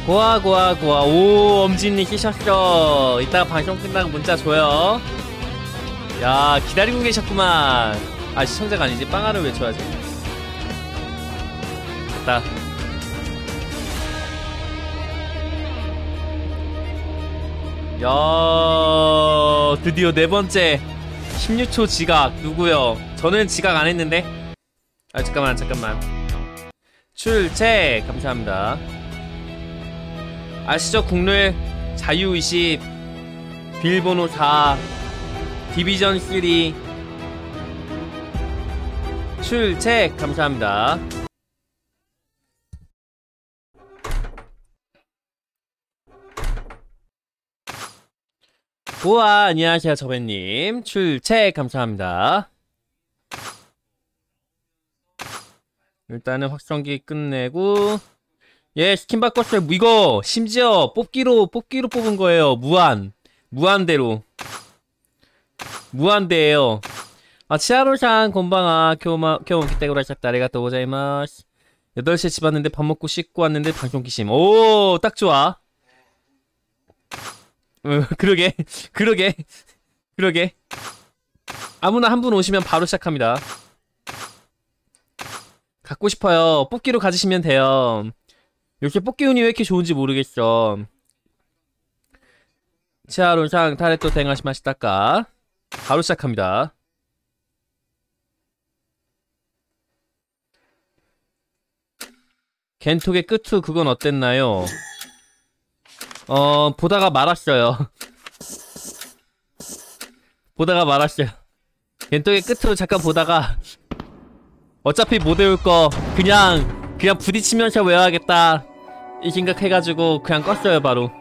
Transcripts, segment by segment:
고아 고아 고아. 오, 엄지님 끼셨어. 이따가 방송 끝나고 문자 줘요. 야, 기다리고 계셨구만. 아, 시청자가 아니지. 빵하를 외쳐야지. 됐다. 야, 드디어 네 번째 16초 지각. 누구요? 저는 지각 안 했는데. 아, 잠깐만. 출첵 감사합니다. 아시죠? 국룰 자유20 비밀번호 4 디비전 3 출첵 감사합니다. 우와, 안녕하세요 저배님. 출첵 감사합니다. 일단은 확성기 끝내고, 예, 스킨 바꿨어요. 이거 심지어 뽑기로 뽑은 거예요. 무한대로 무한대예요. 아, 치아로상 곤방아. 겨우 오기 때문에 시작다. 아리가또 고자이마스. 8시에 집 왔는데 밥 먹고 씻고 왔는데 방송 키심. 오, 딱 좋아. 그러게. 아무나 한 분 오시면 바로 시작합니다. 갖고 싶어요. 뽑기로 가지시면 돼요. 요새 뽑기 운이 왜 이렇게 좋은지 모르겠어. 치아로상 타레토 댕하시마시다까. 바로 시작합니다. 겐톡의 끝투 그건 어땠나요? 보다가 말았어요. 겐톡의 끝으로 잠깐 보다가 어차피 못 외울 거 그냥 부딪히면서 외워야겠다 이 생각해가지고 그냥 껐어요. 바로.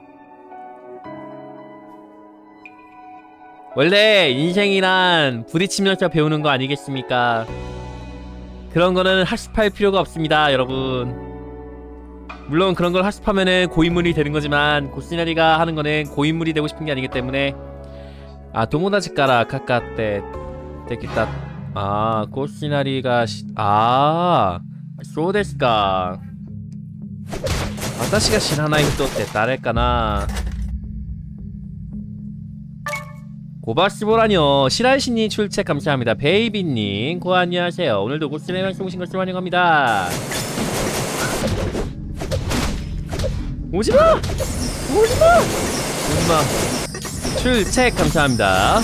원래 인생이란 부딪히면서 배우는 거 아니겠습니까? 그런 거는 학습할 필요가 없습니다, 여러분. 물론 그런 걸 학습하면은 고인물이 되는 거지만 고시나리가 하는 거는 고인물이 되고 싶은 게 아니기 때문에. 아, 도모다치까라 카카테 데키타. 아, 고시나리가 소데스까. 와타시가 시라나이 히토って誰かな? 고바시보라뇨. 시라이신님 출첵 감사합니다. 베이비님 고 안녕하세요. 오늘도 고스네 방송 오신 것을 환영합니다. 오지마! 출첵 감사합니다.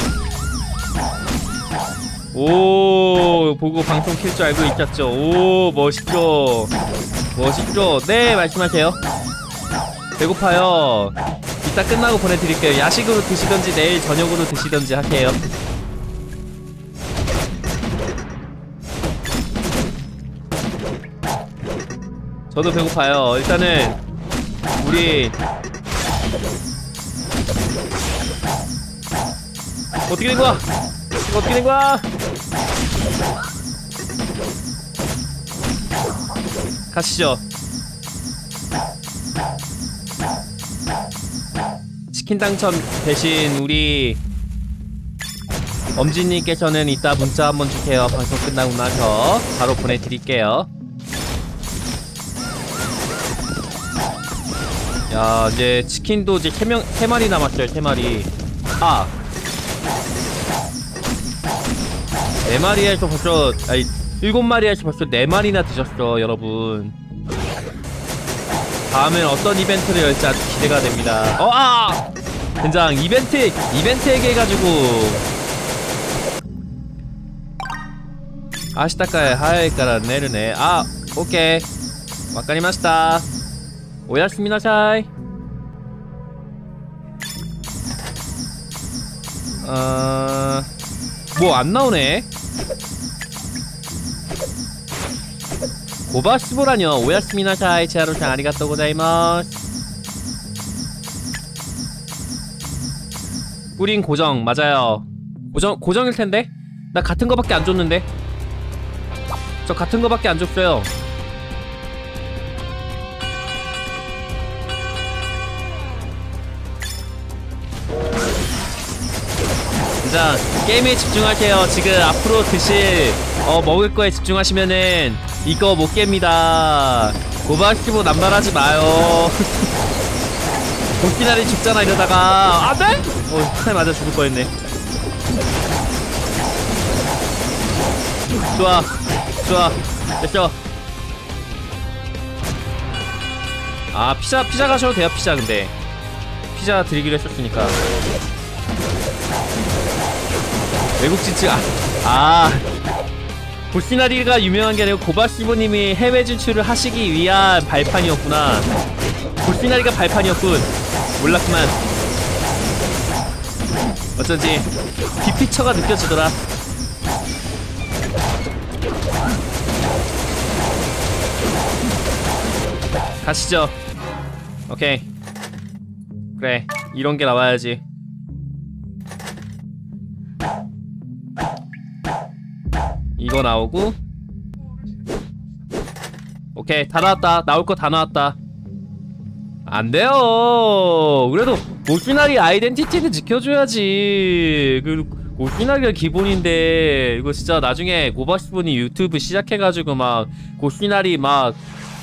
오, 보고 방송 킬 줄 알고 있었죠. 오, 멋있죠. 네, 말씀하세요. 배고파요. 이따 끝나고 보내드릴게요. 야식으로 드시던지 내일 저녁으로 드시던지 할게요. 저도 배고파요. 일단은 우리 어떻게 된 거야? 가시죠. 치킨 당첨 대신 우리 엄지님께서는 이따 문자 한번 주세요. 방송 끝나고 나서 바로 보내드릴게요. 야, 이제 치킨도 이제 3마리 남았어요. 3마리. 아, 4마리에서 벌써, 아니 7마리에서 벌써 4마리나 드셨어, 여러분. 다음엔 어떤 이벤트를 열지 아주 기대가 됩니다. 된장 이벤트 얘기해가지고. 아시타카에 하야이까라 내르네. 아, 오케이. 와카리마시타. 오야스미나사이. 뭐 안 나오네. 고바시보라뇨. 오야스미나사이. 제하로상 아리가또 고자이마스. 꾸린 고정 맞아요. 고정일 텐데. 나 같은 거밖에 안 줬는데. 저 같은 거밖에 안 줬어요. 자, 게임에 집중하세요. 지금 앞으로 드실 먹을 거에 집중하시면은 이거 못 깹니다. 고바15 남발하지 마요. 도끼날이 죽잖아 이러다가. 안돼? 스타일 맞아 죽을 뻔했네. 좋아 됐죠. 아 피자 가셔도 돼요. 피자 근데 피자 드리기로 했었으니까. 외국 지치 볼시나리가 유명한 게 아니고 고바15님이 해외 진출을 하시기 위한 발판이었구나. 볼시나리가 발판이었군. 몰랐구만. 어쩐지 빅피처가 느껴지더라. 가시죠. 오케이. 그래 이런 게 나와야지. 이거 나오고. 오케이 다 나왔다. 나올 거 다 나왔다. 안 돼요. 그래도 볼시나리 아이덴티티는 지켜줘야지. 그 볼시나리가 기본인데 이거 진짜 나중에 고바15님 유튜브 시작해가지고 막 볼시나리 막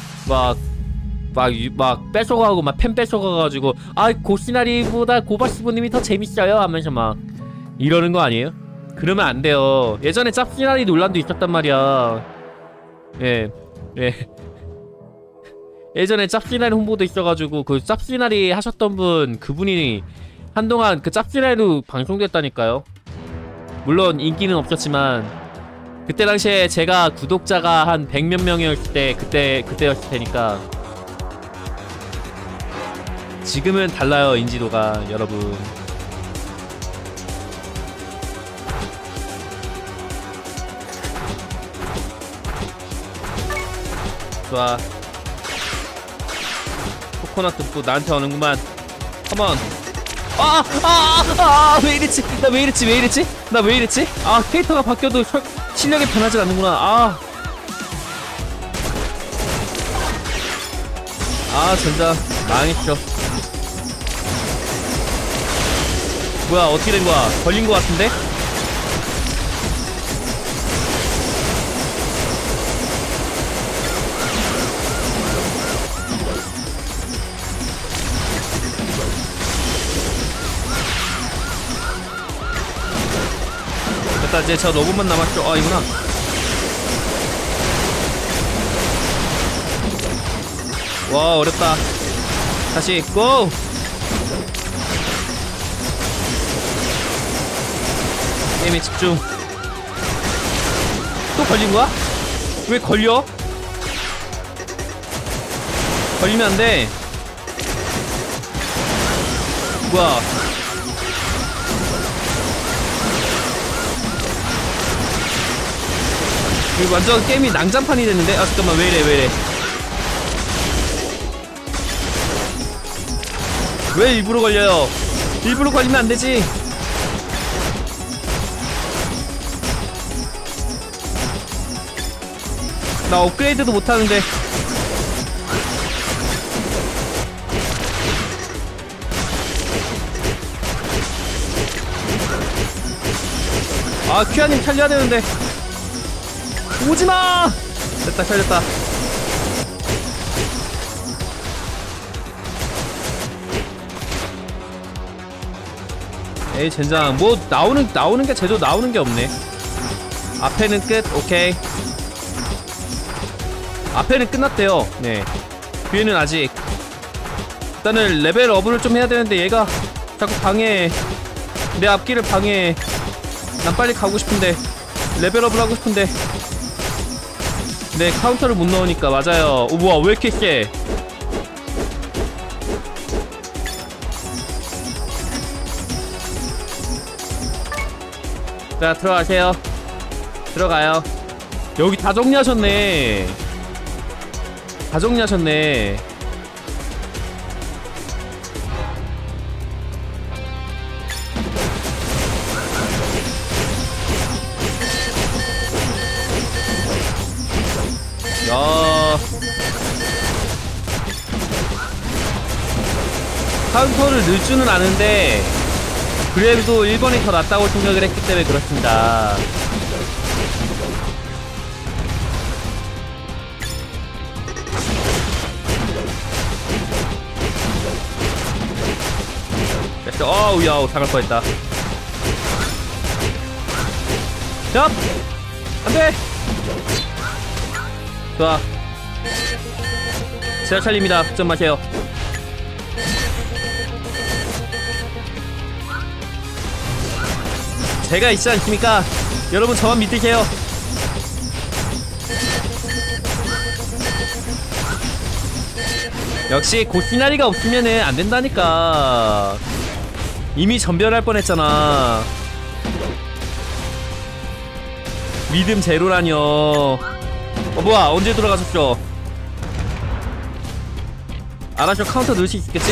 뺏어가고 막 팬 뺏어가가지고 볼시나리보다 고바15님이 더 재밌어요 하면서 막 이러는 거 아니에요? 그러면 안 돼요. 예전에 짭시나리 논란도 있었단 말이야. 예. 예전에 짭시나리 홍보도 있어가지고 그 짭시나리 하셨던 분 그분이 한동안 그 짭시나리로 방송됐다니까요. 물론 인기는 없었지만 그때 당시에 제가 구독자가 한 100몇 명이었을 때 그때였을 테니까. 지금은 달라요 인지도가 여러분. 좋아. 코코넛 듬뿍 나한테 오는구만. 컴온. 왜 이랬지? 나 왜 이랬지? 캐릭터가 바뀌어도 실력이 변하지 않는구나. 젠장 망했죠. 뭐야 어떻게 된 거야? 걸린 거 같은데? 됐다. 이제 저 5분만 남았죠. 이구나. 와 어렵다. 다시 고! 게임에 집중. 또 걸린 거야? 왜 걸려? 걸리면 안 돼. 뭐야? 이거 완전 게임이 난장판이 됐는데? 잠깐만 왜 이래. 왜 일부러 걸려요? 일부러 걸리면 안 되지. 나 업그레이드도 못하는데. 큐아님 살려야 되는데. 오지마! 됐다, 살렸다. 에이 젠장. 뭐 나오는 게 제대로 나오는 게 없네. 앞에는 끝. 오케이. 앞에는 끝났대요. 네. 뒤에는 아직. 일단은 레벨 업을 좀 해야 되는데 얘가 자꾸 방해해. 내 앞길을 방해해. 난 빨리 가고 싶은데. 레벨업을 하고 싶은데. 네, 카운터를 못 넣으니까. 맞아요. 뭐야 왜 이렇게 세? 자 들어가세요. 들어가요. 여기 다 정리하셨네. 다 정리하셨네. 야, 카운터를 넣을 줄은 아는데 그래도 1번이 더 낫다고 생각을 했기 때문에 그렇습니다. 어우 야 당할 뻔했다. 자 안돼. 좋아. 제가 찰립니다. 걱정 마세요. 제가 있지 않습니까? 여러분 저만 믿으세요. 역시 고시나리가 없으면은 안 된다니까. 이미 전멸할 뻔했잖아. 믿음 제로라뇨. 뭐야 언제 돌아가셨죠? 알아서 카운터 넣을 수 있겠지?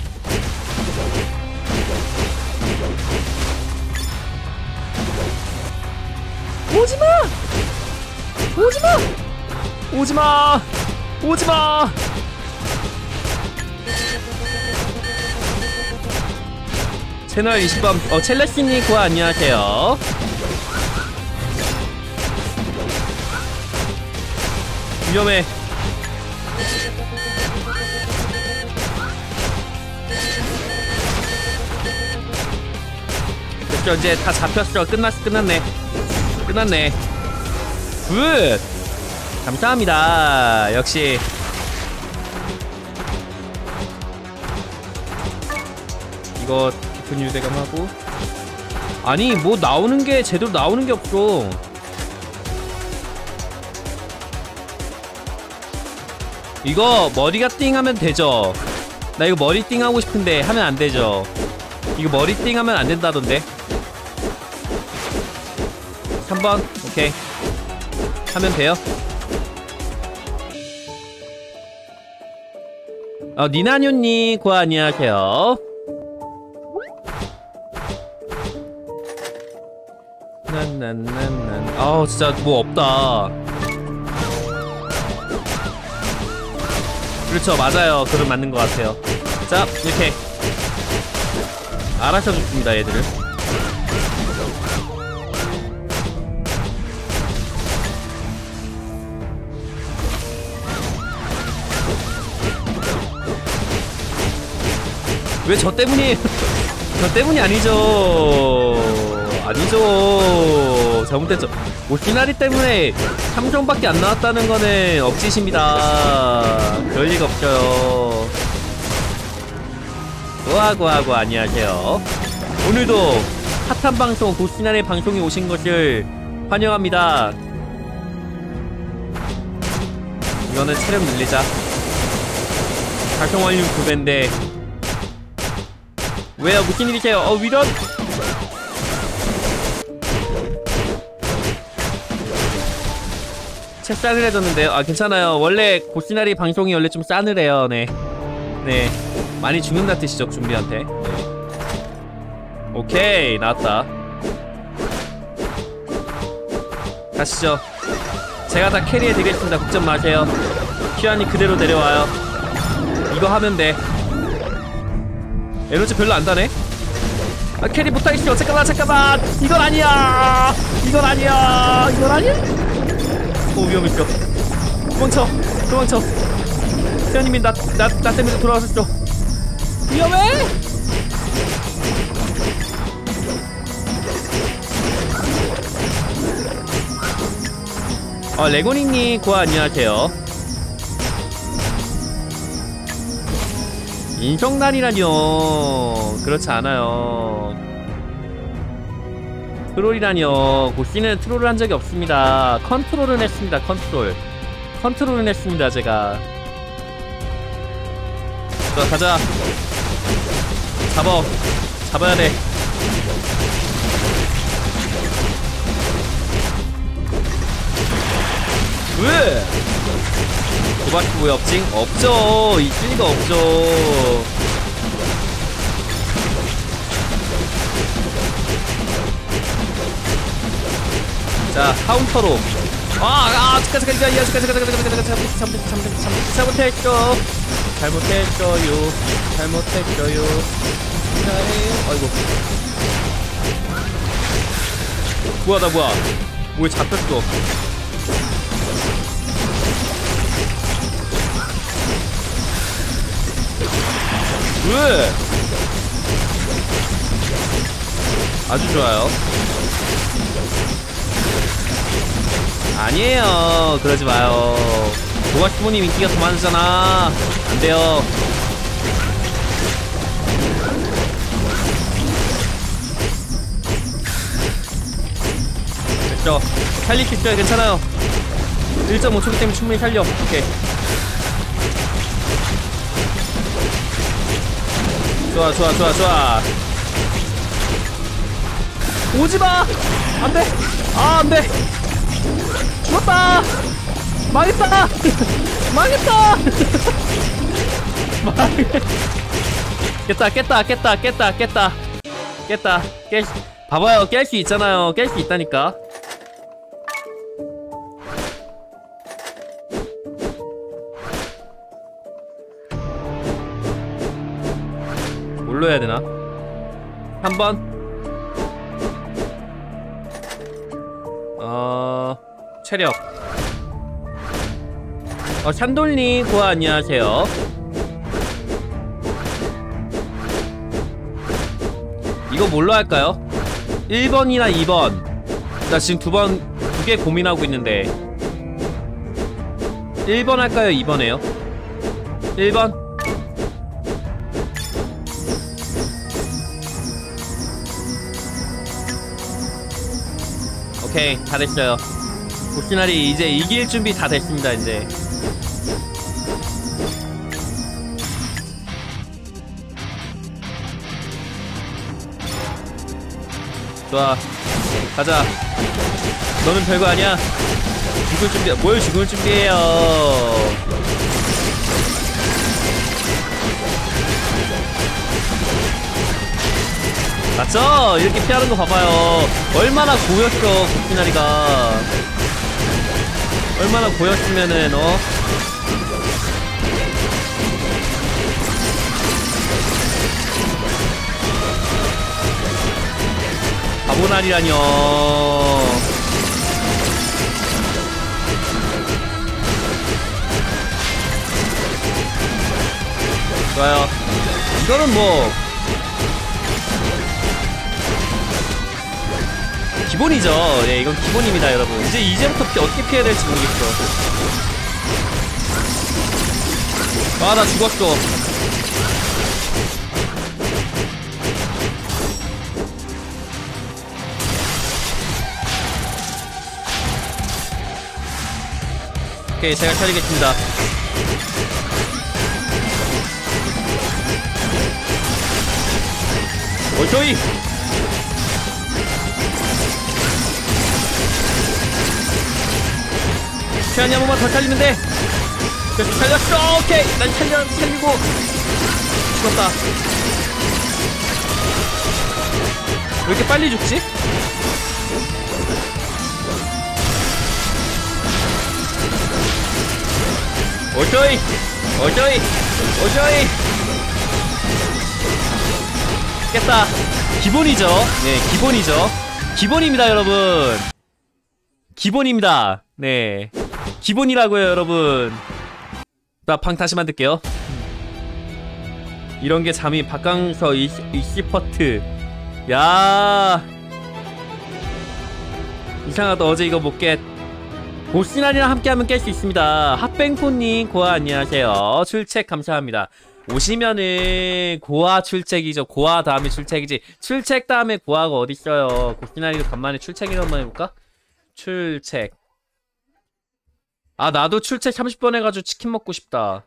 오지마! 오지마! 오지마! 오지마! 채널 20번 첼레씨님 구아 안녕하세요. 위험해. 됐죠. 이제 다 잡혔어. 끝났네. 끝났네. 굿! 감사합니다. 역시 이거 깊은 유대감하고. 아니 뭐 나오는게 제대로 나오는게 없어. 이거 머리가 띵하면 되죠. 나 이거 머리 띵하고 싶은데 하면 안 되죠. 이거 머리 띵하면 안 된다던데. 3번 오케이 하면 돼요. 니나뉴님 구아 안녕하세요. 난난난난 진짜 뭐 없다. 그렇죠 맞아요. 그럼 맞는 것 같아요. 자 이렇게 알아서 죽습니다 얘들을. 왜 저 때문이 저 때문이 아니죠. 아니죠. 잘못됐죠. 고시나리 때문에 3점밖에 안 나왔다는 거는 억지십니다. 그럴 리가 없어요. 고하고하고 안녕하세요. 오늘도 핫한 방송 고시나리 방송에 오신 것을 환영합니다. 이거는 체력 늘리자. 작용 완료 9배인데 왜요? 무슨 일이세요? 위런! 책 싸늘해졌는데요? 괜찮아요. 원래 고시나리 방송이 원래 좀 싸늘해요. 네. 많이 죽는다 뜻이죠, 좀비한테. 네. 오케이, 나왔다. 가시죠. 제가 다 캐리해드리겠습니다. 걱정 마세요. 퀴안이 그대로 내려와요. 이거 하면 돼. 에너지 별로 안 다네? 캐리 못하겠어. 잠깐만! 이건 아니야! 이건 아니야! 위험했어. 도망쳐. 세연님이 나 때문에 돌아왔었어. 위험해! 레고닝님 구아 안녕하세요. 인성난이라뇨. 그렇지 않아요. 트롤이라뇨. 고씨는 트롤을 한 적이 없습니다. 컨트롤은 했습니다. 컨트롤은 했습니다. 제가. 자 가자. 잡아야 돼. 왜? 도박기부의 업징? 없죠. 있을 리가 없죠. 자 카운터로. 잘못했어요. 아이고. 뭐야. 왜 잡혔어? 왜? 아주 좋아요. 아니에요. 그러지 마요. 고가 슈모님 인기가 더 많잖아. 안 돼요. 됐죠. 살릴 수 있어요. 괜찮아요. 1.5초기 때문에 충분히 살려. 오케이. 좋아 좋아 좋아 좋아. 오지마. 안돼. 아 안돼. 죽었다. 망했다. 망했다. 깼다. 봐봐요. 깰 수 있잖아요. 깰 수 있다니까. 뭘로 해야 되나? 3번. 체력. 샨돌님 고아 안녕하세요. 이거 뭘로 할까요? 1번이나 2번. 나 지금 두 개 고민하고 있는데 1번 할까요? 2번 해요? 1번? 오케이, 다 됐어요. 고시나리 이제 이길 준비 다 됐습니다. 이제 좋아, 가자. 너는 별거 아니야. 죽을 준비. 뭘 죽을 준비해요. 맞죠? 이렇게 피하는 거 봐봐요. 얼마나 고였어, 고시나리가. 얼마나 고였으면은 바보날이라뇨. 좋아요. 이거는 뭐 기본이죠. 예, 이건 기본입니다, 여러분. 이제부터 어떻게 피해야 될지 모르겠어. 아, 나 죽었어. 오케이, 제가 차리겠습니다. 어이소이! 시간이 한 번만 더 살리면 돼. 그래서 살렸어. 오케이, 난 살리고 죽었다. 왜 이렇게 빨리 죽지? 어쩌이 깼다. 기본이죠. 네, 기본입니다, 여러분. 기본입니다. 네, 기본이라고요, 여러분. 나 방 다시 만들게요. 이런게 잠이 박강서 이시퍼트. 야, 이상하다. 어제 이거 못 깼. 고시나리랑 함께하면 깰 수 있습니다. 핫뱅코님 고아 안녕하세요. 출첵 감사합니다. 오시면은 고아 출첵이죠. 고아 다음에 출첵이지. 출첵 다음에 고아가 어딨어요. 고시나리도 간만에 출첵이라 한번 해볼까? 출첵. 아, 나도 출첵 30번 해가지고 치킨 먹고 싶다.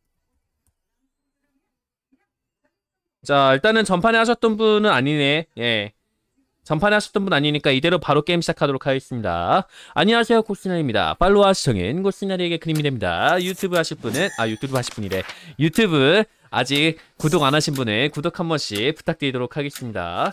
자, 일단은 전판에 하셨던 분은 아니네. 예, 전판에 하셨던 분 아니니까 이대로 바로 게임 시작하도록 하겠습니다. 안녕하세요, 고시나리입니다. 팔로우와 시청은 고시나리에게 그림이 됩니다. 유튜브 하실 분은 유튜브 하실 분이래. 유튜브 아직 구독 안 하신 분은 구독 한 번씩 부탁드리도록 하겠습니다.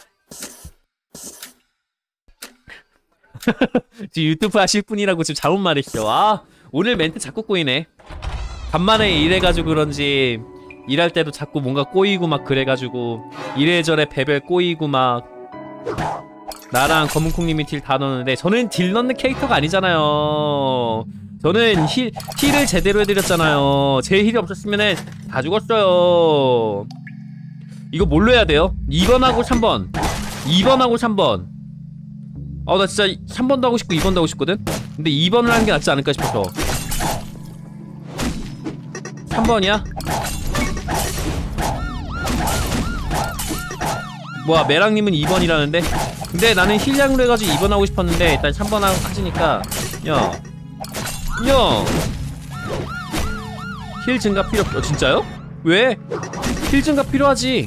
지금 유튜브 하실 분이라고 지금 잘못 말했어. 아, 오늘 멘트 자꾸 꼬이네. 간만에 일해가지고 그런지 일할 때도 자꾸 뭔가 꼬이고 막 그래가지고 이래저래 배별 꼬이고 막. 나랑 검은콩님이 딜 다 넣었는데 저는 딜 넣는 캐릭터가 아니잖아요. 저는 힐을 제대로 해드렸잖아요. 제 힐이 없었으면은 다 죽었어요. 이거 뭘로 해야 돼요? 2번하고 3번. 2번하고 3번. 나 진짜 3번도 하고 싶고 2번도 하고 싶거든? 근데 2번을 하는 게 낫지 않을까 싶어서. 3번이야? 뭐야, 메랑님은 2번이라는데? 근데 나는 힐량으로 해가지고 2번 하고 싶었는데 일단 3번 하시니까 힐 증가 필요 없어. 진짜요? 왜? 힐 증가 필요하지.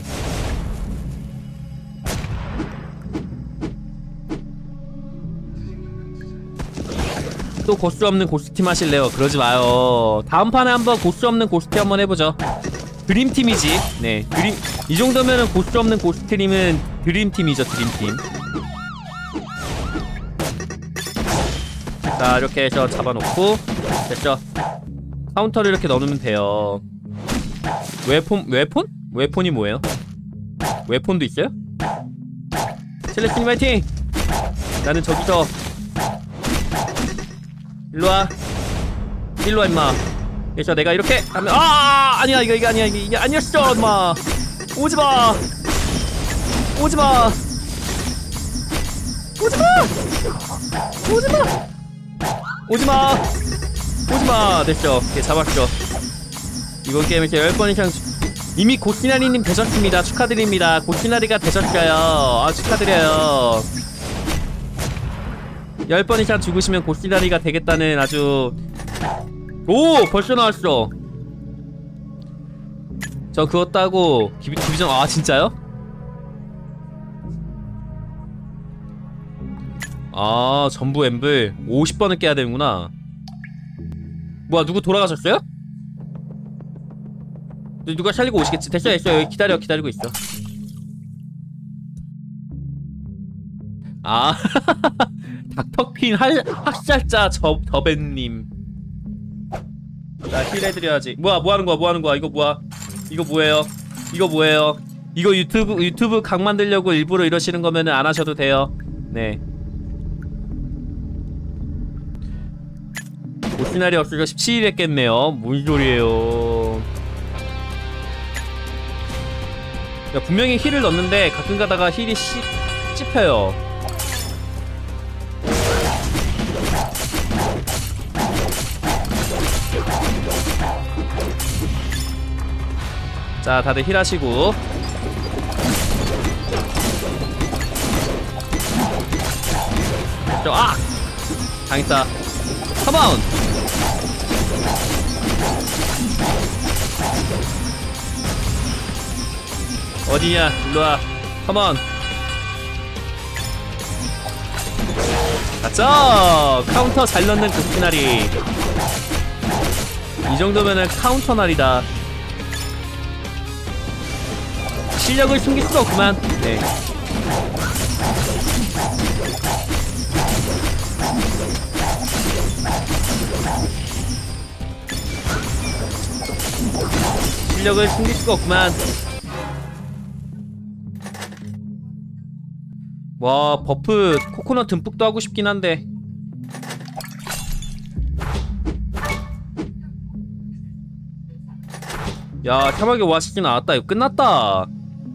또 고스 없는 고스팀 하실래요? 그러지 마요. 다음 판에 한번 고스 없는 고스팀 한번 해보죠. 드림팀이지. 네, 이 정도면은 고스 없는 고스팀은 드림팀이죠. 드림팀. 자, 이렇게 해서 잡아놓고 됐죠. 카운터를 이렇게 넣어놓으면 돼요. 웨폰이 뭐예요? 웨폰도 있어요? 셀레스님 화이팅! 나는 저기서 일로와 임마. 그래서 내가 이렇게 하면 아니야, 이게 아니야. 이게 아니었어 임마. 오지마. 됐죠. 오케이, 잡았죠. 이번 게임에서 10번 이상 이미 고시나리님 되셨습니다. 축하드립니다. 고시나리가 되셨어요. 축하드려요. 10번 이상 죽으시면 고시나리가 되겠다는 아주. 오! 벌써 나왔어. 저 그거 따고 디비전. 진짜요? 전부 엠블 50번을 깨야 되는구나. 뭐야, 누구 돌아가셨어요? 누가 살리고 오시겠지. 됐어. 여기 기다리고 있어. 닥터퀸 학살자 더벤님. 자, 힐 해드려야지. 뭐야, 뭐 하는 거야? 이거 뭐야? 이거 뭐예요? 이거 유튜브 각 만들려고 일부러 이러시는 거면은 안 하셔도 돼요. 네. 고시나리 없으니까 17일 했겠네요. 뭔 소리예요. 야, 분명히 힐을 넣는데 가끔 가다가 힐이 씹혀요. 자, 다들 힐하시고. 당했다. 컴온! 어디냐? 일로와. 컴온! 가자! 카운터 잘 넣는 고스나리. 이 정도면은 카운터 날이다. 실력을 숨길 수가 없구만. 네. 실력을 숨길 수가 없구만. 와, 버프 코코넛 듬뿍도 하고 싶긴 한데. 야, 사막의 오아시스 나왔다. 이거 끝났다.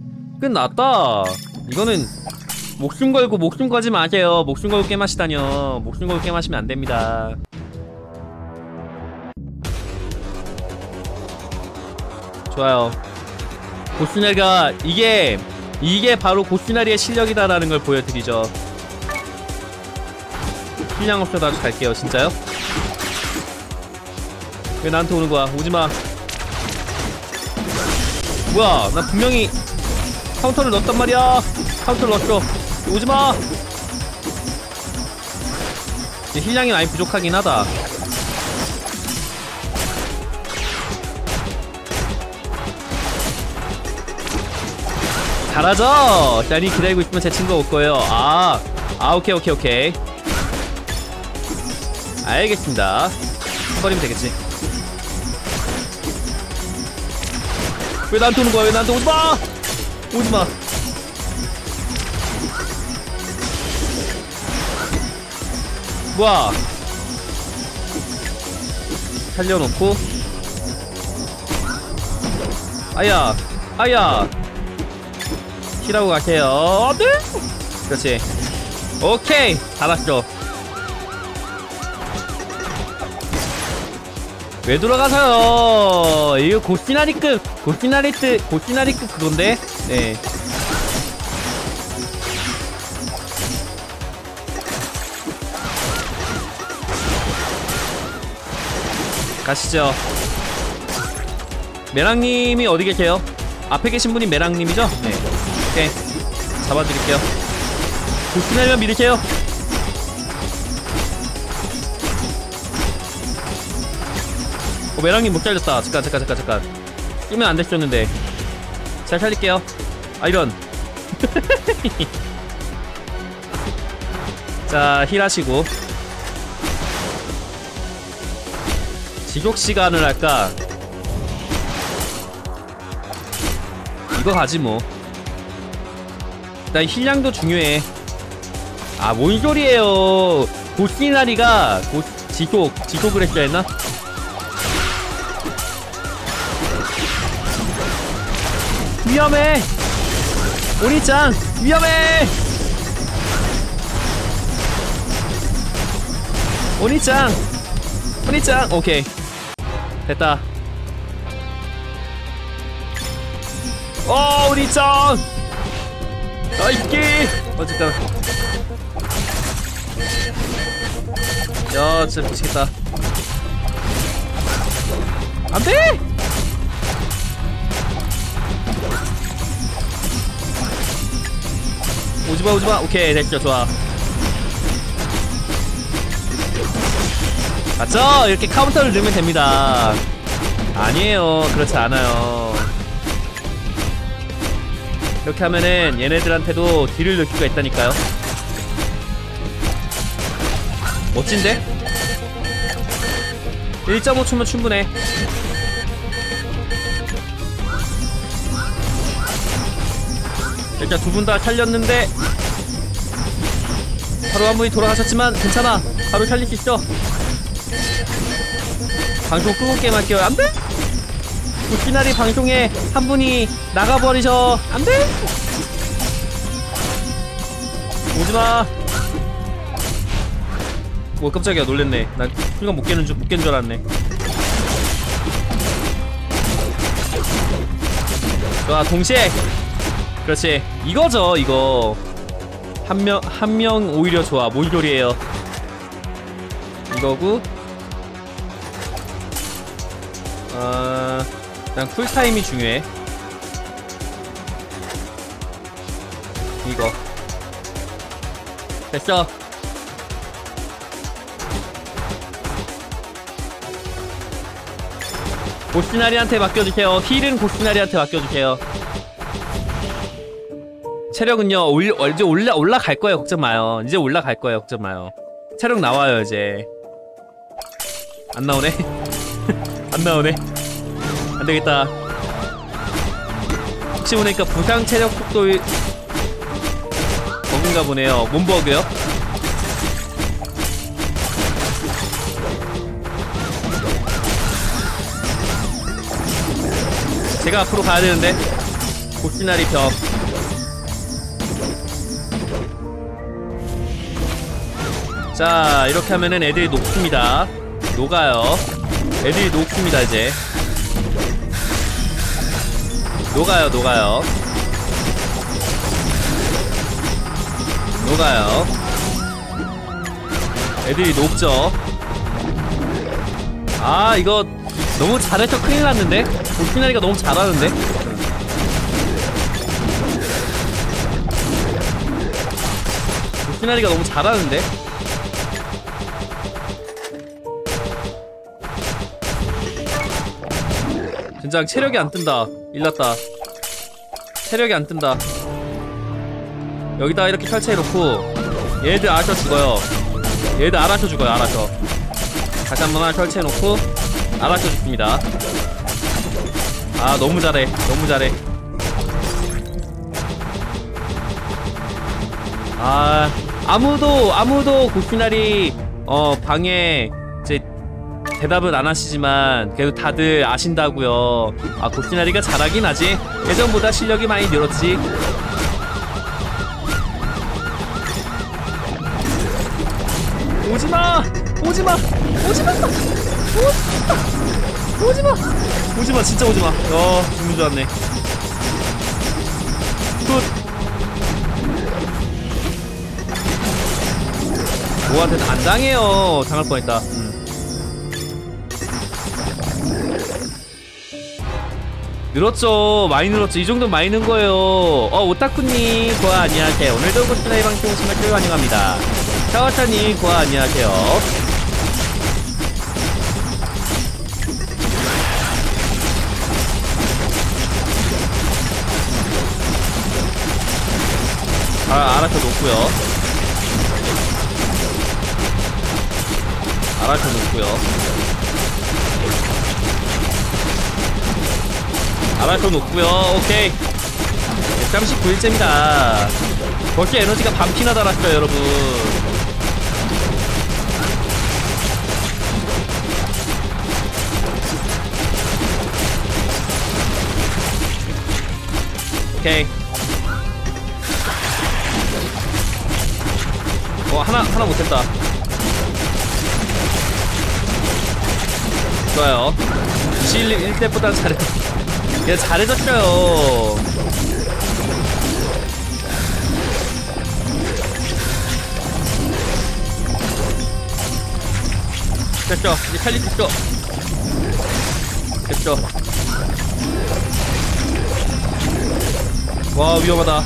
이거는 목숨 걸지 마세요. 목숨 걸고 게임하시다뇨. 목숨 걸고 게임하시면 안 됩니다. 좋아요. 고스나리가 이게 바로 고스나리의 실력이다라는 걸 보여드리죠. 힐량 없어도 아주 갈게요. 진짜요? 왜 나한테 오는 거야? 오지마. 뭐야, 나 분명히 카운터를 넣었단 말이야. 카운터를 넣었어. 오지마. 힐량이 많이 부족하긴 하다. 잘하죠? 짠이 기다리고 있으면 제 친구가 올 거예요. 오케이. 알겠습니다. 한 번이면 되겠지. 왜 나한테 오는 거야? 왜 나한테 오지마! 오지마. 뭐야? 살려놓고. 아야. T라고 갈게요. 네? 그렇지. 오케이 잘았죠. 왜 돌아가서요? 이거 고시나리급 그건데. 네. 가시죠. 메랑님이 어디 계세요? 앞에 계신 분이 메랑님이죠? 네. 오케이. 잡아드릴게요. 고시나리만 믿으세요. 메랑님 못 잘렸다. 잠깐. 끼면 안 됐었는데. 잘 살릴게요. 아, 이런. 자, 힐 하시고. 지속 시간을 할까? 이거 가지 뭐. 일단 힐량도 중요해. 아, 뭔 소리예요. 고시나리가 지속을 했어야 했나? 위험해! 오니짱! 위험해! 오니짱! 오케이. 됐다. 오니짱! 나이끼! 어쨌든. 야, 진짜 미치겠다. 안 돼! 오지마. 오케이, 됐죠. 좋아. 맞죠? 이렇게 카운터를 넣으면 됩니다. 아니에요. 그렇지 않아요. 이렇게 하면은 얘네들한테도 딜을 넣을 수가 있다니까요. 멋진데? 1.5초면 충분해. 일단 두 분 다 살렸는데 바로 한 분이 돌아가셨지만 괜찮아. 바로 살릴 수 있어. 방송 끄고 게임 할게요. 안돼? 고시나리 방송에 한 분이 나가버리셔. 안돼? 오지마. 뭐 깜짝이야. 놀랬네. 난 순간 못 깨는 줄 알았네. 좋아. 동시에. 그렇지. 이거죠. 이거 한 명 오히려 좋아. 뭔 소리예요. 이거고. 그냥 쿨타임이 중요해. 이거 됐어. 고시나리한테 맡겨주세요. 힐은 고시나리한테 맡겨주세요. 체력은요 이제 올라갈 거예요. 걱정 마요. 이제 올라갈 거예요. 걱정 마요. 체력 나와요. 이제 안 나오네. 안 나오네. 안 되겠다. 혹시 보니까 부상 체력 속도 버그인가 보네요. 뭔 버그요? 제가 앞으로 가야 되는데. 고시나리 벽. 자, 이렇게 하면은 애들이 녹습니다. 녹아요. 애들이 녹습니다. 이제 녹아요. 애들이 녹죠. 아, 이거 너무 잘해서 큰일 났는데? 고시나리가 너무 잘하는데? 고시나리가 너무 잘하는데? 젠장 체력이 안 뜬다. 일났다. 체력이 안 뜬다. 여기다가 이렇게 설치해놓고 얘들 알아서 죽어요. 얘들 알아서 죽어요. 알아서. 다시 한번 하나 설치해놓고 알아서 죽습니다. 아, 너무 잘해. 너무 잘해. 아, 아무도 고시나리 방에 이제 대답은 안 하시지만 그래도 다들 아신다고요. 아, 고시나리가 잘하긴 하지. 예전보다 실력이 많이 늘었지. 오지마! 오지마! 오지마! 오지마! 오지마! 진짜 오지마! 죽는 줄 알았네. 굿! 뭐한테는 안 당해요. 당할 뻔했다. 늘었죠. 많이 늘었죠. 이 정도면 많이 는 거예요. 오타쿠님 고아 안녕하세요. 오늘도 고스라이 방송 오신 것을 환영합니다. 샤워차님 고아 안녕하세요. 아라토 높고요. 아라토 높고요. 아라토 높고요. 오케이. 139일째입니다. 벌써 에너지가 반피나 달았어요, 여러분. 오케이. 하나 못했다. 좋아요. 1대보단 잘해. 얘 잘해졌어요. 됐죠. 이제 칼리 됐죠. 됐죠. 와 위험하다.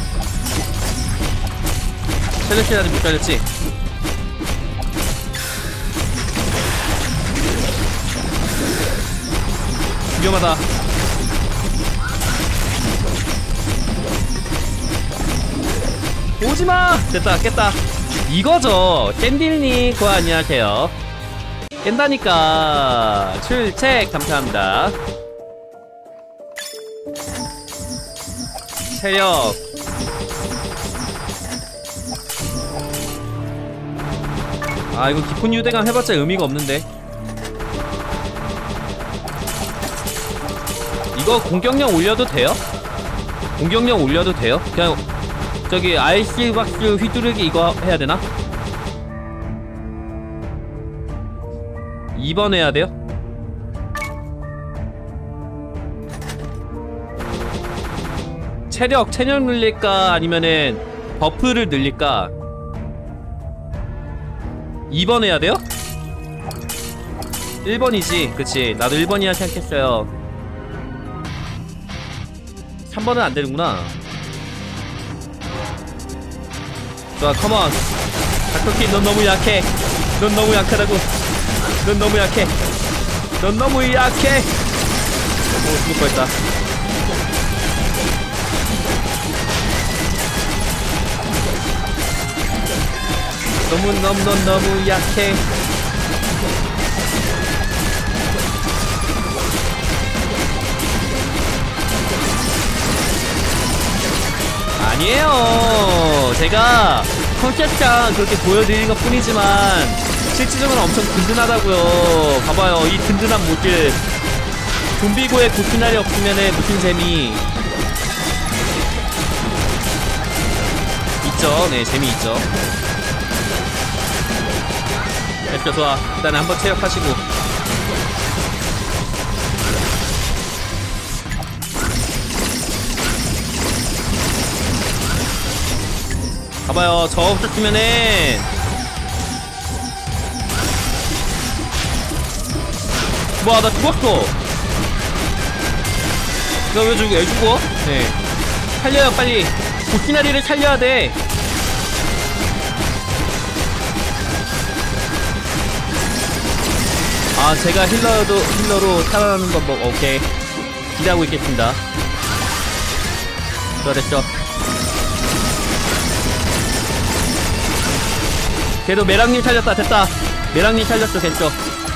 셀렉션 아직 못 잘렸지? 위험하다. 오지마! 됐다 깼다. 이거죠. 캔딜님 고아 안녕하세요. 깬다니까. 출첵 감사합니다. 체력 이거 깊은 유대감 해봤자 의미가 없는데. 이거 공격력 올려도 돼요? 공격력 올려도 돼요? 그냥 저기 아이스박스 휘두르기 이거 해야 되나? 2번 해야 돼요? 체력 늘릴까 아니면은 버프를 늘릴까? 2번 해야 돼요? 1번이지. 그치, 나도 1번이야 생각했어요. 3번은 안 되는구나. 좋아, 컴온. 닥터키, 넌 너무 약해. 넌 너무 약하다고. 넌 너무 약해. 넌 너무 약해. 오, 죽을 뻔했다. 너무 약해. 아니에요. 제가 컨셉상 그렇게 보여드리는 것 뿐이지만 실질적으로 엄청 든든하다고요. 봐봐요, 이 든든한 모습. 좀비고에 고스날이 없으면은 무슨 재미 있죠? 네, 재미있죠. 됐어, 좋아. 일단은 한번 체력하시고. 봐봐요, 저 없었으면은 뭐야, 나 죽었어. 너 왜 죽어? 네, 살려요 빨리. 고시나리를 살려야 돼. 제가 힐러로 살아나는 방법. 오케이, 기대하고 있겠습니다. 좋아, 됐죠. 그래도 메랑님 살렸다. 됐다. 메랑님 살렸어. 됐죠.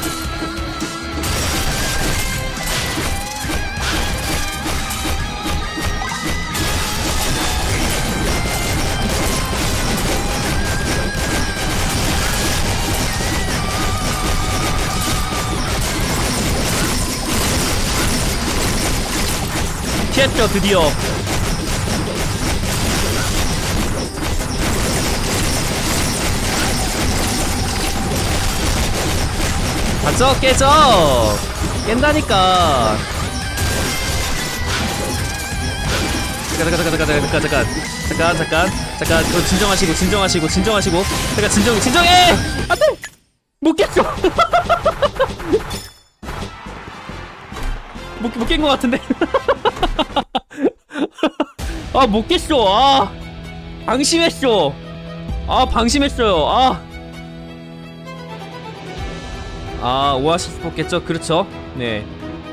피했죠, 드디어. 맞죠? 깨져! 깬다니까. 잠깐. 진정하시고. 잠깐, 진정해! 안 돼! 못 깼어! 못 깬 것 같은데? 아, 못 깼어. 방심했어. 방심했어요. 오아시스 뽑겠죠? 그렇죠. 네.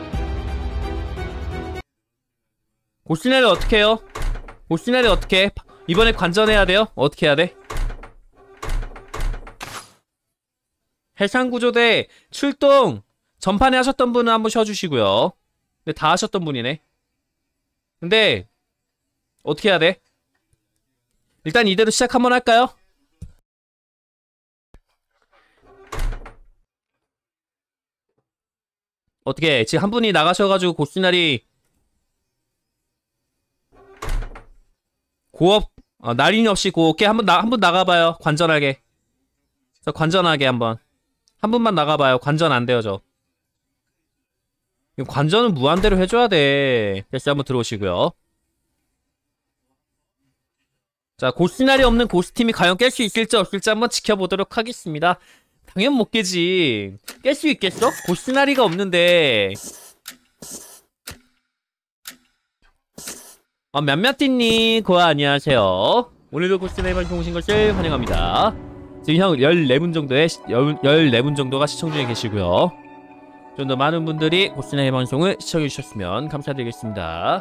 고시나리 어떻게 해요? 고시나리 어떻게 해? 이번에 관전해야 돼요? 어떻게 해야 돼? 해상구조대 출동! 전판에 하셨던 분은 한번 쉬어주시고요. 근데 다 하셨던 분이네. 근데 어떻게 해야 돼? 일단 이대로 시작 한번 할까요? 어떻게 지금 한 분이 나가셔가지고 고시나리 고업 날인이 없이 고업게 한 분 나가봐요. 관전하게. 관전하게 한 분만 나가봐요. 관전 안 돼요 저. 관전은 무한대로 해줘야 돼. 다시 한번 들어오시고요. 자, 고시나리 없는 고스팀이 과연 깰 수 있을지 없을지 한번 지켜보도록 하겠습니다. 당연 못 깨지. 깰 수 있겠어? 고시나리가 없는데. 맘마띠님 고아 안녕하세요. 오늘도 고시나리 방송 오신 것을 환영합니다. 지금 형 14분 정도가 시청 중에 계시고요. 좀 더 많은 분들이 고시나리 방송을 시청해주셨으면 감사드리겠습니다.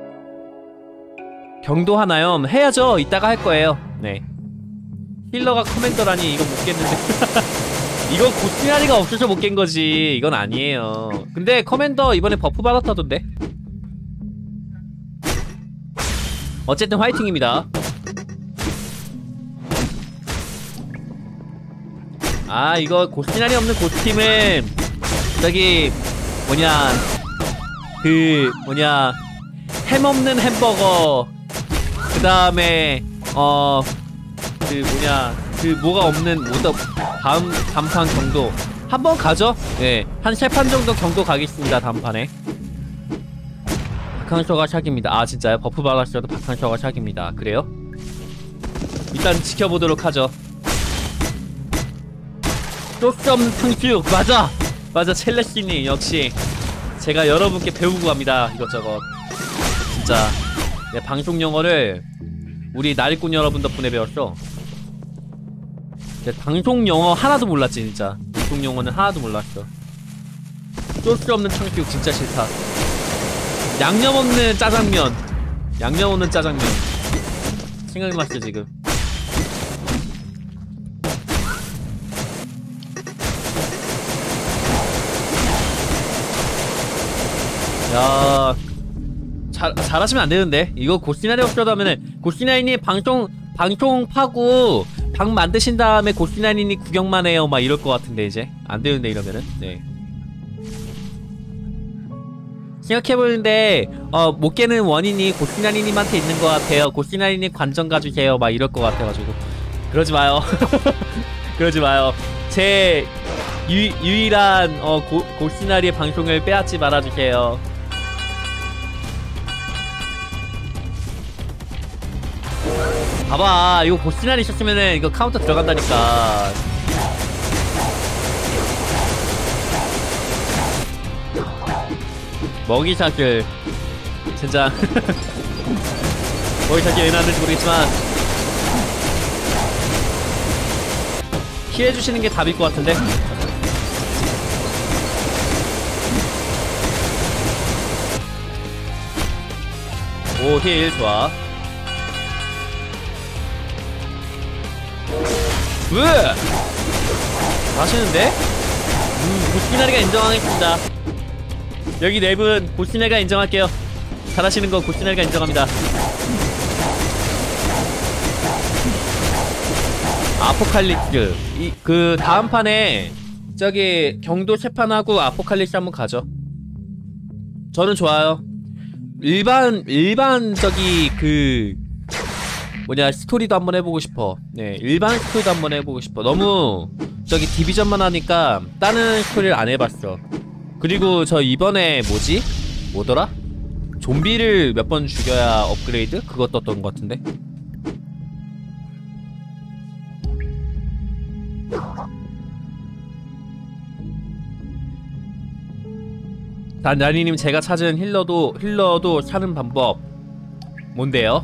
경도 하나요? 해야죠. 이따가 할 거예요. 네. 힐러가 커맨더라니 이거 못 깼는데. 이건 고시나리가 없어서 못 깬 거지. 이건 아니에요. 근데 커맨더 이번에 버프 받았다던데. 어쨌든 화이팅입니다. 이거 고시나리 없는 고스팀은 저기 햄 없는 햄버거, 그 다음에 뭐가 없는 다음판 경도 한번 가죠? 네, 한 3판 정도 경도 가겠습니다. 다음판에 박항서가 샥입니다. 진짜요? 버프 받았어도 박항서가 샥입니다. 그래요? 일단 지켜보도록 하죠. 소스 없는 탕수육 맞아 첼레씨님 역시 제가 여러분께 배우고 갑니다. 이것저것 진짜. 네, 방송 영어를 우리 나리꾼 여러분 덕분에 배웠어. 방송 영어 하나도 몰랐지 진짜. 방송 영어는 하나도 몰랐어. 소스 없는 탕수육 진짜 싫다. 양념 없는 짜장면 생각났어 지금. 야, 잘하시면 안 되는데. 이거 고시나리 없어도 하면은 고시나리님 방송 파고 방 만드신 다음에 고시나리님 구경만 해요 막 이럴 것 같은데. 이제 안 되는데 이러면은. 네. 생각해보는데 못 깨는 원인이 고시나리님한테 있는 것 같아요. 고시나리님 관전 가주세요 막 이럴 것 같아가지고. 그러지 마요. 그러지 마요. 제 유일한 고시나리의 방송을 빼앗지 말아주세요. 봐봐, 이거 고시나리 있었으면은 이거 카운터 들어간다니까. 먹이사슬 진짜. 먹이사슬 왜 나왔는지 모르겠지만 피해주시는 게 답일 것 같은데. 오, 힐 좋아. 맛있는데? 고시나리가 인정하겠습니다. 여기 4분 고시나리가 인정할게요. 잘하시는 거 고시나리가 인정합니다. 아포칼립스 그 다음 판에 저기 경도 3판하고 아포칼립스 한번 가죠. 저는 좋아요. 일반 저기 뭐냐 스토리도 한번 해보고 싶어. 네, 일반 스토리도 한번 해보고 싶어. 너무 저기 디비전만 하니까 다른 스토리를 안 해봤어. 그리고 저 이번에 뭐더라? 좀비를 몇 번 죽여야 업그레이드? 그거 떴던 것 같은데. 나니님, 제가 찾은 힐러도 사는 방법 뭔데요?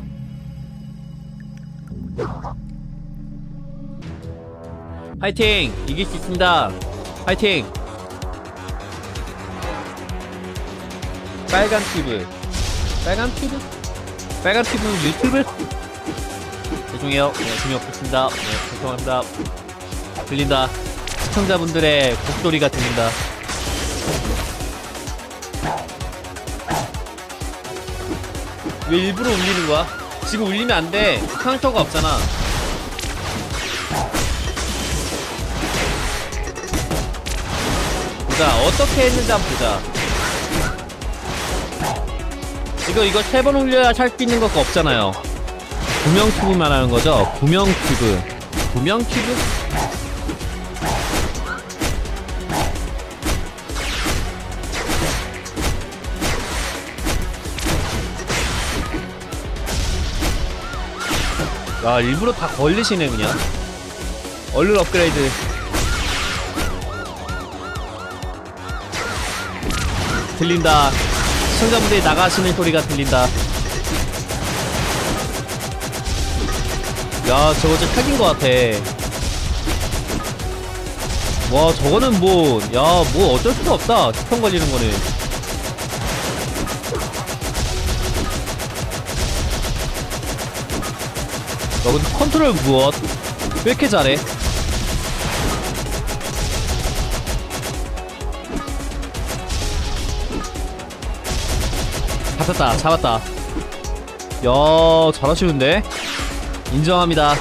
파이팅! 이길 수 있습니다. 파이팅! 빨간 튜브 유튜브? 죄송해요. 네, 재미없겠습니다. 네, 죄송합니다. 들린다. 시청자분들의 곡소리가 들린다. 왜 일부러 울리는 거야? 지금 울리면 안 돼. 카운터가 없잖아. 보자. 어떻게 했는지 한번 보자. 이거 3번 울려야 살 수 있는 거 없잖아요. 구명 튜브만 하는 거죠? 구명 튜브. 야, 일부러 다 걸리시네 그냥. 얼른 업그레이드. 들린다. 시청자분들이 나가시는 소리가 들린다. 야, 저거 진짜 사기인 것 같아. 와, 저거는 뭐 어쩔 수가 없다. 스턴 걸리는 거는. 야, 근데 컨트롤 무엇? 왜 이렇게 잘해? 잡았다. 야, 잘하시는데? 인정합니다.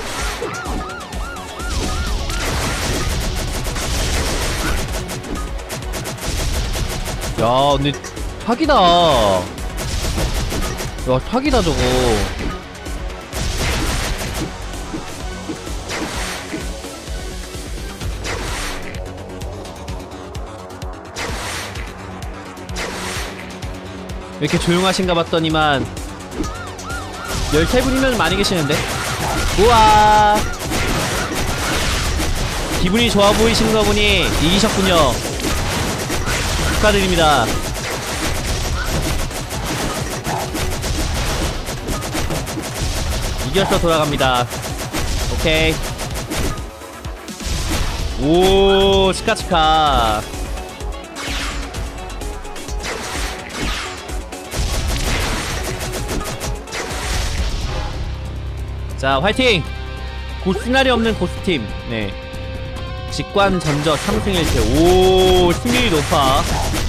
야, 근데 사기다. 야, 사기다 저거. 왜 이렇게 조용하신가 봤더니만 13분이면 많이 계시는데? 우와, 기분이 좋아 보이시는 거 보니 이기셨군요. 축하드립니다. 이겨서 돌아갑니다. 오케이. 오, 축하. 자, 화이팅! 고스날이 없는 고스팀. 네. 직관 전적 3승 1패. 오, 승률이 높아요.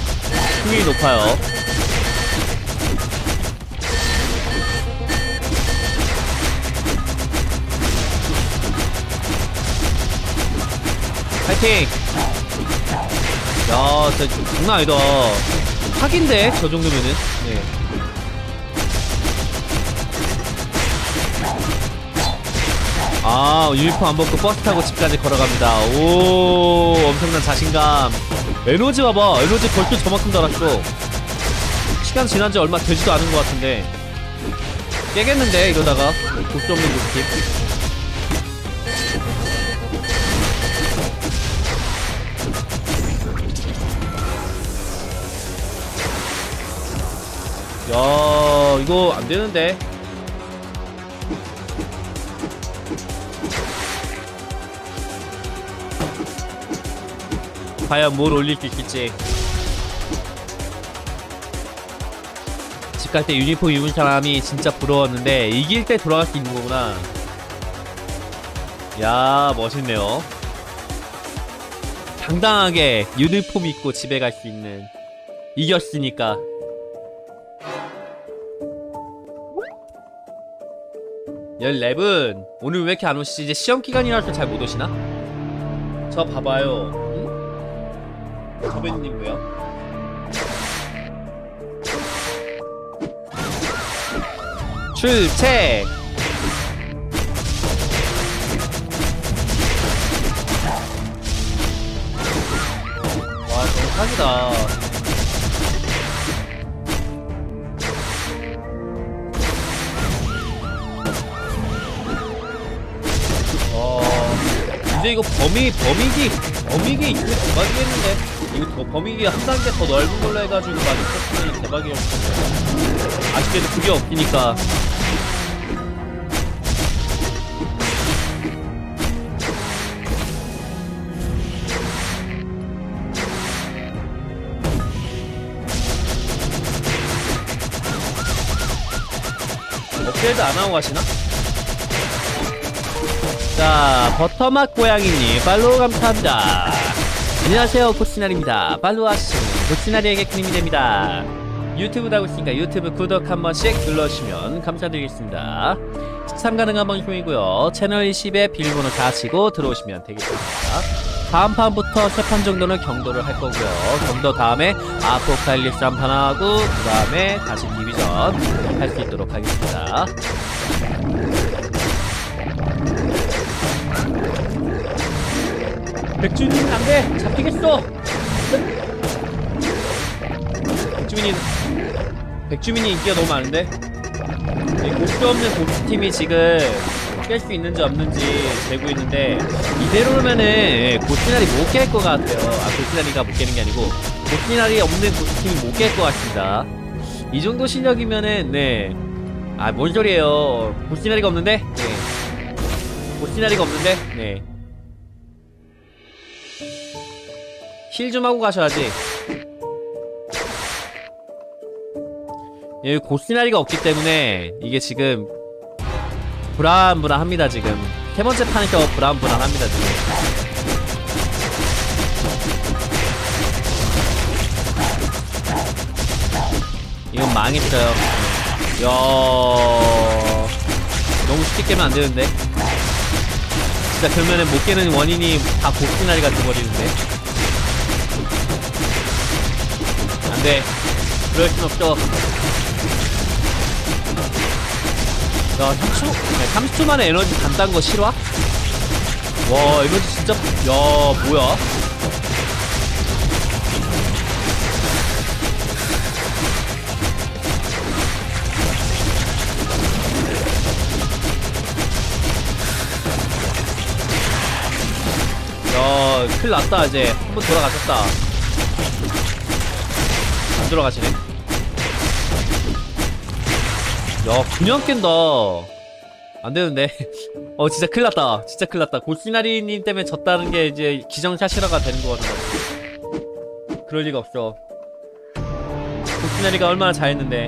화이팅! 야, 진짜 장난 아니다. 사기인데, 저 정도면은. 네. 아, 유니폼 안 벗고 버스 타고 집까지 걸어갑니다. 오, 엄청난 자신감. 에너지 봐봐. 에너지 벌써 저만큼 달았어. 시간 지난 지 얼마 되지도 않은 것 같은데 깨겠는데 이러다가. 볼수 없는 느낌. 야, 이거 안 되는데. 과연 뭘 올릴 수 있을지. 집 갈 때 유니폼 입은 사람이 진짜 부러웠는데 이길 때 돌아갈 수 있는 거구나. 야, 멋있네요. 당당하게 유니폼 입고 집에 갈 수 있는. 이겼으니까. 열랩은 오늘 왜 이렇게 안 오시지? 이제 시험기간이라서 잘 못 오시나? 저 봐봐요. 저배님 왜요? 출첵! 사기다. 근데 이거 범위기 이거 대박이겠는데? 이거 범위기 한 단계 더 넓은 걸로 해가지고 막 있었으면 대박이었는데. 아쉽게도 그게 없으니까. 업그레이드 안 하고 가시나? 자, 버터맛 고양이님 팔로우 감사합니다. 안녕하세요, 고치나리입니다. 팔로우 하시면 고치나리에게 큰 힘이 됩니다. 유튜브도 하고 있으니까 유튜브 구독 한 번씩 눌러주시면 감사드리겠습니다. 시참 가능한 방송이고요. 채널 20에 비밀번호 다 치고 들어오시면 되겠습니다. 다음 판부터 3판 정도는 경도를 할 거고요. 경도 다음에 아포칼립스 한 판 하고 그 다음에 다시 디비전 할 수 있도록 하겠습니다. 백주민 안돼! 잡히겠어! 백주민이 인기가 너무 많은데? 곡수 없는 곡수팀이 지금 깰 수 있는지 없는지 재고 있는데, 이대로면은 고시나리 못 깰 것 같아요. 고시나리가 못 깨는 게 아니고 고시나리 없는 곡수팀이 못 깰 것 같습니다. 이 정도 실력이면은 뭔 소리예요. 고시나리가 없는데? 고시나리가 없는데? 힐 좀 하고 가셔야지. 여기 고시나리가 없기 때문에 이게 지금 불안불안합니다. 지금 세 번째 판에서 불안불안합니다. 지금 이건 망했어요. 야, 너무 쉽게 깨면 안 되는데. 진짜 그러면은 못 깨는 원인이 다 고시나리가 돼버리는데. 안돼, 그럴 순 없죠. 야, 30초 만에 에너지 단단 거 실화? 와, 에너지 진짜, 야, 뭐야? 야, 큰일 났다. 이제 한번 돌아가셨다. 안 돌아가시네. 야, 그냥 깬다. 안 되는데. 진짜 큰일 났다. 진짜 큰일 났다. 고시나리님 때문에 졌다는 게 이제 기정사실화가 되는 거거든. 그럴 리가 없어. 고시나리가 얼마나 잘했는데.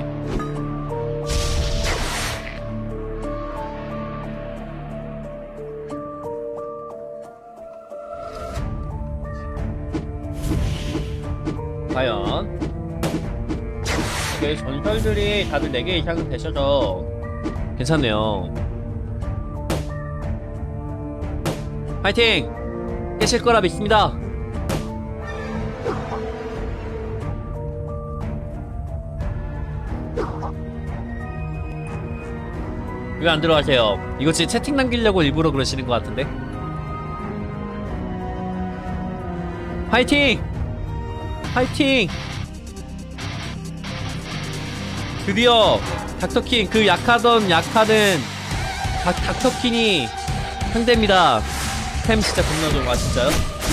과연 전설들이 다들 4개 이상은 되셔서 괜찮네요. 파이팅! 깨실 거라 믿습니다. 왜 안 들어가세요? 이거 지금 채팅 남기려고 일부러 그러시는 것 같은데? 파이팅! 파이팅! 드디어 닥터킹, 그 약하던 닥터킹이 상대입니다. 템 진짜 겁나 좋아. 진짜요?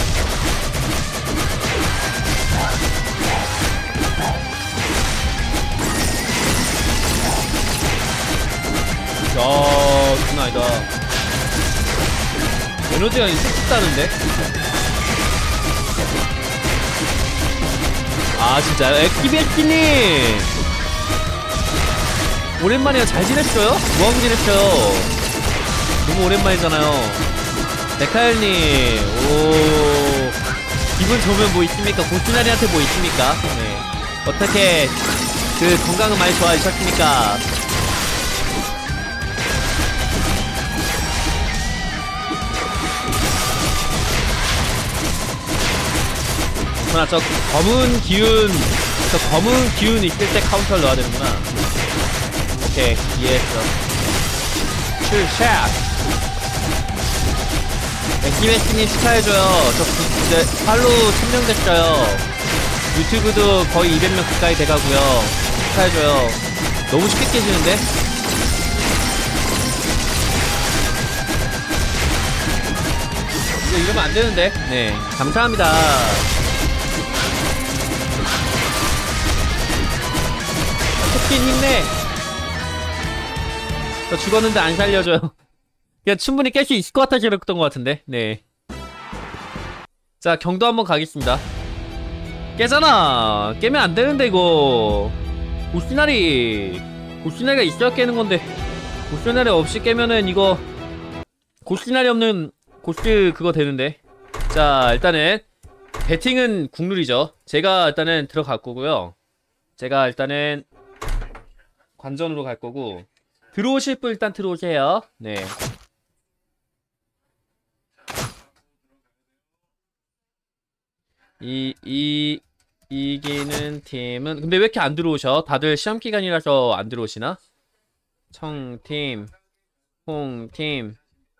야, 장난 아니다. 에너지가 있다는데? 아, 진짜요? 에키베키님! 오랜만이에요. 잘 지냈어요? 뭐하고 지냈어요? 너무 오랜만이잖아요. 데카엘님, 오, 기분 좋으면 뭐 있습니까? 고시나리한테 뭐 있습니까? 네. 어떻게 그 건강은 많이 좋아지셨습니까? 그렇구나. 저 검은 기운 있을 때 카운터를 넣어야 되는구나. 오케이, 이해했어. 슈샷! 엑기메스님 축하해줘요. 저 이제 팔로우 1000명 됐어요. 유튜브도 거의 200명 가까이 돼가고요. 축하해줘요. 너무 쉽게 깨지는데? 이러면 안 되는데. 네, 감사합니다. 토끼 힘내. 저 죽었는데 안 살려줘요. 그냥 충분히 깰 수 있을 것 같아서 그랬던 것 같은데. 네. 자, 경도 한번 가겠습니다. 깨잖아. 깨면 안 되는데 이거. 고시나리가 있어야 깨는 건데. 고시나리 없이 깨면은 이거 고시나리 없는 고스 그거 되는데. 자, 일단은 배팅은 국룰이죠. 제가 일단은 들어갈 거고요. 제가 일단은 관전으로 갈 거고, 들어오실 분 일단 들어오세요. 네. 이기는 팀은 근데 왜 이렇게 안 들어오셔? 다들 시험 기간이라서 안 들어오시나? 청팀, 홍팀.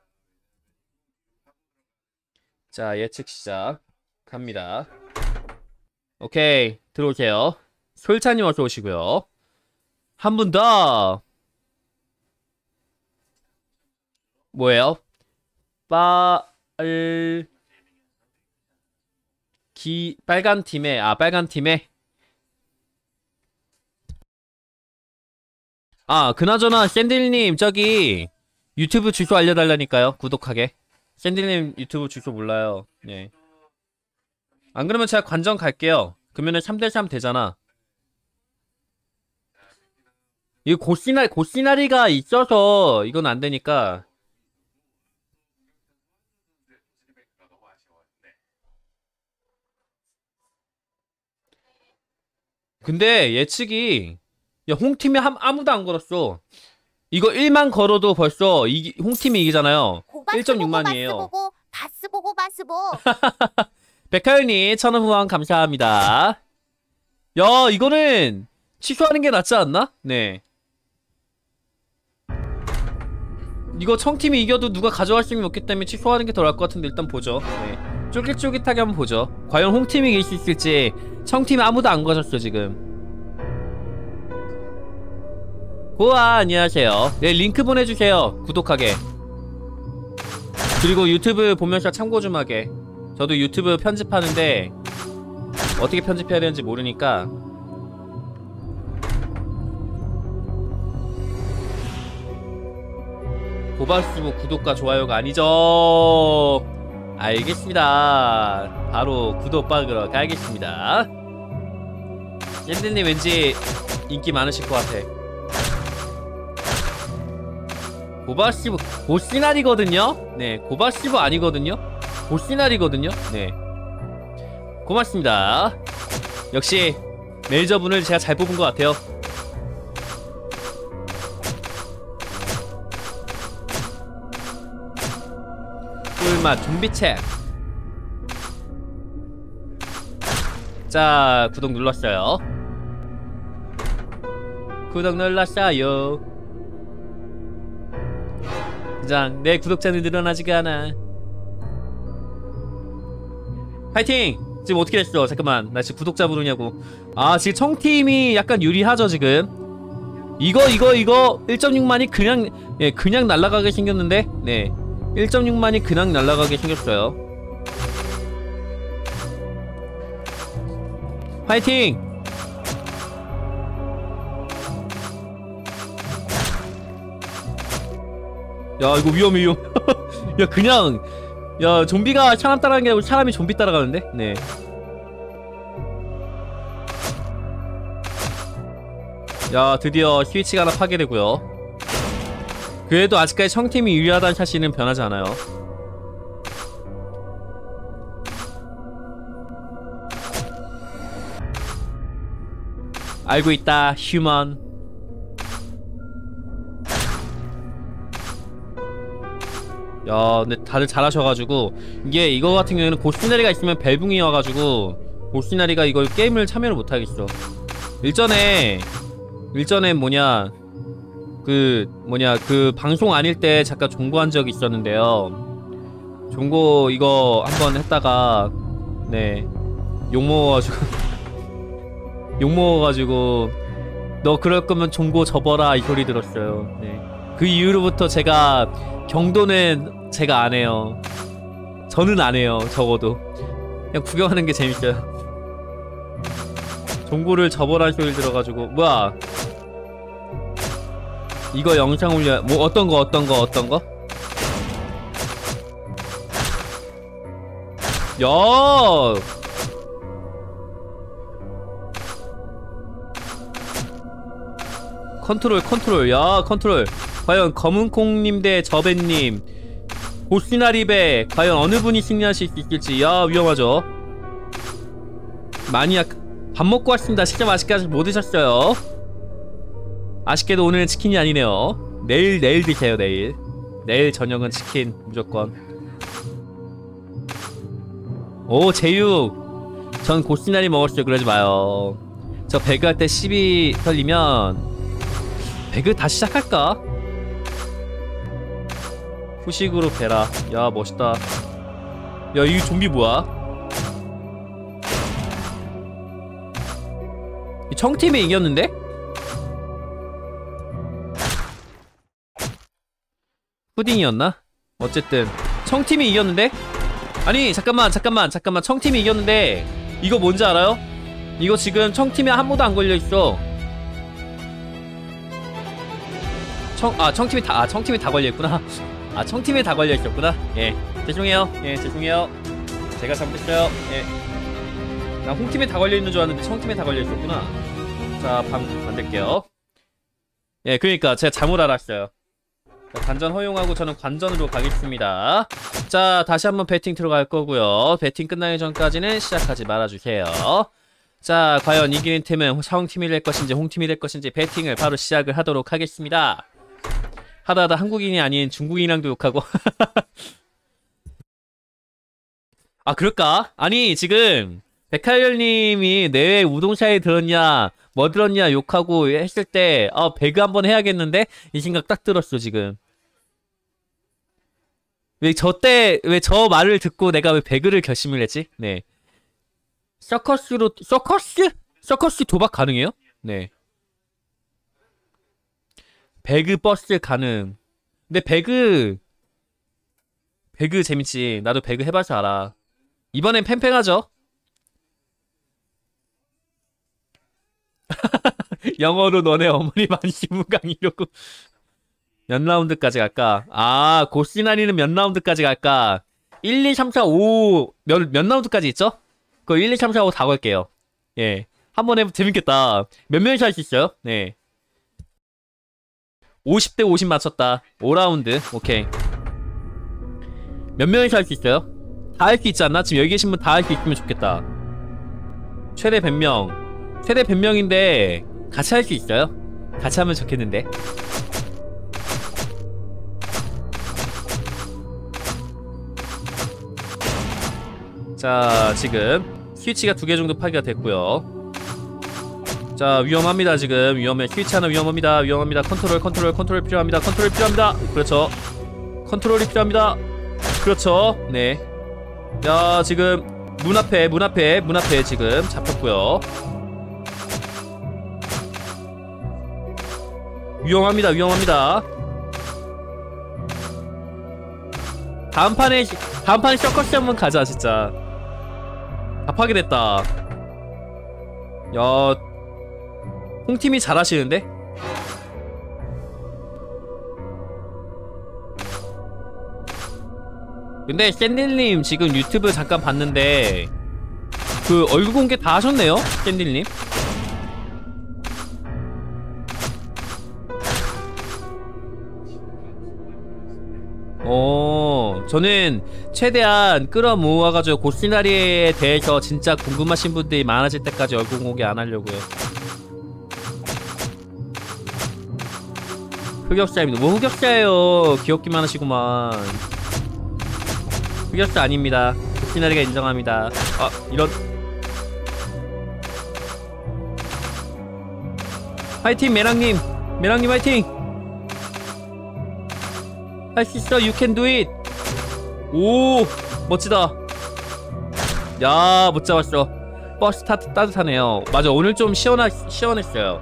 자, 예측 시작 갑니다. 오케이, 들어오세요. 솔찬님 어서 오시고요. 한 분 더. 뭐예요? 빨간 팀에, 빨간 팀에. 그나저나 샌들님 저기 유튜브 주소 알려달라니까요. 구독하게. 샌들님 유튜브 주소 몰라요. 네. 안 그러면 제가 관전 갈게요. 그러면은 3대3 되잖아. 이 고시나리가 있어서 이건 안 되니까. 근데 예측이, 야, 홍팀이 아무도 안 걸었어. 이거 1만 걸어도 벌써 홍팀이 이기잖아요. 1.6만이에요. 바스 보고. 백하연이 1000원 후원 감사합니다. 야, 이거는 취소하는 게 낫지 않나? 네. 이거 청팀이 이겨도 누가 가져갈 수 없기 때문에 취소하는 게 더 나을 것 같은데 일단 보죠. 네. 쫄깃쫄깃하게 한번 보죠. 과연 홍팀이 이길 수 있을지. 청팀이 아무도 안 가졌어 지금. 고아 안녕하세요. 네, 링크 보내주세요. 구독하게. 그리고 유튜브 보면서 참고 좀 하게. 저도 유튜브 편집하는데 어떻게 편집해야 되는지 모르니까. 고바스모 구독과 좋아요가 아니죠. 알겠습니다. 바로 구독 받으러 가야겠습니다. 샌들님 왠지 인기 많으실 것 같아. 고바시브 고시나리거든요. 네, 고바시브 아니거든요. 고시나리거든요. 네, 고맙습니다. 역시 매니저분을 제가 잘 뽑은 것 같아요. 꿀맛 좀비책. 자, 구독 눌렀어요. 구독 눌렀어요. 그냥 내 구독자는 늘어나지가 않아. 파이팅! 지금 어떻게 됐어? 잠깐만, 나 지금 구독자 부르냐고. 지금 청팀이 약간 유리하죠 지금. 이거 1.6만이 그냥, 예, 그냥 날아가게 생겼는데. 네, 1.6만이 그냥 날아가게 생겼어요. 파이팅! 야, 이거 위험해. 야, 그냥, 야, 좀비가 사람 따라가는 게 아니고 사람이 좀비 따라가는데? 네. 야, 드디어 스위치가 하나 파괴되고요. 그래도 아직까지 청팀이 유리하다는 사실은 변하지 않아요. 알고 있다, 휴먼. 야, 근데 다들 잘하셔가지고. 이거 같은 경우에는 고시나리가 있으면 벨붕이 와가지고 고시나리가 이걸 게임을 참여를 못하겠어. 일전에 그 방송 아닐 때 잠깐 종고한 적이 있었는데요. 종고 이거 한번 했다가, 네, 욕먹어가지고 욕먹어가지고 너 그럴 거면 종고 접어라 이 소리 들었어요. 네. 그 이후로부터 제가 경도는 제가 안 해요. 저는 안 해요. 적어도 그냥 구경하는 게 재밌어요. 종고를 접어라 소리 들어가지고. 뭐야 이거 영상 올려. 뭐 어떤 거 야 컨트롤 야 컨트롤. 과연 검은콩님 대 저배님 보스나리배 과연 어느 분이 승리하실 수 있을지. 야 위험하죠. 마니악 밥 먹고 왔습니다. 진짜 맛있게 못 드셨어요. 아쉽게도 오늘은 치킨이 아니네요. 내일 드세요. 내일 저녁은 치킨 무조건. 오 제육 전 고시나리 먹었어요. 그러지 마요. 저 배그 할 때 12 털리면 배그 다시 시작할까? 후식으로 배라. 야 멋있다. 야 이 좀비 뭐야? 이 청팀이 이겼는데? 푸딩이었나? 어쨌든 청팀이 이겼는데? 아니 잠깐만 청팀이 이겼는데 이거 뭔지 알아요? 이거 지금 청팀에 한 번도 안 걸려있어. 청팀이 다 걸려있구나. 청팀에 다 걸려있었구나. 예 죄송해요. 제가 잘못했어요. 예 나 홍팀에 다 걸려있는 줄 알았는데 청팀에 다 걸려있었구나. 자 만들게요. 예 그러니까 제가 잘못 알았어요. 자, 관전 허용하고 저는 관전으로 가겠습니다. 자 다시 한번 배팅 들어갈 거고요. 배팅 끝나기 전까지는 시작하지 말아주세요. 자 과연 이기는 팀은 서흥팀이 될 것인지 홍팀이 될 것인지 배팅을 바로 시작을 하도록 하겠습니다. 하다하다 한국인이 아닌 중국인이랑도 욕하고. 아 그럴까? 아니 지금 백하열님이 내외 우동샤에 들었냐 뭐 들었냐 욕하고 했을 때 배그 한번 해야겠는데? 이 생각 딱 들었어 지금. 왜 저 말을 듣고 내가 왜 배그를 결심을 했지? 네. 서커스 도박 가능해요? 네. 배그 버스 가능. 근데 배그 재밌지. 나도 배그 해봐서 알아. 이번엔 팽팽하죠? 영어로 너네 어머니 만시무강 이러고. 몇 라운드까지 갈까? 고시나리는 몇 라운드까지 갈까? 1, 2, 3, 4, 5 몇 라운드까지 있죠? 그거 1, 2, 3, 4, 5 다 걸게요. 예. 한번 해보면 재밌겠다. 몇 명이서 할 수 있어요? 네. 50대 50 맞췄다. 5라운드. 오케이. 몇 명이서 할 수 있어요? 다 할 수 있지 않나? 지금 여기 계신 분 다 할 수 있으면 좋겠다. 최대 100명. 최대 100명인데 같이 할 수 있어요? 같이 하면 좋겠는데. 자 지금 스위치가 2개 정도 파괴가 됐고요. 자 위험합니다. 지금 위험해. 스위치 하나 위험합니다. 컨트롤 필요합니다. 그렇죠. 컨트롤이 필요합니다. 그렇죠. 네. 야 지금 문 앞에 지금 잡혔고요. 위험합니다. 다음 판에 서커스 한번 가자 진짜. 다 파괴됐다. 야 홍팀이 잘하시는데? 근데 샌딜님 지금 유튜브 잠깐 봤는데 그 얼굴 공개 다 하셨네요? 샌딜님? 저는 최대한 끌어모아가지고 고시나리에 대해서 진짜 궁금하신 분들이 많아질 때까지 얼굴 공개 안 하려고요. 흑역사입니다. 뭐 흑역사예요. 귀엽기만 하시구만. 흑역사 아닙니다. 고시나리가 인정합니다. 이런. 화이팅 매랑님 화이팅. 할 수 있어. You can do it. 오 멋지다. 야 못 잡았어. 버스 따뜻하네요. 맞아, 오늘 좀 시원했어요.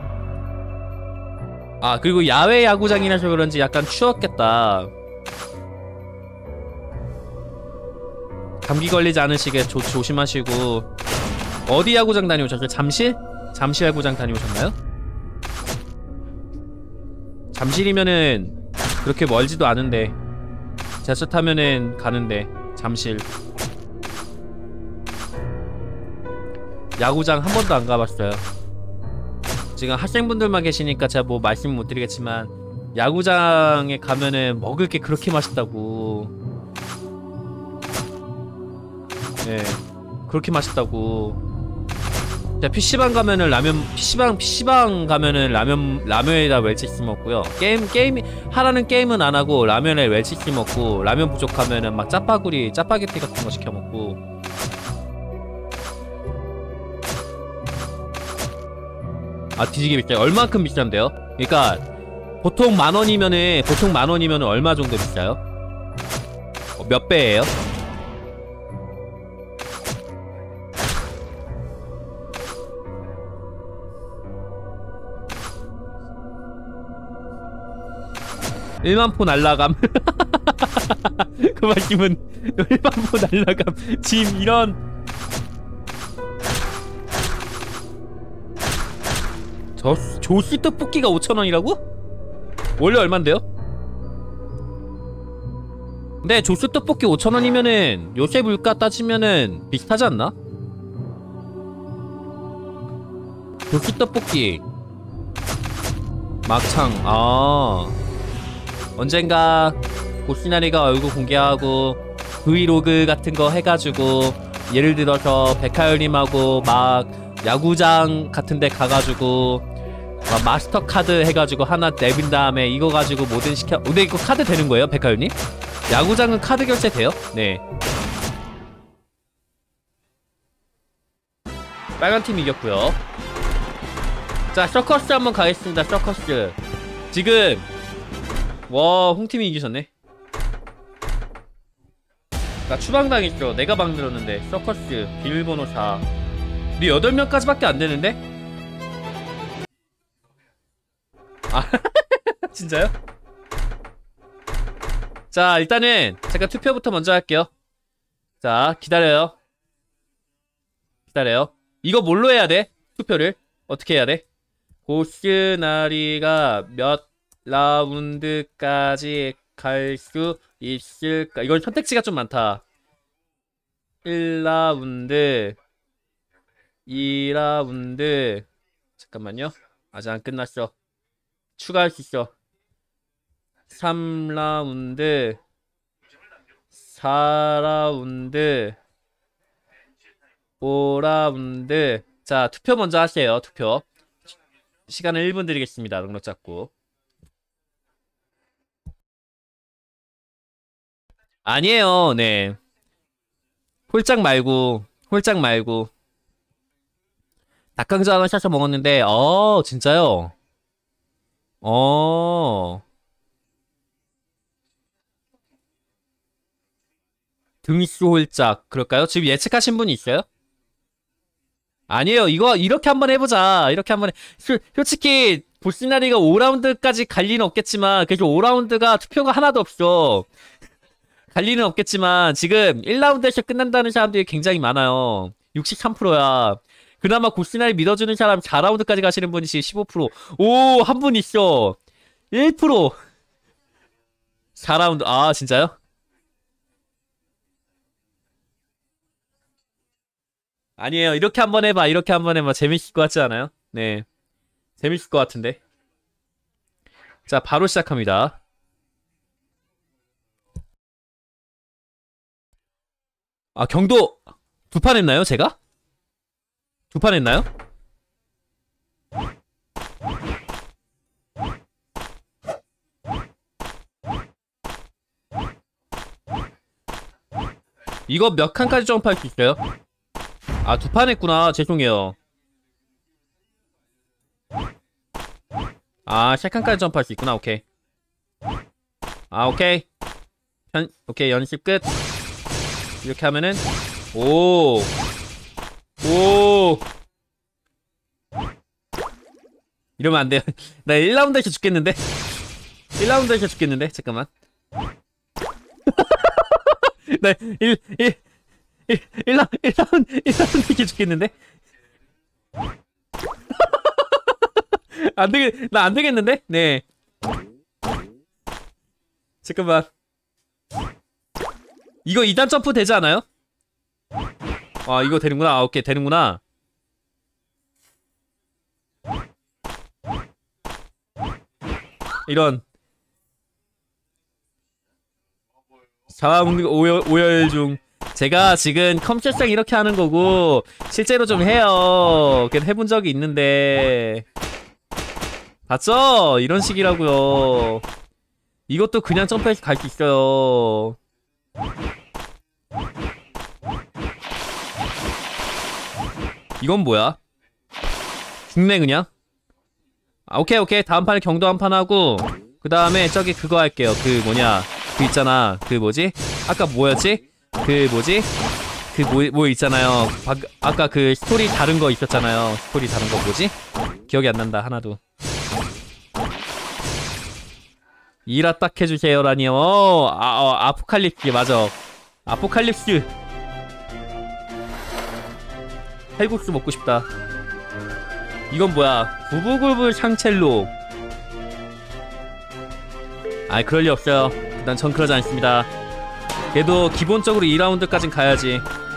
아, 그리고 야외 야구장이라서 그런지 약간 추웠겠다. 감기 걸리지 않으시게 조심하시고. 어디 야구장 다녀오셨어요? 잠실? 잠실 야구장 다녀오셨나요? 잠실이면은 그렇게 멀지도 않은데, 지하철 타면은 가는데. 잠실 야구장 한 번도 안 가봤어요. 지금 학생분들만 계시니까 제가 뭐 말씀 못 드리겠지만, 야구장에 가면은 먹을 게 그렇게 맛있다고. 네, 그렇게 맛있다고. 제가 PC방 가면은 PC방 가면은 라면에다 웰치스 먹고요. 하라는 게임은 안 하고 라면에 웰치스 먹고, 라면 부족하면은 막 짜파게티 같은 거 시켜 먹고. 아, 뒤지게 비싸요. 얼마큼 비싼데요? 그러니까 보통 만원이면은 얼마 정도 비싸요? 몇 배예요? 일만포 날라감. 그 말씀은 일만포 날라감. 지금 이런. 조스 떡볶이가 5,000원이라고? 원래 얼만데요? 근데 조스 떡볶이 5,000원이면은 요새 물가 따지면은 비슷하지 않나? 조스 떡볶이 막창. 아, 언젠가 고시나리가 얼굴 공개하고 브이로그 같은 거 해가지고, 예를 들어서 백하열님하고 막 야구장 같은데 가가지고 막 마스터카드 해가지고 하나 내빈 다음에 이거 가지고 뭐든 시켜. 근데 이거 카드 되는 거예요, 백하열님? 야구장은 카드 결제 돼요? 네. 빨간 팀 이겼고요. 자, 서커스 한번 가겠습니다. 서커스. 지금 와, 홍팀이 이기셨네. 나 추방당했죠. 내가 방 들었는데. 서커스 비밀번호 4. 우리 8명까지밖에 안 되는데? 아, 진짜요? 자, 일단은 잠깐 투표부터 먼저 할게요. 자, 기다려요. 이거 뭘로 해야 돼? 투표를 어떻게 해야 돼? 고스나리가 몇 라운드까지 갈 수 있을까? 이건 선택지가 좀 많다. 1라운드, 2라운드. 잠깐만요. 아직 안 끝났어. 추가할 수 있어. 3라운드, 4라운드, 5라운드. 자, 투표 먼저 하세요. 투표. 시간을 1분 드리겠습니다. 넉넉 잡고. 아니에요. 네. 홀짝 말고. 닭강정을 사서 먹었는데, 진짜요? 등수 홀짝. 그럴까요? 지금 예측하신 분이 있어요? 아니에요. 이거 이렇게 한번 해보자. 솔직히 보스나리가 5라운드까지 갈 리는 없겠지만, 그래서 5라운드가 투표가 하나도 없어. 갈 리는 없겠지만 지금 1라운드에서 끝난다는 사람들이 굉장히 많아요. 63%야. 그나마 보스나리 믿어주는 사람 4라운드까지 가시는 분이 지금 15%. 오, 한 분 있어. 1%. 4라운드. 아, 진짜요? 아니에요. 이렇게 한번 해봐. 재밌을 것 같지 않아요? 네. 재밌을 것 같은데. 자, 바로 시작합니다. 아, 경도 2판 했나요, 제가? 2판 했나요? 이거 몇 칸까지 점프할 수 있어요? 아, 2판 했구나. 죄송해요. 아, 3칸까지 점프할 수 있구나. 오케이. 아, 오케이. 오케이, 연습 끝. 이렇게 하면은 오 이러면 안 돼요. 나 1라운드에서 죽겠는데? 1라운드에서 죽겠는데? 잠깐만. 나 1라운드에서 죽겠는데? 나 안 되겠는데? 네. 잠깐만. 이거 2단 점프 되지 않아요? 아, 이거 되는구나. 아, 오케이. 되는구나. 이런. 자아뭉 오열 중. 제가 지금 컴퓨터상 이렇게 하는 거고, 실제로 좀 해요. 그냥 해본 적이 있는데. 봤죠? 이런 식이라고요. 이것도 그냥 점프해서 갈 수 있어요. 이건 뭐야? 죽네 그냥? 아, 오케이. 다음 판에 경도 한 판 하고, 그 다음에 저기 그거 할게요. 그 뭐냐, 그 있잖아. 그 뭐지? 아까 뭐였지? 그 뭐지? 그 뭐 있잖아요. 아까 그 스토리 다른 거 있었잖아요. 스토리 다른 거 뭐지? 기억이 안 난다 하나도. 이라 딱 해주세요라니요. 아포칼립스 맞아. 아포칼립스. 칼국수 먹고 싶다. 이건 뭐야? 구부구부 샹첼로. 아이, 그럴 리 없어요. 일단 전 그러지 않습니다. 그래도 기본적으로 2라운드까진 가야지.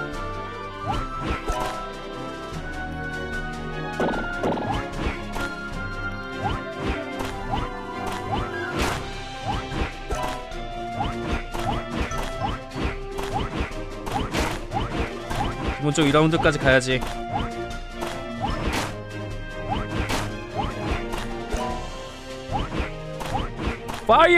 기본적으로 2라운드까지 가야지. 파이어!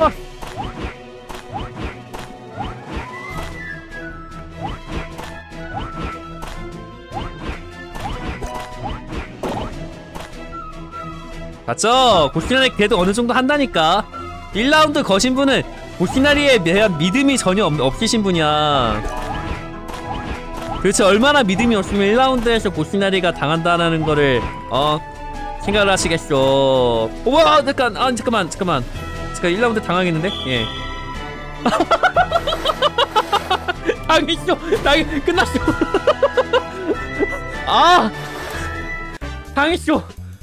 봤죠? 보시나리 그래도 어느정도 한다니까. 1라운드 거신 분은 보시나리에 대한 믿음이 전혀 없으신 분이야. 그렇지, 얼마나 믿음이 없으면 1라운드에서 보시나리가 당한다는 거를 생각을 하시겠어. 우와, 잠깐만 1라운드 당하겠는데? 예. 당했어. 끝났어. 아, 당했어.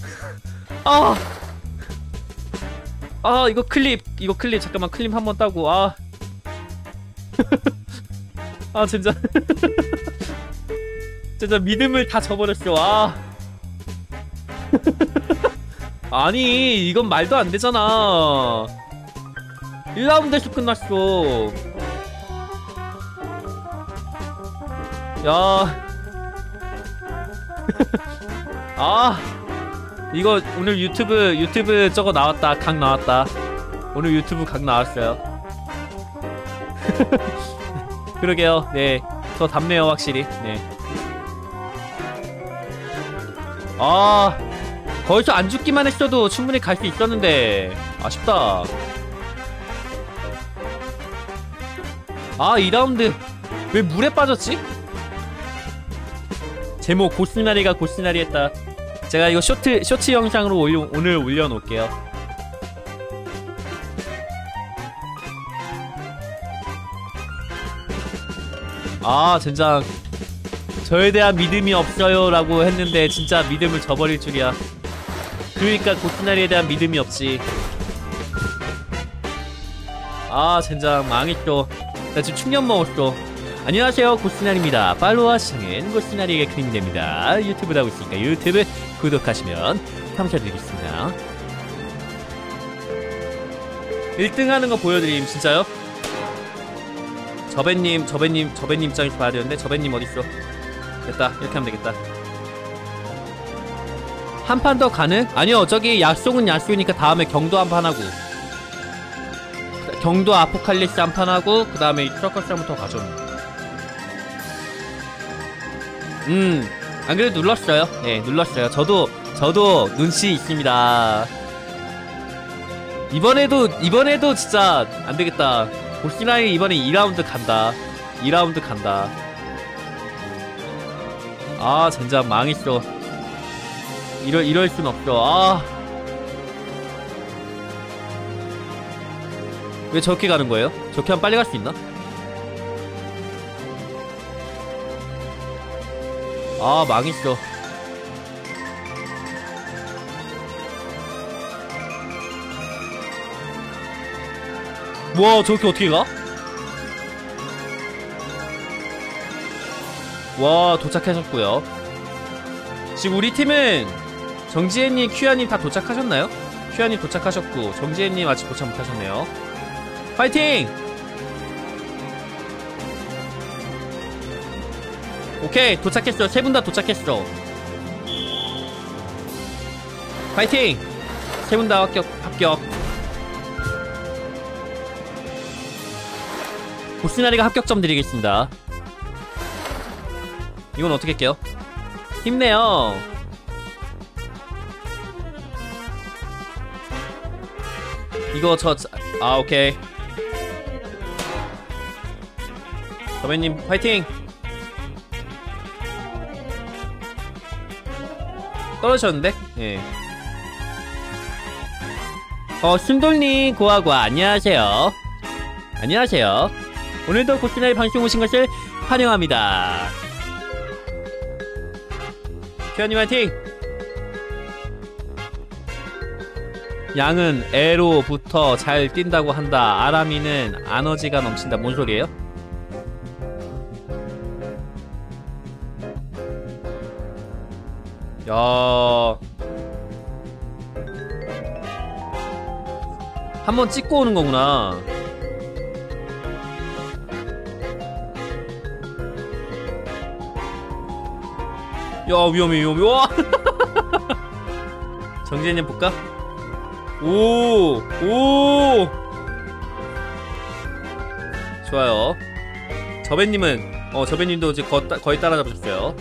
이거 클립 잠깐만, 클립 한번 따고. 진짜. 진짜 믿음을 다 저버렸어. 아니, 이건 말도 안 되잖아. 1라운드에서 끝났어. 야. 이거 오늘 유튜브 저거 나왔다. 각 나왔다. 오늘 유튜브 각 나왔어요. 그러게요. 네, 더 답네요 확실히. 네. 거기서 안 죽기만 했어도 충분히 갈 수 있었는데 아쉽다. 2라운드 왜 물에 빠졌지? 제목 고스나리가 고스나리 했다. 제가 이거 쇼츠 영상으로 오늘 올려놓을게요. 젠장. 저에 대한 믿음이 없어요 라고 했는데 진짜 믿음을 저버릴 줄이야. 그러니까 고스나리에 대한 믿음이 없지. 젠장 망했어. 나 지금 충격 먹었어. 안녕하세요, 고스나리입니다. 팔로우와 시청은 고스나리에게 큰 힘이 됩니다. 유튜브도 하고 있으니까 유튜브 구독하시면 감사드리겠습니다. 1등 하는 거 보여드림. 진짜요? 저배님 입장에서 봐야 되는데. 저배님 어딨어? 됐다. 이렇게 하면 되겠다. 한 판 더 가능? 아니요, 저기 약속은 약속이니까 다음에 경도 한 판 하고, 경도 아포칼립스 한 판 하고, 그 다음에 서커스 한부터 가죠. 안 그래도 눌렀어요. 네, 눌렀어요. 저도 눈치 있습니다. 이번에도 진짜 안 되겠다. 보스나리 이번에 2라운드 간다. 2라운드 간다. 젠장 망했어. 이럴 순 없어. 왜 저렇게 가는 거예요? 저렇게 하면 빨리 갈 수 있나? 아, 망했어. 와, 저렇게 어떻게 가? 와, 도착하셨고요. 지금 우리 팀은 정지혜님, 큐아님 다 도착하셨나요? 큐아님 도착하셨고 정지혜님 아직 도착 못하셨네요. 파이팅! 오케이, 도착했어. 세 분 다 도착했어. 파이팅! 세 분 다 합격. 보스나리가 합격점 드리겠습니다. 이건 어떻게 할게요? 힘내요. 이거 오케이. 서배님 파이팅! 떨어졌는데? 예. 순돌님 고아과 안녕하세요. 안녕하세요. 오늘도 보스나리 방송 오신 것을 환영합니다. 큐아님 화이팅! 양은 애로부터 잘 뛴다고 한다. 아람이는 에너지가 넘친다. 뭔 소리예요? 야, 한번 찍고 오는 거구나. 야, 위험해. 와! 정지혜님 볼까? 오! 좋아요. 저배님은 저배님도 이제 거의 따라잡으셨어요.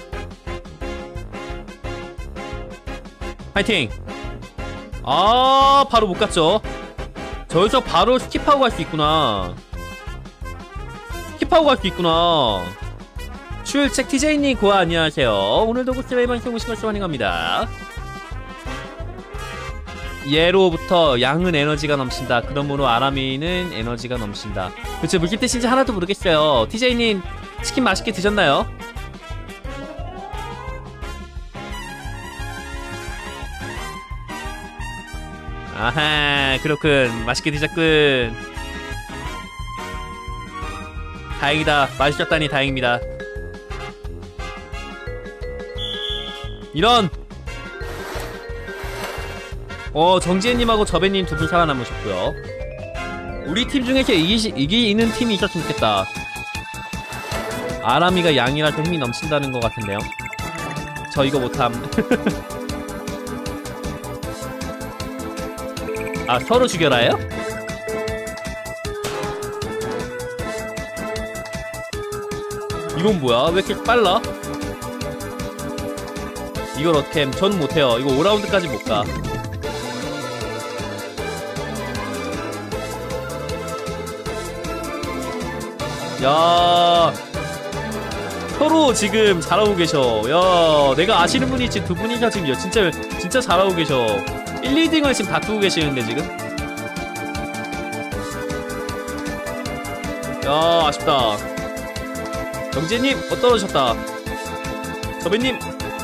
파이팅! 아, 바로 못 갔죠. 저기서 바로 스킵하고 갈 수 있구나. 출첵 TJ님 고아 안녕하세요. 오늘도 보스나리 방송 오신 것을 환영합니다. 예로부터 양은 에너지가 넘친다. 그러므로 아람이는 에너지가 넘친다. 그쵸, 무슨 뜻인지 하나도 모르겠어요. TJ님 치킨 맛있게 드셨나요? 아하, 그렇군. 맛있게 드셨군. 다행이다. 맛있었다니 다행입니다. 이런! 정지혜님하고 저배님 두 분 살아남으셨고요. 우리 팀 중에서 이기는 팀이 있었으면 좋겠다. 아람이가 양이라서 힘이 넘친다는 것 같은데요. 저 이거 못함. 아, 서로 죽여라요? 이건 뭐야? 왜 이렇게 빨라? 이걸 어떻게 햄? 전 못해요. 이거 5라운드까지 못가. 야, 서로 지금 잘하고 계셔. 야, 내가 아시는 분이 지금 두 분이서 지금 진짜 잘하고 계셔. 1, 2등을 지금 다투고 계시는데 지금. 야, 아쉽다. 정재님 떨어지셨다. 저배님,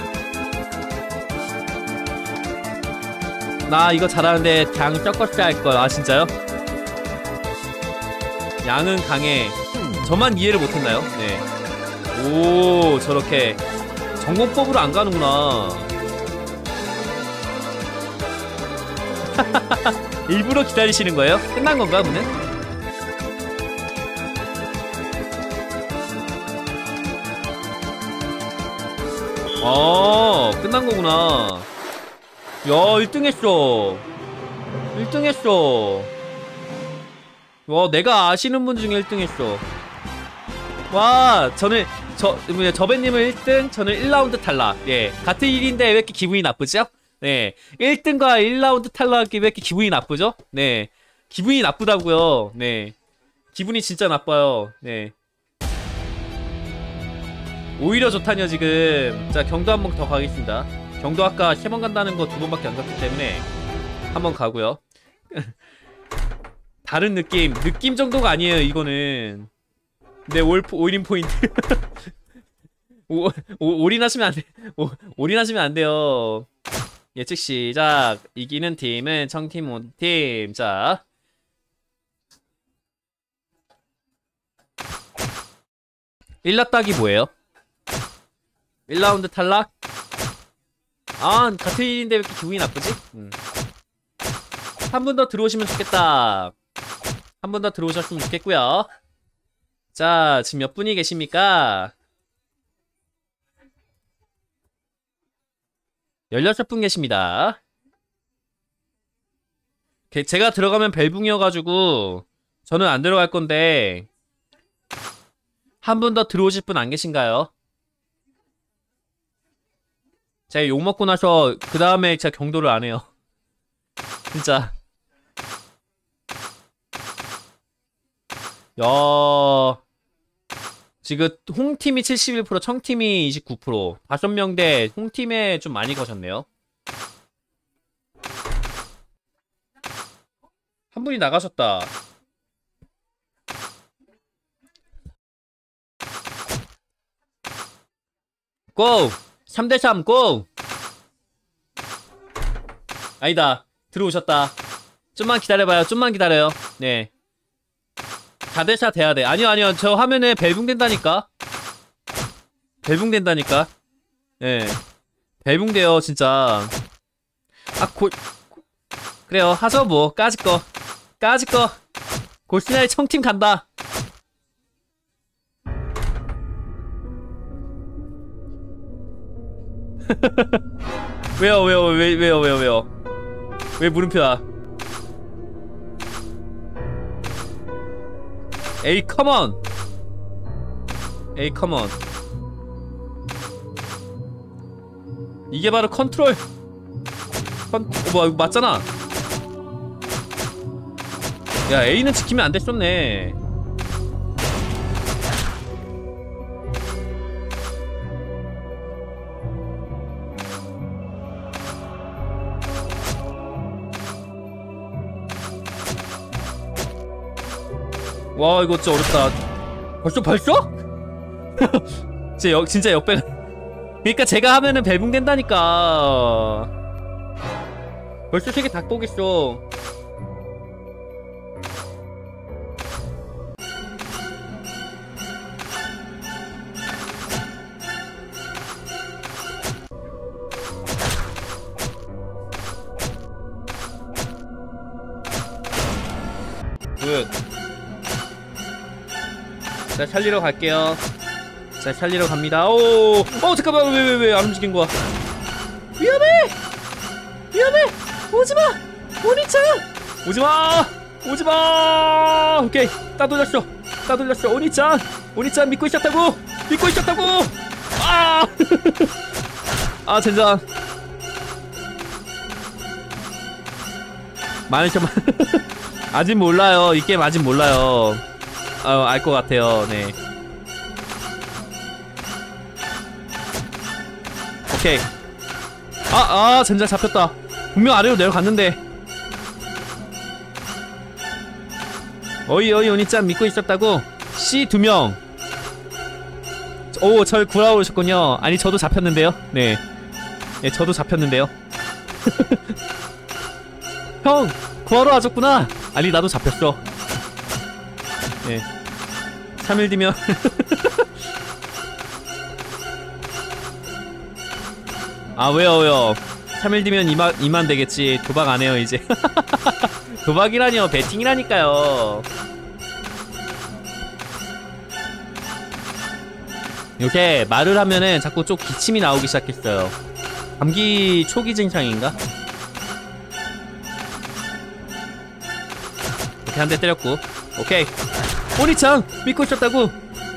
나 이거 잘하는데 양 섞었어야 할걸. 아, 진짜요? 양은 강해. 저만 이해를 못했나요? 네. 오, 저렇게 전공법으로 안 가는구나. 일부러 기다리시는 거예요? 끝난 건가, 오늘? 끝난 거구나. 야, 1등 했어. 1등 했어. 와, 내가 아시는 분 중에 1등 했어. 와, 저배님은 1등, 저는 1라운드 탈락. 예. 같은 일인데 왜 이렇게 기분이 나쁘죠? 네. 1등과 1라운드 탈락이 왜 이렇게 기분이 나쁘죠? 네. 기분이 나쁘다고요. 네. 기분이 진짜 나빠요. 네. 오히려 좋다뇨, 지금. 자, 경도 한 번 더 가겠습니다. 경도 아까 3번 간다는 거 2번밖에 안 갔기 때문에 한 번 가고요. 다른 느낌 정도가 아니에요 이거는. 네, 올인 포인트. 올인하시면 안 돼. 올인하시면 안 돼요. 예측 시작. 이기는 팀은 청팀 원팀. 자, 1라 따기 뭐예요? 1라운드 탈락? 아, 같은 일인데 왜 이렇게 기분이 나쁘지? 한 분 더 들어오시면 좋겠다. 한 분 더 들어오셨으면 좋겠고요. 자, 지금 몇 분이 계십니까? 16분 계십니다. 제가 들어가면 벨붕이어가지고 저는 안 들어갈 건데 한 분 더 들어오실 분 안 계신가요? 제가 욕먹고 나서 그 다음에 제가 경도를 안 해요. 진짜. 야, 지금 홍팀이 71%, 청팀이 29%. 5명 대 홍팀에 좀 많이 거셨네요. 한 분이 나가셨다. 고! 3대3 고! 아니다. 들어오셨다. 좀만 기다려봐요. 좀만 기다려요. 네. 4대4 돼야 돼. 아니요. 저 화면에 벨붕된다니까. 벨붕된다니까. 예. 벨붕돼요, 진짜. 그래요. 하죠, 뭐. 까짓 거. 골시나의 청팀 간다. 왜요? 왜 물음표야? 에이 컴온. 이게 바로 컨트롤. 뭐야, 이거 맞잖아. 야, A는 지키면 안 됐었네. 와, 이거 진짜 어렵다. 벌써? 진짜 역배가. 그니까 제가 하면은 벨붕된다니까. 벌써 3개 다 보겠어. 굿. 자, 살리러 갈게요. 자, 살리러 갑니다. 오, 잠깐만, 왜 안 움직인 거야? 위험해! 오지마! 오니짱! 오지마! 오케이, 따돌렸어. 오니짱 믿고 있었다고! 아! 아, 젠장. 많으셔만. 아직 몰라요. 이 게임 아직 몰라요. 알 것 같아요. 네. 오케이. 젠장 잡혔다. 분명 아래로 내려갔는데. 어이 오니짱 믿고 있었다고. C 2명. 오, 절 구하러 오셨군요. 아니, 저도 잡혔는데요. 네, 저도 잡혔는데요. 형, 구하러 와줬구나. 아니, 나도 잡혔어. 네. 3일 뒤면. 아, 왜요? 3일 뒤면 이만 되겠지. 도박 안 해요, 이제. 도박이라니요, 배팅이라니까요. 요새 말을 하면은 자꾸 좀 기침이 나오기 시작했어요. 감기 초기 증상인가? 이렇게 한 대 때렸고. 오케이. 오니짱 믿고 있었다고.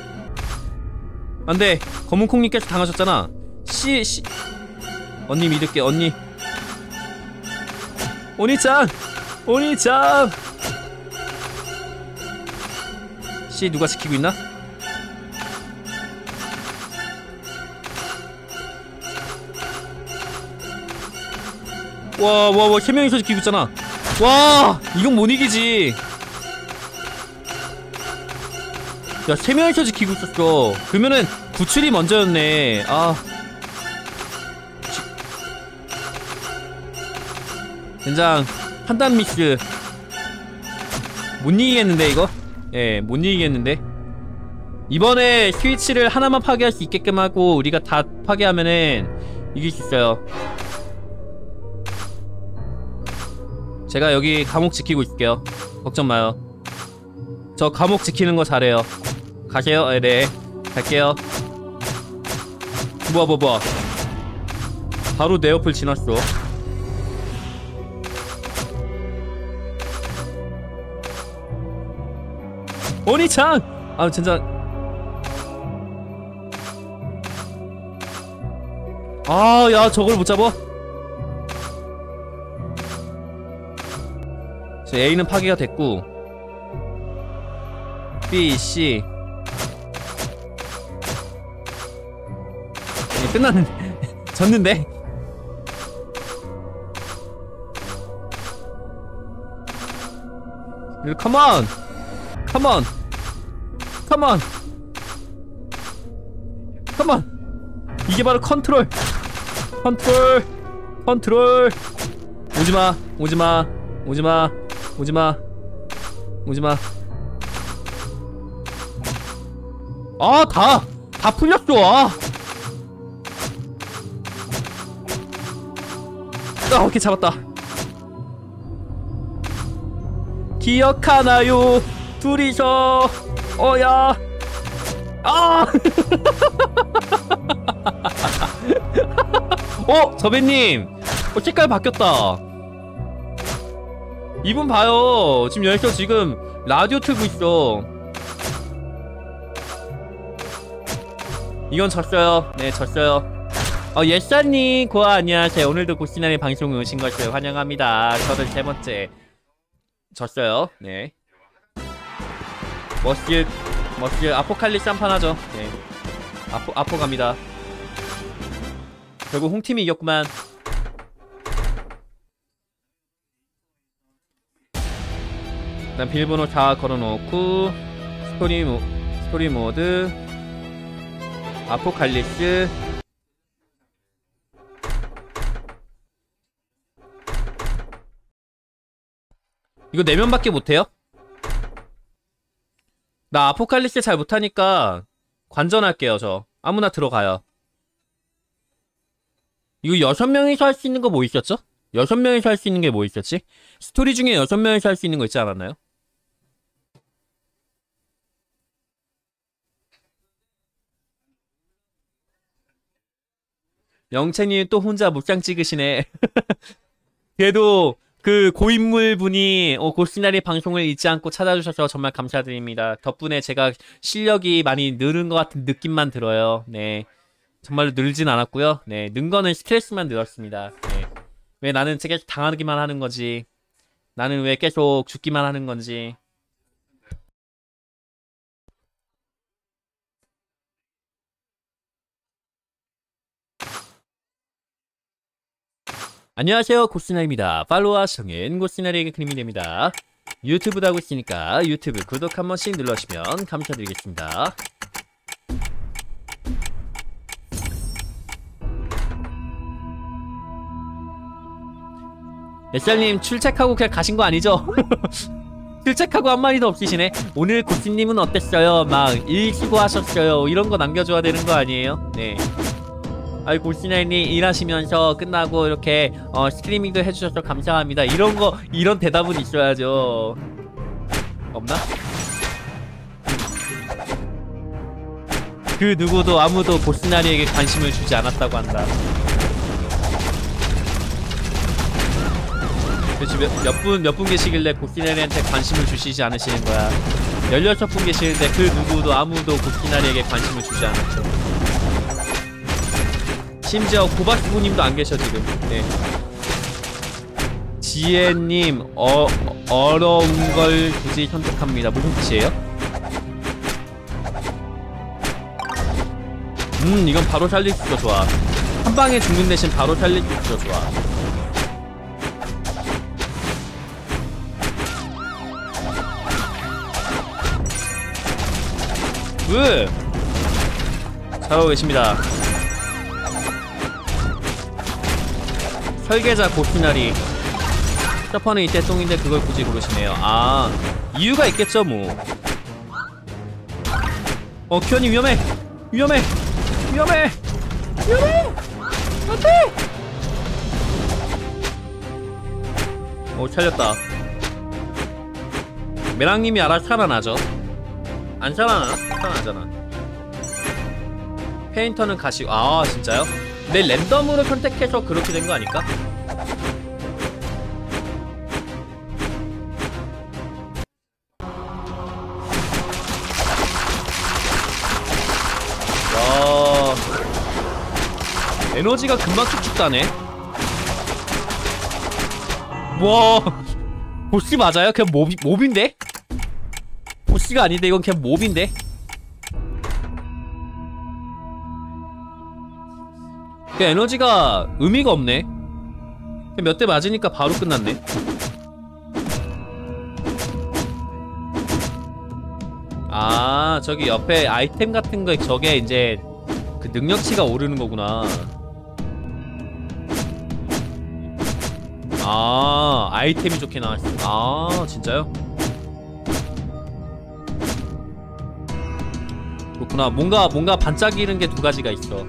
안돼. 검은콩님께서 당하셨잖아. 언니 믿을게. 언니. 오니짱. C 누가 지키고 있나? 와, 3명이서 지키고 있잖아. 와, 이건 못 이기지. 야, 3명이서 지키고 있었어. 그러면은 구출이 먼저였네. 아. 젠장 판단 미스. 못 이기겠는데 이거? 예, 못 이기겠는데. 이번에 스위치를 하나만 파괴할 수 있게끔 하고 우리가 다 파괴하면은 이길 수 있어요. 제가 여기 감옥 지키고 있을게요. 걱정 마요. 저 감옥 지키는 거 잘해요. 가세요. 네, 갈게요. 뭐야. 바로 내 옆을 지났어. 오니짱! 아, 진짜. 아, 야, 저걸 못 잡아? 저 A는 파괴가 됐고 B, C 끝났는데 졌는데? 컴온! 컴온! 컴온! 컴온! 이게 바로 컨트롤! 컨트롤! 오지마! 오지마! 오지마! 오지마! 오지마! 아, 다 풀렸어! 아, 오케이, 잡았다. 기억하나요? 둘이서 야. 아. 저배님. 색깔 바뀌었다. 이분 봐요. 지금 여기서 지금 라디오 틀고 있어. 이건 졌어요. 네, 졌어요. 예사님, 고아 안녕하세요. 오늘도 고시나리 방송에 오신 것을 환영합니다. 저도 3번째 졌어요. 네. 머스 아포칼리스 한판 하죠. 네. 아포 갑니다. 결국 홍팀이 이겼구만. 일단 비밀번호 다 걸어놓고 스토리 모드 아포칼리스. 이거 4명밖에 못해요? 나 아포칼리스 잘 못하니까 관전할게요. 저 아무나 들어가요. 이거 6명이서 할 수 있는 거 뭐 있었죠? 6명이서 할 수 있는 게 뭐 있었지? 스토리 중에 6명이서 할 수 있는 거 있지 않았나요? 영채님 또 혼자 목장 찍으시네. 그래도 그 고인물 분이 고시나리 방송을 잊지 않고 찾아주셔서 정말 감사드립니다. 덕분에 제가 실력이 많이 늘은 것 같은 느낌만 들어요. 네, 정말로 늘진 않았고요. 네, 는 거는 스트레스만 늘었습니다. 네. 왜 나는 계속 당하기만 하는 거지? 나는 왜 계속 죽기만 하는 건지? 안녕하세요, 고시나리입니다. 팔로우와 성인 고시나리에게 그림이 됩니다. 유튜브도 하고 있으니까 유튜브 구독 한 번씩 눌러주시면 감사드리겠습니다. 햇살님 출첵하고 그냥 가신 거 아니죠? 출첵하고 한마디도 없으시네. 오늘 고시님은 어땠어요? 막 일 수고하셨어요 이런 거 남겨줘야 되는 거 아니에요? 네. 아이, 고시나리님 일하시면서 끝나고 이렇게 스트리밍도 해주셔서 감사합니다 이런 거, 이런 대답은 있어야죠. 없나? 그 누구도 아무도 고시나리에게 관심을 주지 않았다고 한다. 그치, 몇 분 계시길래 고시나리한테 관심을 주시지 않으시는 거야. 16분 계시는데 그 누구도 아무도 고시나리에게 관심을 주지 않았죠. 심지어 고바스부님도 안 계셔 지금. 네. 지혜님 어려운 걸 굳이 선택합니다. 무슨 뜻이에요? 이건 바로 살릴 수 있어. 좋아. 한 방에 죽는 대신 바로 살릴 수 있어. 좋아. 굿! 잘하고 계십니다. 설계자 고스나리. 서퍼는 이때 똥인데 그걸 굳이 고르시네요. 아, 이유가 있겠죠 뭐. 큐어님 위험해! 위험해! 위험해! 위험해! 안돼! 살렸다. 메랑님이 알아서 살아나죠. 안 살아나? 살아나잖아. 페인터는 가시고. 아 진짜요? 내 랜덤으로 선택해서 그렇게 된 거 아닐까? 야, 에너지가 금방 쭉쭉 가네. 와, 보스 맞아요? 그냥 몹인데? 보스가 아닌데 이건 그냥 몹인데? 그 에너지가 의미가 없네. 몇 대 맞으니까 바로 끝났네. 아, 저기 옆에 아이템 같은 거 저게 이제 그 능력치가 오르는 거구나. 아, 아이템이 좋게 나왔어. 아, 진짜요? 그렇구나. 뭔가 반짝이는 게 두 가지가 있어.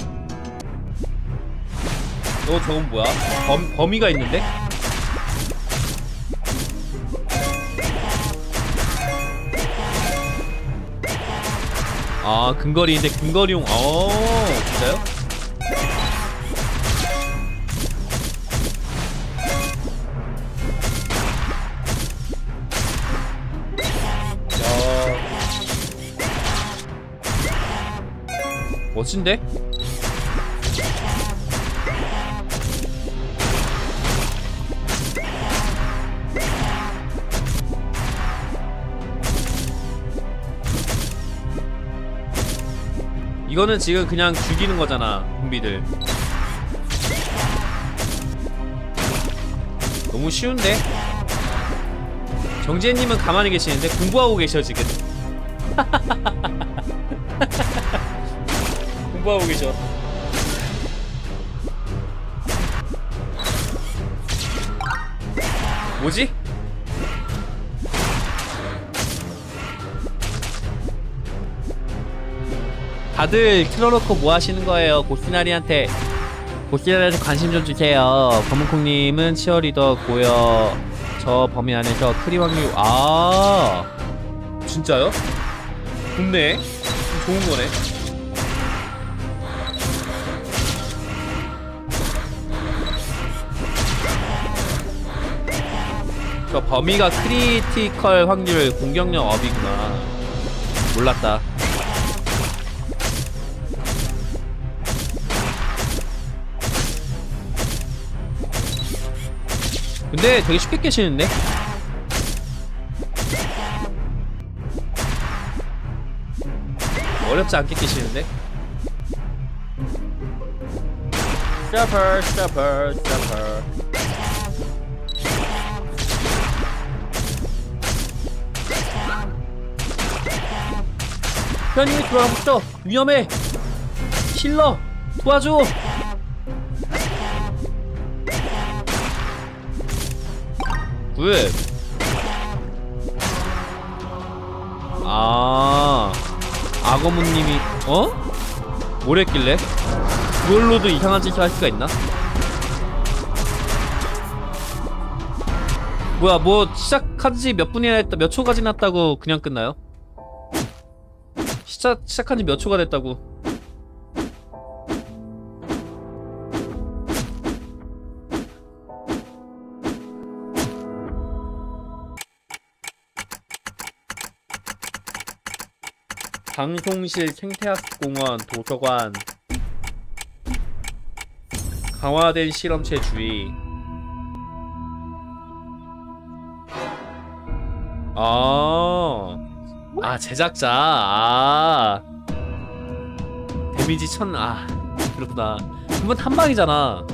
저건 뭐야? 범위가 있는데? 아, 근거리인데 근거리용. 진짜요? 야, 멋진데? 이거는 지금 그냥 죽이는 거잖아, 좀비들. 너무 쉬운데? 정지혜님은 가만히 계시는데 공부하고 계셔 지금. 공부하고 계셔. 뭐지? 다들 틀어놓고 뭐 하시는 거예요? 고스나리한테 관심 좀 주세요. 검은콩님은 치어리더 고여. 저 범위 안에서 크리 확률. 아, 진짜요? 좋네. 좋은 거네. 저 범위가 크리티컬 확률 공격력 업이구나. 몰랐다. 근데 되게 쉽게 깨시는데? 어렵지 않게 깨시는데? 스토퍼. 편히 들어와보죠. 위험해. 힐러 도와줘. 굿. 아, 악어무님이 뭘 했길래? 그걸로도 이상한 짓을 할 수가 있나? 뭐야, 뭐 시작한지 몇 분이나 했다, 몇 초가 지났다고 그냥 끝나요? 시작한지 몇 초가 됐다고. 방송실, 생태학공원, 도서관, 강화된 실험체 주의. 제작자. 데미지 1000. 그렇구나. 그건 한방이잖아.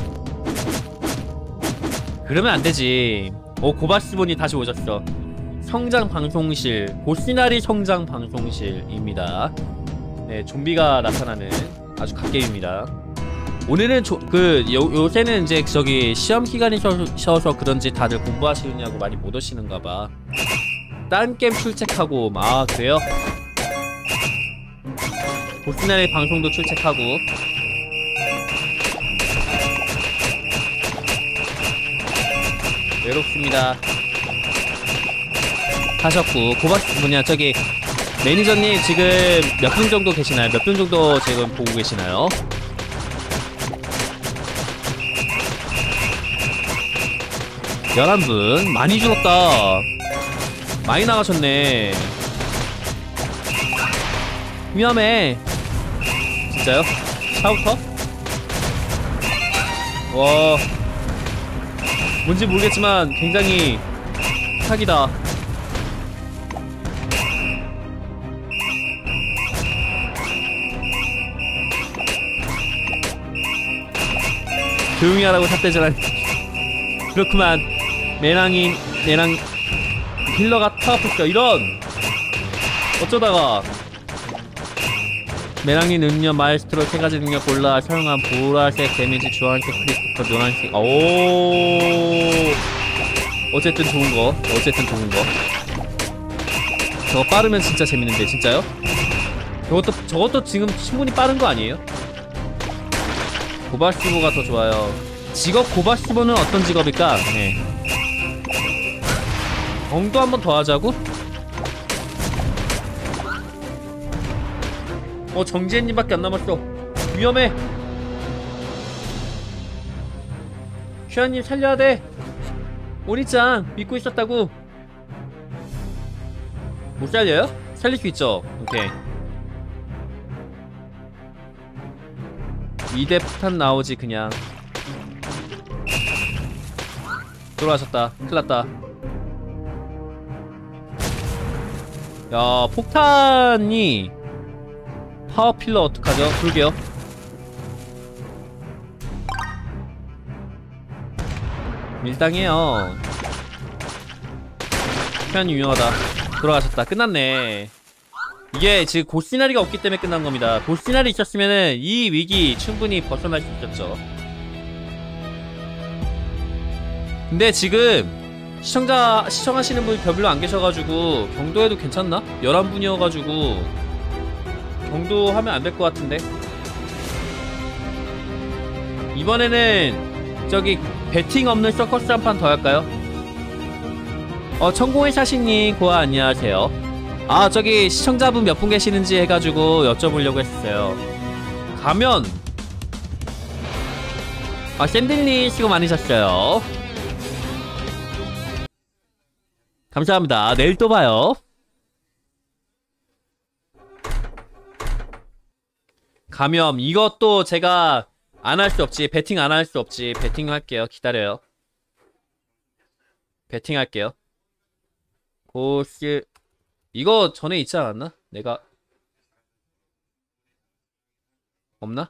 그러면 안되지. 고바스본이 다시 오셨어. 성장 방송실, 고시나리 성장 방송실입니다. 네, 좀비가 나타나는 아주 갓게임입니다. 오늘은 요새는 이제 저기 시험 기간이셔서 그런지 다들 공부하시느냐고 많이 못 오시는가봐. 딴 게임 출첵하고 막 그래요? 고시나리 방송도 출첵하고. 외롭습니다. 하셨고, 저기 매니저님 지금 몇 분 정도 계시나요? 몇 분 정도 지금 보고 계시나요? 음, 11분? 많이 줄었다. 많이 나가셨네. 위험해. 진짜요? 차부터? 와, 뭔지 모르겠지만 굉장히 사기다. 조용히 하라고 삿대질하니. 그렇구만. 내랑 힐러가 타워포스가 이런. 어쩌다가 메랑인 음료 마에스트로 3가지 능력 골라 사용한 보라색 데미지, 주황색 크리스토퍼, 노란색. 오, 어쨌든 좋은거. 저거 빠르면 진짜 재밌는데. 진짜요? 저것도 지금 충분히 빠른거 아니에요? 고바시보가 더 좋아요. 직업 고바시보는 어떤 직업일까? 네. 정도 한번 더 하자고? 정지혜님밖에 안 남았어. 위험해. 슈아님 살려야 돼. 오니짱 믿고 있었다고. 못 살려요? 살릴 수 있죠. 오케이. 2대 폭탄 나오지 그냥. 돌아가셨다. 큰일났다. 야, 폭탄이 파워필러 어떡하죠? 그러게요. 밀당해요. 표현이 유명하다. 돌아가셨다. 끝났네. 이게 지금 고시나리가 없기 때문에 끝난 겁니다. 고시나리 있었으면은 이 위기 충분히 벗어날 수 있었죠. 근데 지금 시청하시는 분이 별로 안 계셔가지고 경도해도 괜찮나? 11분이어가지고 경도 하면 안 될 것 같은데. 이번에는 저기 배팅 없는 서커스 한 판 더 할까요? 천공의 샤시님 고아 안녕하세요. 아, 저기 시청자분 몇 분 계시는지 해가지고 여쭤보려고 했어요. 가면 샌들님 수고 많으셨어요. 감사합니다. 내일 또 봐요. 감염 이것도 제가 안 할 수 없지. 배팅 안 할 수 없지. 배팅 할게요. 기다려요. 배팅 할게요. 고스 이거 전에 있지 않았나? 내가 없나?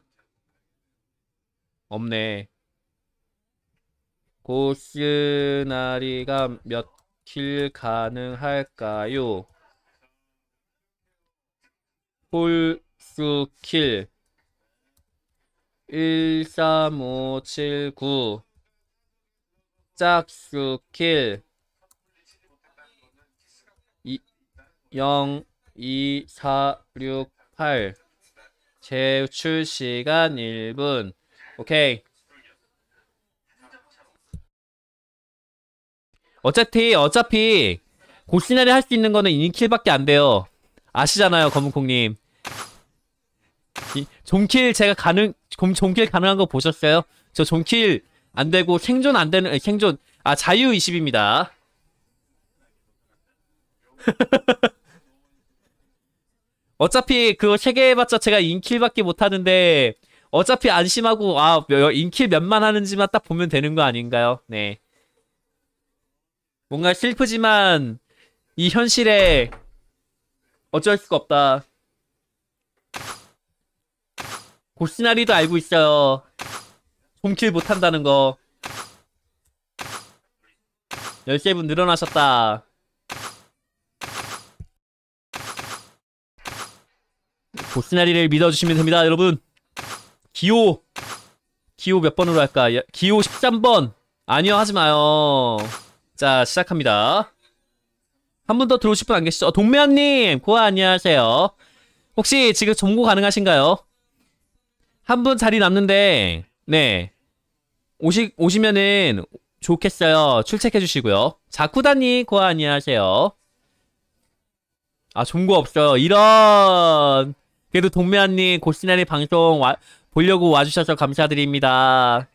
없네. 고스나리가 몇 킬 가능할까요? 홀수킬 13579 짝수킬 02468 제출 시간 1분. 오케이. 어차피 고시나리 할 수 있는 거는 인킬밖에 안 돼요. 아시잖아요, 검은콩님. 존킬 제가 존킬 가능한 거 보셨어요? 저 존킬 안 되고 생존 안 되는, 자유 20입니다. 어차피 그거 3개 해봤자 제가 인킬밖에 못하는데, 어차피 안심하고, 인킬 몇만 하는지만 딱 보면 되는 거 아닌가요? 네. 뭔가 슬프지만, 이 현실에 어쩔 수가 없다. 고시나리도 알고 있어요. 홈킬 못한다는 거. 13분 늘어나셨다. 고스나리를 믿어주시면 됩니다, 여러분. 기호 몇 번으로 할까? 기호 13번. 아니요, 하지마요. 자, 시작합니다. 한 분 더 들어오실 분 안 계시죠? 동매한님, 고아 안녕하세요. 혹시 지금 정보 가능하신가요? 한 분 자리 남는데, 네. 오시면은 좋겠어요. 출첵해 주시고요. 자쿠다님, 고아 안녕하세요. 아, 정보 없어요. 이런. 그래도 동매한님, 고스나리 방송 보려고 와주셔서 감사드립니다.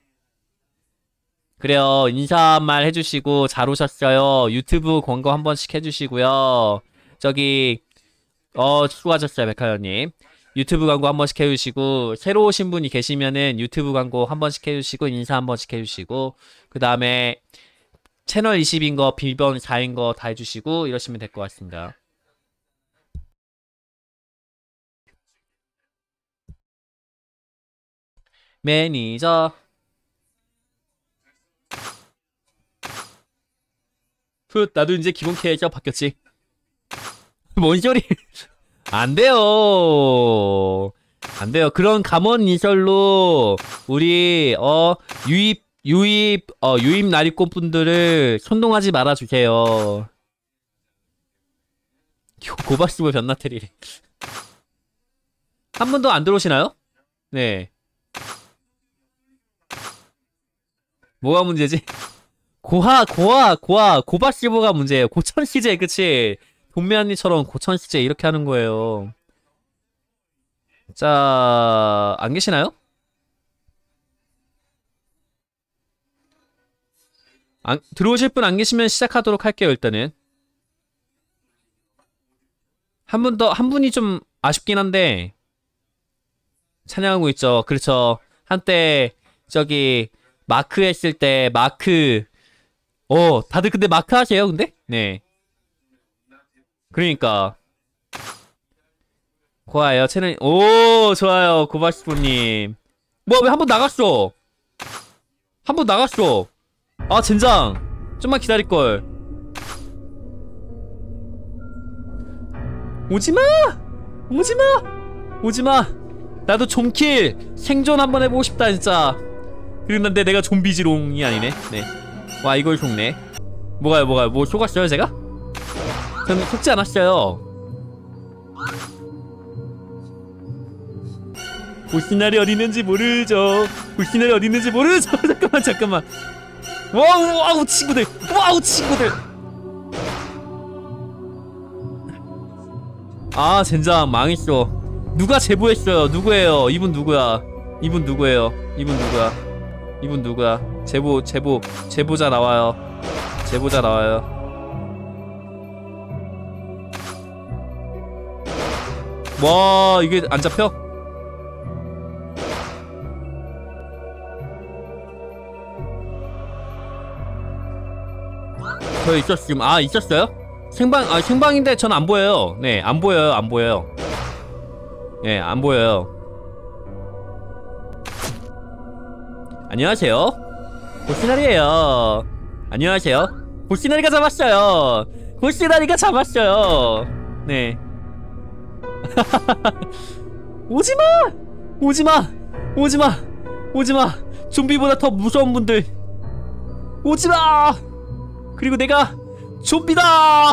그래요. 인사 한 말 해주시고 잘 오셨어요. 유튜브 광고 한 번씩 해주시고요. 저기 수고하셨어요, 백하연님. 유튜브 광고 한 번씩 해주시고, 새로 오신 분이 계시면은 유튜브 광고 한 번씩 해주시고, 인사 한 번씩 해주시고, 그 다음에 채널 20인 거, 비번 4인 거 다 해주시고 이러시면 될 것 같습니다. 매니저 풋, 나도 이제 기본 캐릭터 바뀌었지. 뭔 소리. 안 돼요. 안 돼요. 그런 감원 인설로 우리 유입 나리꽃 분들을 선동하지 말아 주세요. 고박스볼 변나테리래. 한 분 더 안 들어오시나요? 네. 뭐가 문제지? 고바시보가 문제예요. 고천 시제, 그치? 동메언니처럼 고천 시제 이렇게 하는 거예요. 자, 안 계시나요? 들어오실 분 안 계시면 시작하도록 할게요, 일단은. 한 분이 좀 아쉽긴 한데, 찬양하고 있죠. 그렇죠. 한때, 저기, 마크 했을 때, 다들 근데 마크 하세요, 근데? 네. 그러니까. 고아요, 채널, 좋아요, 고바시보님. 뭐, 왜 한 번 나갔어? 한 번 나갔어. 아, 젠장. 좀만 기다릴걸. 오지마! 오지마! 오지마! 나도 좀킬 생존 한번 해보고 싶다, 진짜. 그런데 내가 좀비지롱이 아니네. 네. 와, 이걸 속네. 뭐가요? 뭐 속았어요, 제가? 저는 속지 않았어요. 볼시나리 어디 있는지 모르죠. 볼시나리 어디 있는지 모르죠. 잠깐만. 와우, 친구들. 아, 젠장, 망했어. 누가 제보했어요? 누구예요? 이분 누구야? 제보자 나와요. 와, 이게 안 잡혀? 저 있었음. 아, 있었어요? 생방인데 전 안 보여요. 네, 안 보여요. 예, 안 보여요. 안녕하세요. 고스나리에요. 안녕하세요. 고스나리가 잡았어요. 네. 오지마. 좀비보다 더 무서운 분들. 오지마. 그리고 내가 좀비다.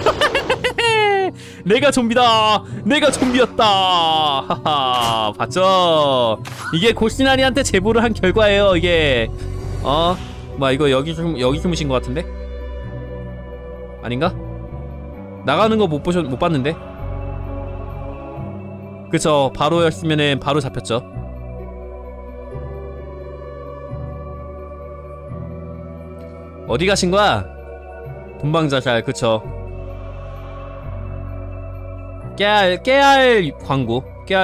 내가 좀비였다. 하하, 봤죠? 이게 고시나리한테 제보를 한 결과예요, 이게. 이거 여기 숨으신 것 같은데? 아닌가? 나가는 거 못 봤는데? 그쵸, 바로였으면은 바로 잡혔죠. 어디 가신 거야? 돈방자살, 그쵸. 깨알 광고.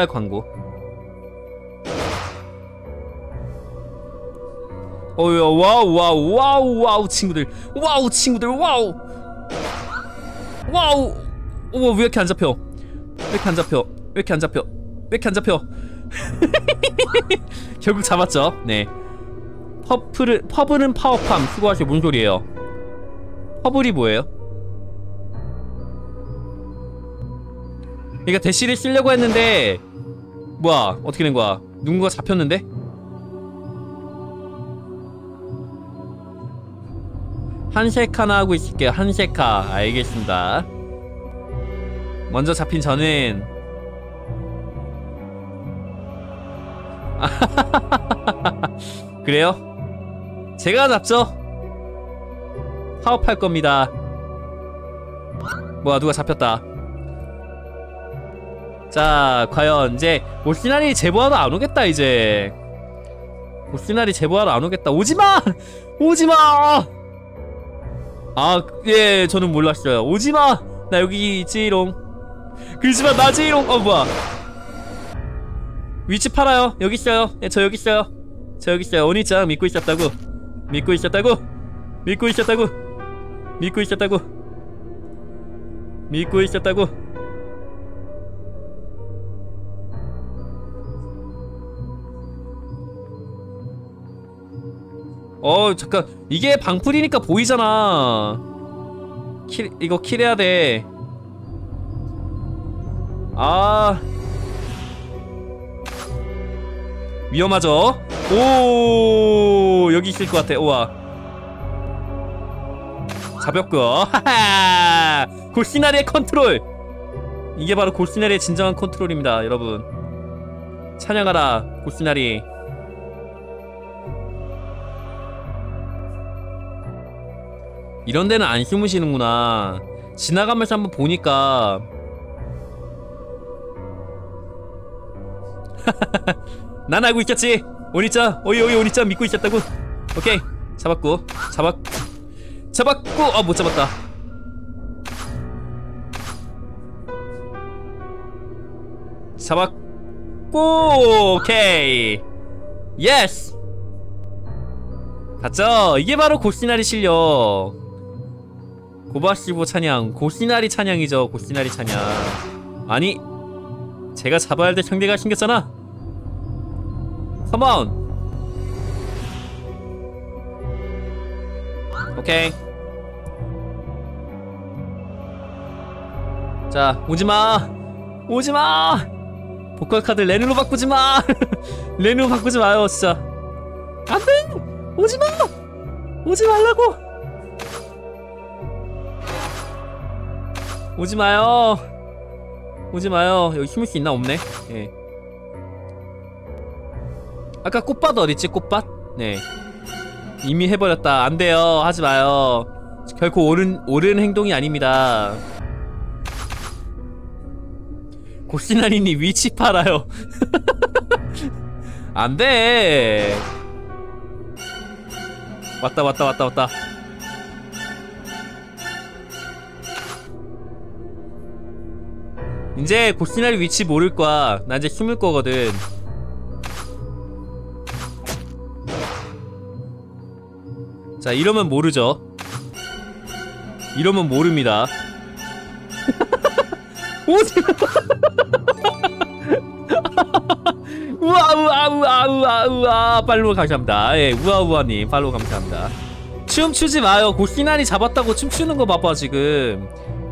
와우 친구들. 왜 이렇게 안 잡혀? 결국 잡았죠. 네. 퍼블은 파워팜. 수고하세요. 뭔 소리예요? 퍼블이 뭐예요? 그러니까 대시를 쓰려고 했는데 뭐야 어떻게 된 거야? 누군가 잡혔는데? 한세카나 하고 있을게요. 한세카. 알겠습니다. 먼저 잡힌 저는 그래요? 제가 잡죠? 파업할 겁니다. 뭐야 누가 잡혔다. 자 과연 이제 모시나리 제보하러 안 오겠다. 이제 모시나리 제보하러 안 오겠다. 오지마! 오지마! 아 예 저는 몰랐어요. 오지마! 나 여기 있지롱. 그러지마 나지롱. 뭐야 위치 팔아요. 여기 있어요. 예, 저 여기 있어요. 저 여기 있어요. 오니짱 믿고 있었다고. 믿고 있었다고. 믿고 있었다고. 믿고 있었다고. 믿고 있었다고. 잠깐 이게 방풀이니까 보이잖아. 이거 킬해야 돼. 아 위험하죠? 오 여기 있을 것 같아. 우와 잡혔고. 하하 골시나리의 컨트롤. 이게 바로 골시나리의 진정한 컨트롤입니다 여러분. 찬양하라 골시나리. 이런 데는 안 숨으시는구나. 지나가면서 한번 보니까 난 알고 있겠지. 오니짱 어이 오니짱 믿고 있었다고. 오케이 잡았고. 잡았고. 아 못 잡았다. 잡았고. 오케이 예스 봤죠? 이게 바로 고시나리 실력. 고바시보 찬양 고시나리 찬양이죠. 고시나리 찬양. 아니 제가 잡아야 할 때 상대가 생겼잖아. 컴온. 오케이 자 오지마 오지마. 보컬 카드 레누로 바꾸지마. 레누로 바꾸지 마요 진짜. 안돼 오지마 오지 말라고. 오지마요 오지마요. 여기 숨을 수 있나? 없네. 예. 아까 꽃밭 어딨지? 꽃밭? 네 이미 해버렸다. 안돼요 하지마요. 결코 옳은 행동이 아닙니다. 고시나리님 위치 팔아요. 안돼. 왔다. 이제 고시나리 위치 모를 거야. 나 이제 숨을 거거든. 자 이러면 모르죠. 이러면 모릅니다. 오지마. 우와 팔로우 감사합니다. 예 우아우아님 팔로우 감사합니다. 춤추지 마요. 고시나리 잡았다고 춤추는 거 봐봐 지금.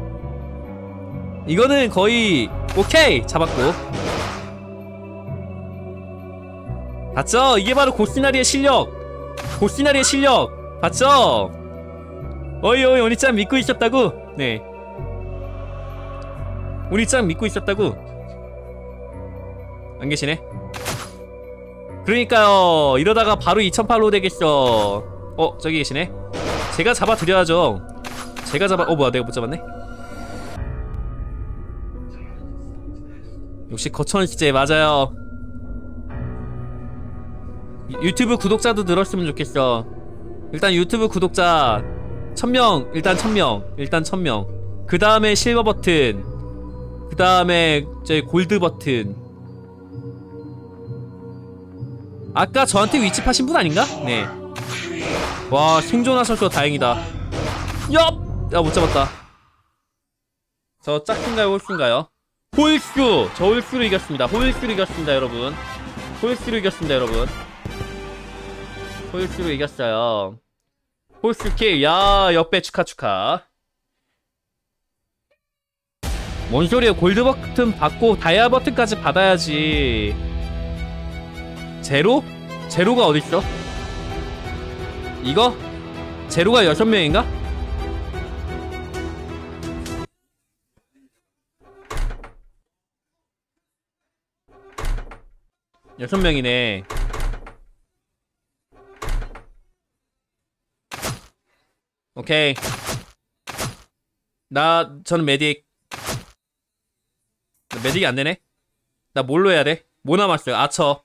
이거는 거의 오케이 잡았고. 봤죠? 이게 바로 고시나리의 실력. 고시나리의 실력 봤죠? 어이 오니짱 믿고 있었다고. 네 오니짱 믿고 있었다고. 안 계시네. 그러니까요 이러다가 바로 2000팔로우 되겠어. 저기 계시네. 제가 잡아드려야죠. 제가 뭐야 내가 못 잡았네. 역시 거천 시제 맞아요. 유튜브 구독자도 늘었으면 좋겠어. 일단 유튜브 구독자 1000명. 일단 1000명. 그 다음에 실버 버튼. 그 다음에 저희 골드 버튼. 아까 저한테 위치 파신 분 아닌가? 네. 와 생존하셔서 다행이다. 엽! 야 못 잡았다. 저 짝인가요 홀수인가요? 홀수! 저 홀수로 이겼습니다. 홀수로 이겼습니다 여러분. 홀수로 이겼습니다 여러분. 홀수로 이겼어요. 홀수킬. 야 역배 축하. 뭔 소리야. 골드 버튼 받고 다이아 버튼까지 받아야지. 제로? 제로가 어딨어? 이거? 제로가 6명인가? 여섯 명이네. 오케이. 저는 메딕. 메딕이 안되네? 나 뭘로 해야돼? 뭐 남았어요? 아처.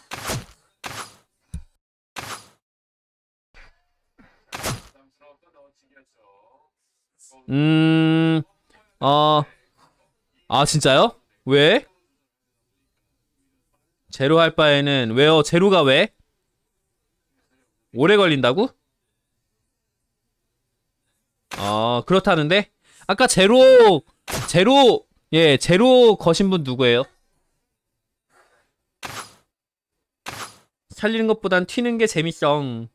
아, 진짜요? 왜? 제로 할 바에는, 왜요? 제로가 왜? 오래 걸린다고? 그렇다는데? 아까 제로, 예, 제로 거신 분 누구예요? 살리는 것보단 튀는 게 재밌어.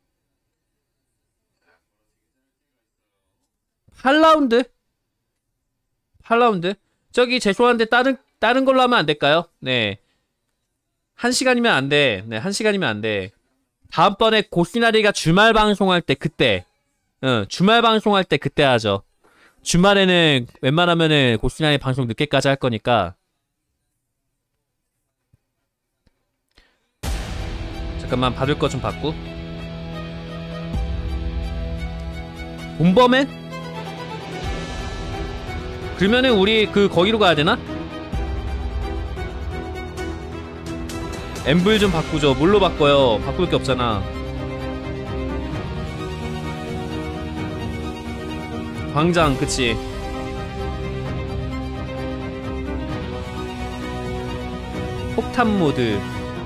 8라운드? 8라운드? 저기 죄송한데 다른 걸로 하면 안 될까요? 네. 1시간이면 안 돼. 네, 1시간이면 안 돼. 다음번에 고시나리가 주말 방송할 때 그때. 주말 방송할 때 그때 하죠. 주말에는 웬만하면은 고시나리 방송 늦게까지 할 거니까. 잠깐만, 받을 거 좀 받고. 본범맨? 그러면은 우리 거기로 가야 되나? 엠블 좀 바꾸죠. 뭘로 바꿔요? 바꿀 게 없잖아. 광장, 그치. 폭탄 모드.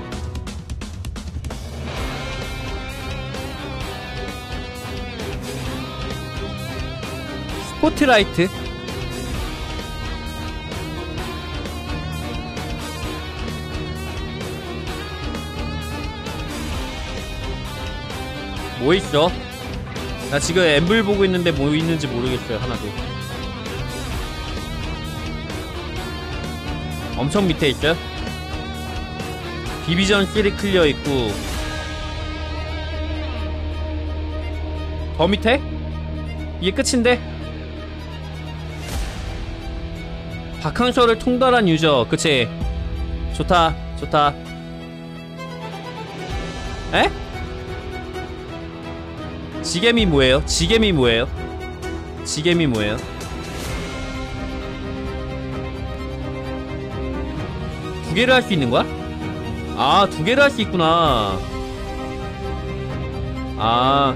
스포트라이트. 뭐 있어? 나 지금 엠블 보고 있는데 뭐 있는지 모르겠어요. 하나도. 엄청 밑에 있어요? 디비전 3 클리어 있고. 더 밑에? 이게 끝인데? 바캉서를 통달한 유저. 그치. 좋다. 좋다. 에? 지겜이 뭐예요? 지겜이 뭐예요? 지겜이 뭐예요? 두 개를 할 수 있는 거야? 아, 두 개를 할 수 있구나. 아.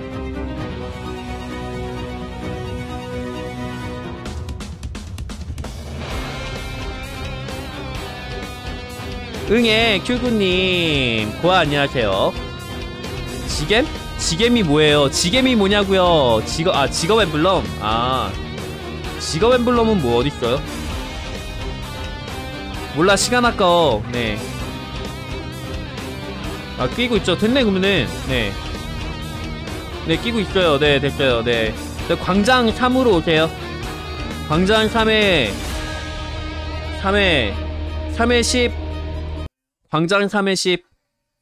응애, 큐구님. 고아, 안녕하세요. 지겜? 지겜이 뭐예요? 지겜이 뭐냐고요? 직업 엠블럼? 직업 엠블럼은 뭐 어딨어요? 몰라, 시간 아까워. 네. 끼고 있죠. 됐네, 그러면은. 네. 네, 끼고 있어요. 네, 됐어요. 네. 광장 3으로 오세요. 광장 3에 10. 광장 3에 10.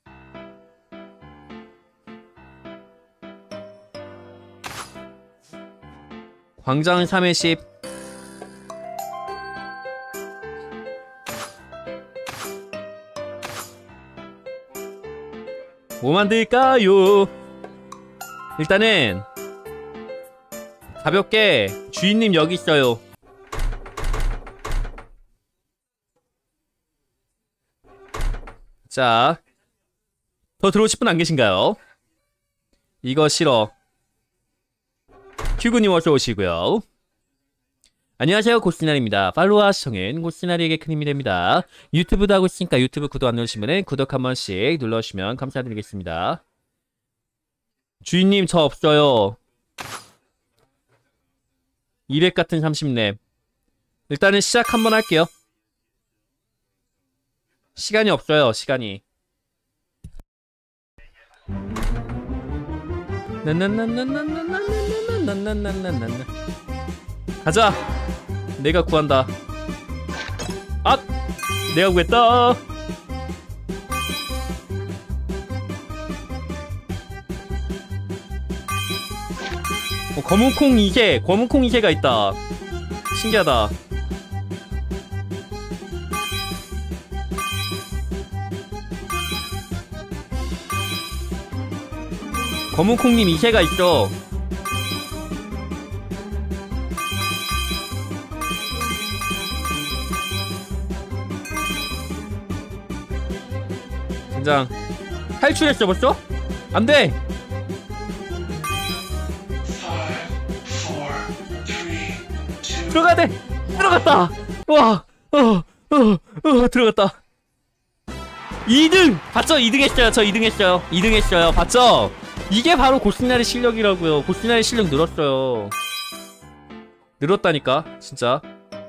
광장 3에 10. 뭐 만들까요? 일단은 가볍게 주인님 여기 있어요. 자, 더 들어오실 분 안 계신가요? 이거 싫어. 큐구님 어서 오시고요. 안녕하세요, 고시나리입니다. 팔로우와 시청은 고시나리에게 큰 힘이 됩니다. 유튜브도 하고 있으니까 유튜브 구독 안 누르시면 구독 한 번씩 눌러주시면 감사드리겠습니다. 주인님 저 없어요. 200 같은 30렙. 일단은 시작 한번 할게요. 시간이 없어요, 시간이. 가자. 내가 구한다. 아! 내가 구했다. 검은콩 이게 검은콩 이게가 있다. 신기하다. 검은콩님 이세가 있어. 젠장 탈출했어 벌써? 안돼! 들어가야돼! 들어갔다! 와! 들어갔다. 2등! 봤죠? 2등 했어요. 저 2등 했어요. 2등 했어요. 봤죠? 이게 바로 고스나리 실력이라고요. 고스나리 실력 늘었어요. 늘었다니까 진짜.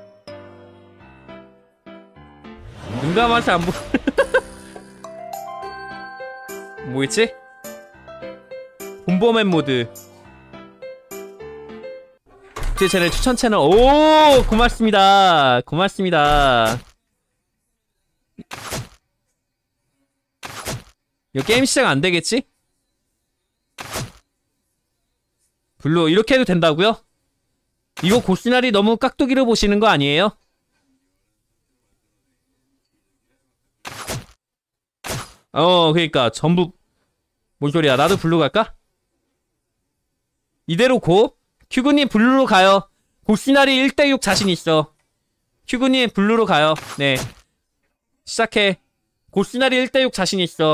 눈감아서 안 보... 뭐였지? 본보맨 모드. 제 채널 추천 채널. 오! 고맙습니다. 고맙습니다. 이거 게임 시작 안 되겠지? 블루 이렇게 해도 된다고요? 이거 고스나리 너무 깍두기로 보시는 거 아니에요? 그니까 전부 뭔 소리야. 나도 블루 갈까? 이대로 고? 큐구님 블루로 가요. 고스나리 1대6 자신 있어. 큐구님 블루로 가요. 네 시작해. 고스나리 1대6 자신 있어.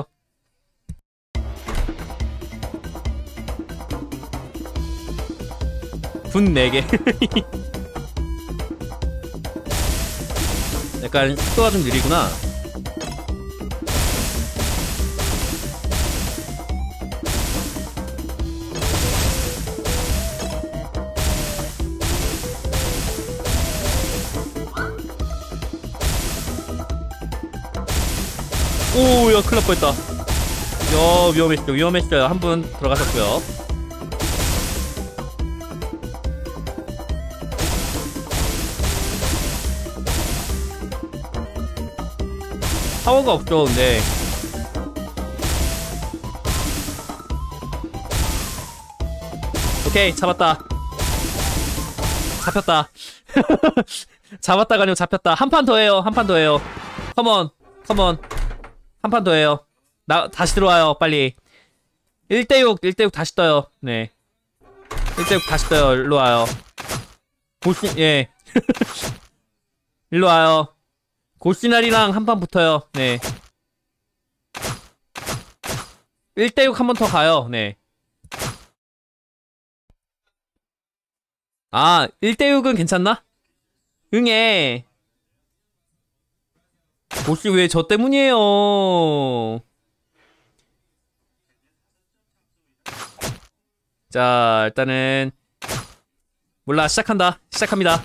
분 4개. 약간 속도가 좀 느리구나. 오야 큰일 날 뻔했다. 야 위험했어. 위험했어요. 한 분 들어가셨고요. 파워가 없죠 근데. 오케이 잡았다. 잡혔다. 잡았다가 아니고 잡혔다. 한 판 더 해요. 한 판 더 해요. 컴온 컴온. 한 판 더 해요. 나 다시 들어와요 빨리. 1대6 1대6 다시 떠요. 네 1대6 다시 떠요. 일로 와요. 고시 예. 일로 와요. 고시나리랑 한 판 붙어요. 네 1대6 한 번 더 가요. 네 아 1대6은 괜찮나? 응애. 고시 왜 저 때문이에요. 자 일단은 몰라. 시작한다. 시작합니다.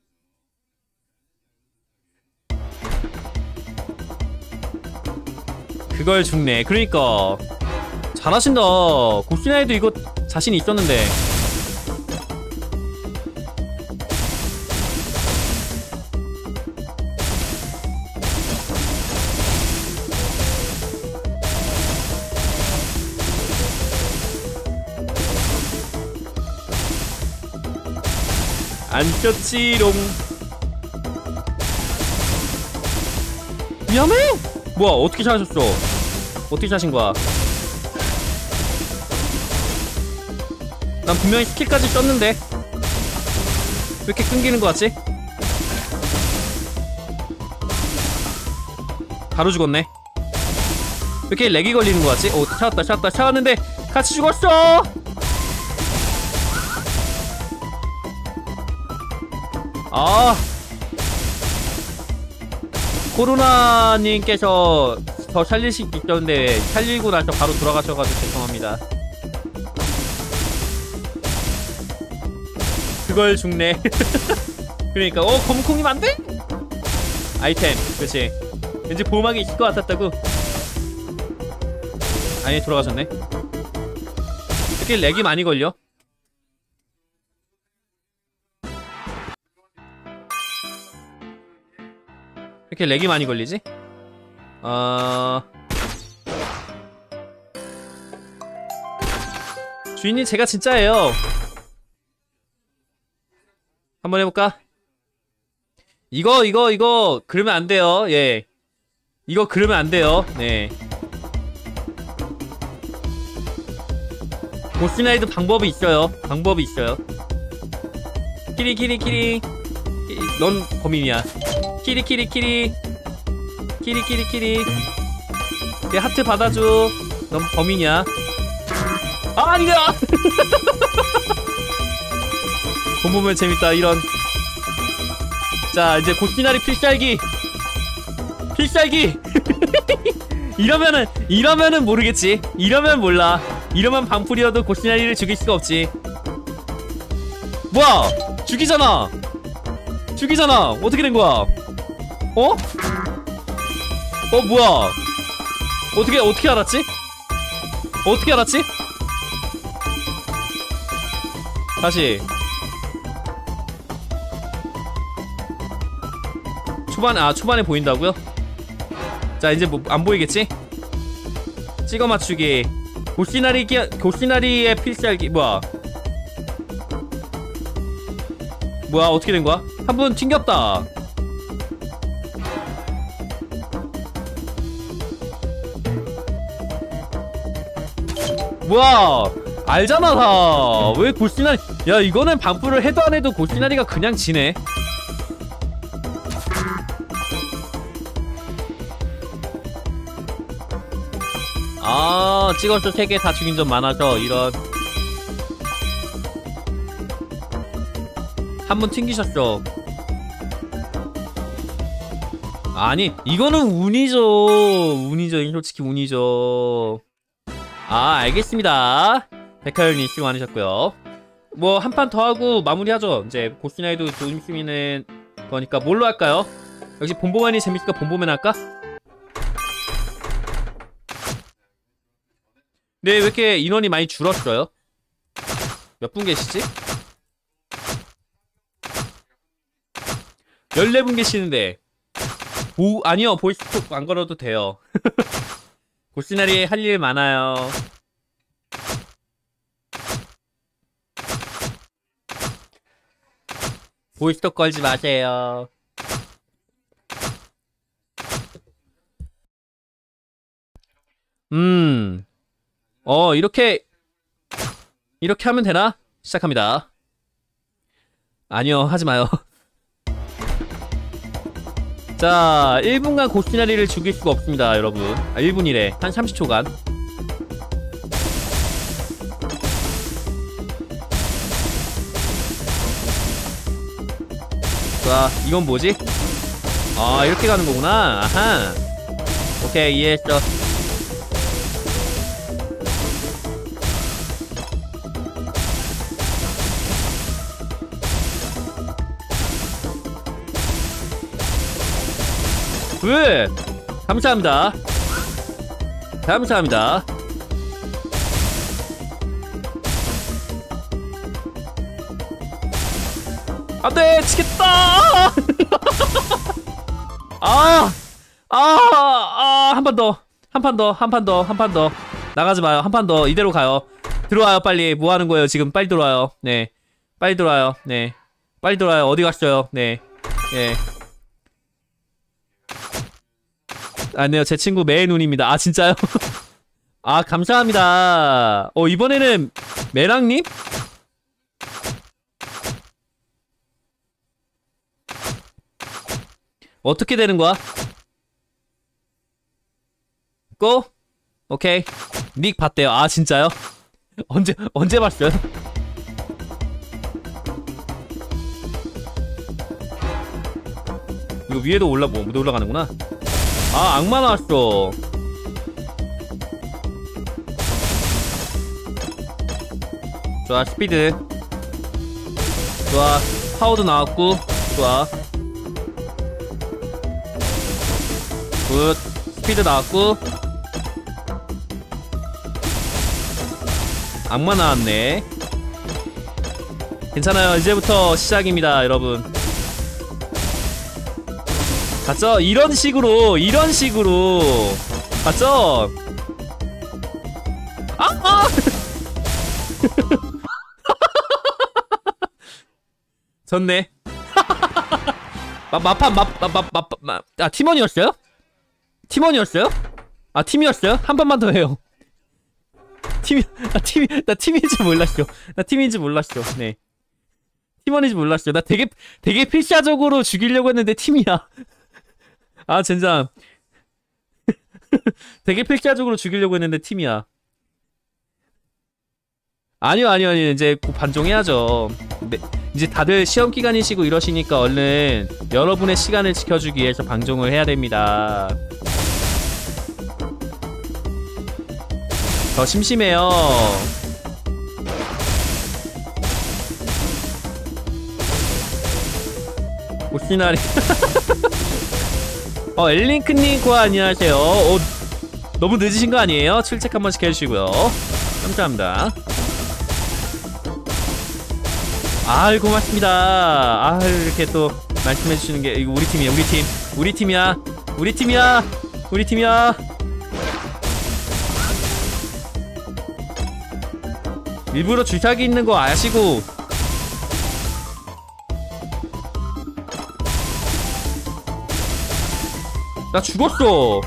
그걸 죽네. 그러니까 잘하신다. 고시나이도 이거 자신이 있었는데. 안 꼈지롱. 위험해? 뭐야 어떻게 사셨어? 어떻게 사신 거야? 난 분명히 스킬까지 썼는데 왜 이렇게 끊기는 거 같지? 바로 죽었네. 왜 이렇게 렉이 걸리는 거 같지? 오 찾았다 찾았다 찾았는데 같이 죽었어. 아 코로나님께서 저 살릴 수 있었는데 살리고 나서 바로 돌아가셔가지고 죄송합니다. 그걸 죽네. 그러니까 검콩님 안돼? 아이템 그렇지. 왠지 보호막이 있을 것 같았다고. 아니 돌아가셨네. 이렇게 렉이 많이 걸려. 이렇게 렉이 많이 걸리지? 주인님 제가 진짜예요. 한번 해볼까? 이거 그러면 안 돼요. 예. 이거 그러면 안 돼요. 네. 보스나이드 방법이 있어요. 방법이 있어요. 키리. 넌 범인이야. 키리. 얘 하트 받아줘. 넌 범인이야. 아, 아니야! 돈 보면 재밌다, 이런. 자, 이제 고시나리 필살기! 이러면은 모르겠지. 이러면 몰라. 이러면 방풀이어도 고시나리를 죽일 수가 없지. 뭐야! 죽이잖아! 어떻게 된 거야? 어? 뭐야? 어떻게 알았지? 다시. 초반에 보인다고요? 자, 이제 뭐 안 보이겠지? 찍어 맞추기. 고시나리의 필살기. 뭐야, 어떻게 된 거야? 한 분 튕겼다. 뭐야, 알잖아 다. 왜 고시나리. 야, 이거는 방풀을 해도 안 해도 고시나리가 그냥 지네. 아, 찍었어. 3개 다 죽인 점 많아서 이런. 한 분 튕기셨어. 아니, 이거는 운이죠. 솔직히 운이죠. 아, 알겠습니다. 백하열님 수고 많으셨고요. 뭐 한 판 더 하고 마무리하죠. 이제 고시나이도 조심스미는 거니까 뭘로 할까요? 역시 본보맨이 재밌으니까 본보맨 할까? 네, 왜 이렇게 인원이 많이 줄었어요? 몇 분 계시지? 14분 계시는데. 아니요, 보이스톡 안 걸어도 돼요. 고시나리 할 일 많아요. 보이스톡 걸지 마세요. 이렇게 하면 되나? 시작합니다. 아니요, 하지 마요. 자, 1분간 고시나리를 죽일 수가 없습니다, 여러분. 1분이래. 한 30초간. 자, 이건 뭐지? 아, 이렇게 가는 거구나. 아하. 오케이, 이해했어. 왜? 감사합니다. 안돼, 치겠다. 한 판 더. 나가지 마요. 한 판 더. 이대로 가요. 들어와요, 빨리. 뭐 하는 거예요, 지금? 빨리 들어와요. 네. 빨리 들어와요. 네. 빨리 들어와요. 어디 갔어요? 네. 예. 아니요, 제 친구 매눈입니다. 아, 진짜요? 아, 감사합니다. 이번에는 매랑님? 어떻게 되는 거야? 고? 오케이. 닉 봤대요. 아, 진짜요? 언제 봤어요? 이거 위에도 못 올라가는구나. 아, 악마 나왔어. 좋아, 스피드. 좋아, 파워도 나왔고. 좋아. 굿. 스피드 나왔고. 악마 나왔네. 괜찮아요. 이제부터 시작입니다, 여러분. 봤죠? 이런 식으로 봤죠? 졌네. 팀원이었어요? 팀원이었어요? 팀이었어요? 한 번만 더 해요. 나 팀인지 몰랐어. 네. 팀원인지 몰랐어. 나 되게 필사적으로 죽이려고 했는데 팀이야. 젠장. 되게 필사적으로 죽이려고 했는데 팀이야. 아니요. 이제 곧 반종해야죠. 네, 이제 다들 시험 기간이시고 이러시니까 얼른 여러분의 시간을 지켜주기 위해서 방종을 해야 됩니다. 더 심심해요. 오시나리. 엘링크님 고아 안녕하세요. 너무 늦으신 거 아니에요? 출첵 한 번씩 해주시고요. 감사합니다. 고맙습니다. 이렇게 또 말씀해주시는 게 이거 우리 팀이야. 우리 팀이야. 일부러 주사기 있는 거 아시고 나 죽었어.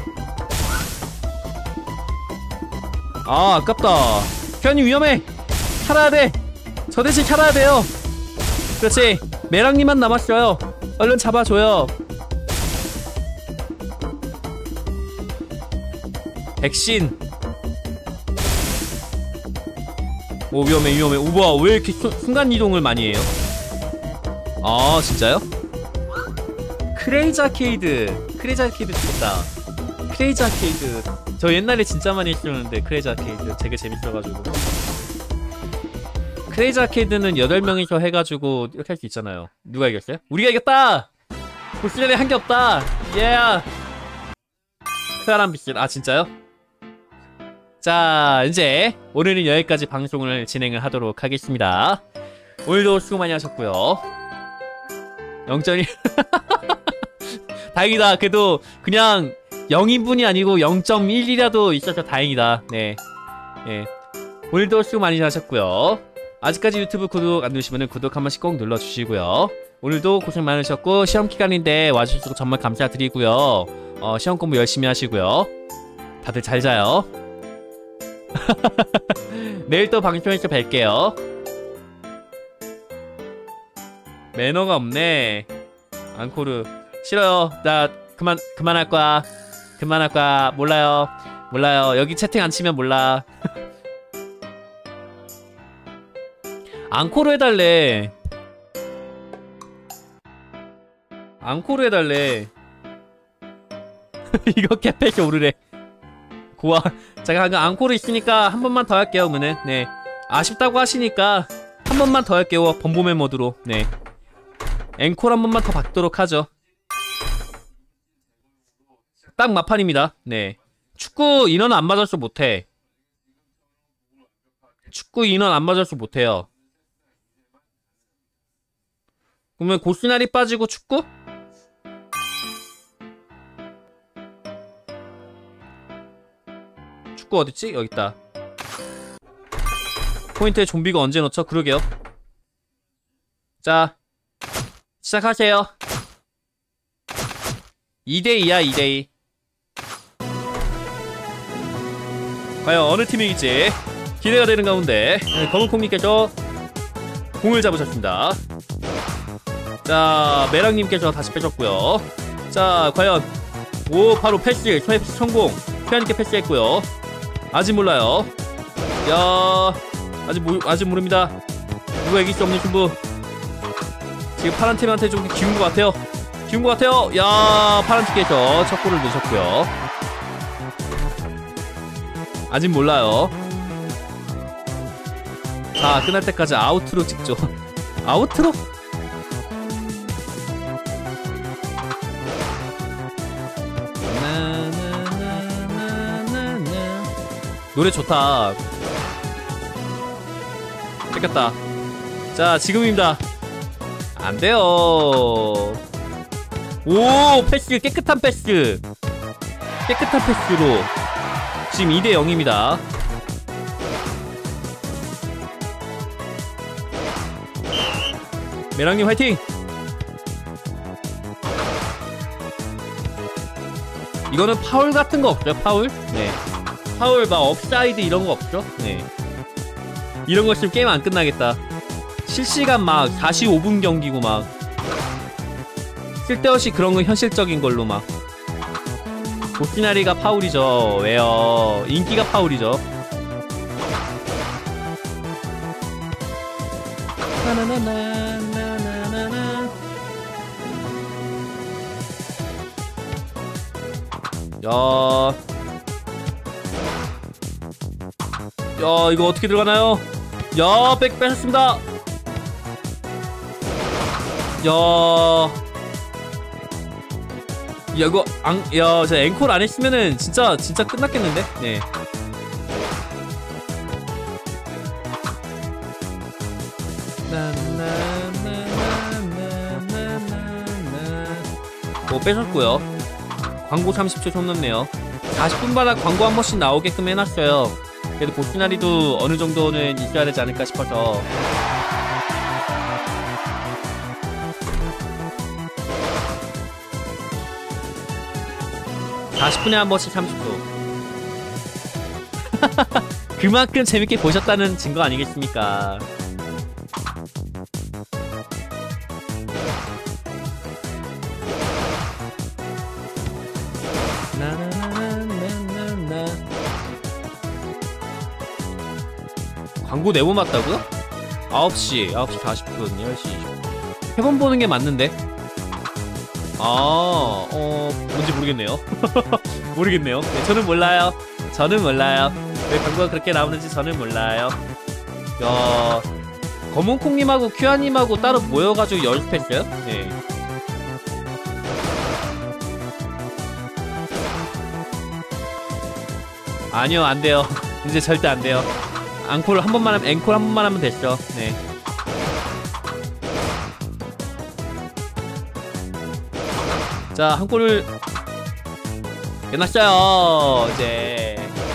아깝다. 현이 위험해. 살아야 돼. 저 대신 살아야 돼요. 그렇지. 메랑님만 남았어요. 얼른 잡아줘요. 백신. 위험해. 우와, 왜 이렇게 순간이동을 많이 해요? 진짜요? 크레이지 아케이드 좋겠다. 크레이지 아케이드 저 옛날에 진짜 많이 했었는데 크레이지 아케이드 되게 재밌어가지고. 크레이지 아케이드는 8명이서 해가지고 이렇게 할 수 있잖아요. 누가 이겼어요? 우리가 이겼다! 보스전에 한 게 없다! 예! 크아란 빛을. 진짜요? 자, 이제 오늘은 여기까지 방송을 진행을 하도록 하겠습니다. 오늘도 수고 많이 하셨고요. 0.1 다행이다. 그래도 그냥 0인분이 아니고 0.1이라도 있어서 다행이다. 네. 오늘도 수고 많이 하셨고요. 아직까지 유튜브 구독 안 누르시면 구독 한 번씩 꼭 눌러주시고요. 오늘도 고생 많으셨고 시험 기간인데 와주셔서 정말 감사드리고요. 시험 공부 열심히 하시고요. 다들 잘 자요. 내일 또 방송에서 뵐게요. 매너가 없네. 앙코르 싫어요. 나 그만할 거야. 몰라요. 여기 채팅 안 치면 몰라. 앙코르 해달래. 이거 개패시 오르래. 고아. 제가 앙코르 있으니까 한 번만 더 할게요. 그러면은 네. 아쉽다고 하시니까 한 번만 더 할게요. 범보맨 모드로. 네. 앵콜 한 번만 더 받도록 하죠. 딱 마판입니다. 네. 축구 인원 안 맞아서 못해. 못해요. 그러면 고스날이 빠지고 축구? 축구 어딨지? 여깄다. 포인트에 좀비가 언제 넣죠? 그러게요. 자, 시작하세요. 2대2야 2대2. 과연 어느 팀이 이길지 기대가 되는 가운데 검은콩님께서 공을 잡으셨습니다. 자, 메랑님께서 다시 빼셨고요. 자, 과연 바로 패스 성공. 피아님께 패스했고요. 아직 몰라요. 야, 아직 모릅니다. 누가 이길 수 없는 승부. 지금 파란 팀한테 좀 기운 것 같아요. 야, 파란 팀께서 첫 골을 넣으셨고요. 아직 몰라요. 자, 끝날 때까지 아우트로 찍죠. 아우트로? 노래 좋다. 뺏겼다. 자, 지금입니다. 안 돼요. 오, 패스, 깨끗한 패스. 깨끗한 패스로 지금 2대 0입니다. 메랑님 화이팅! 이거는 파울 같은 거 없죠? 파울? 네. 파울 막 업사이드 이런 거 없죠? 네. 이런 거 있으면 게임 안 끝나겠다. 실시간 막 45분 경기고 막 쓸데없이 그런 거 현실적인 걸로 막. 보시나리가 파울이죠. 왜요? 인기가 파울이죠. 야, 이거 어떻게 들어가나요? 야, 백 뺏었습니다. 야, 이거 저 앵콜 안 했으면은 진짜 끝났겠는데? 네. 뺏었고요. 광고 30초 좀 넘네요. 40분마다 광고 한 번씩 나오게끔 해놨어요. 그래도 보스나리도 어느 정도는 있어야 되지 않을까 싶어서. (40분에) 한 번씩 30초. 그만큼 재밌게 보셨다는 증거 아니겠습니까? 광고 4번 맞다고요? 9시 40분 10시 20분 3번 보는 게 맞는데? 뭔지 모르겠네요. 모르겠네요. 네, 저는 몰라요. 왜 광고가 그렇게 나오는지 저는 몰라요. 야, 검은콩님하고 큐아님하고 따로 모여가지고 연습했어요? 네. 아니요, 안 돼요. 이제 절대 안 돼요. 앵콜 한 번만 하면 됐죠. 네. 자, 한 골을 끝났어요. 이제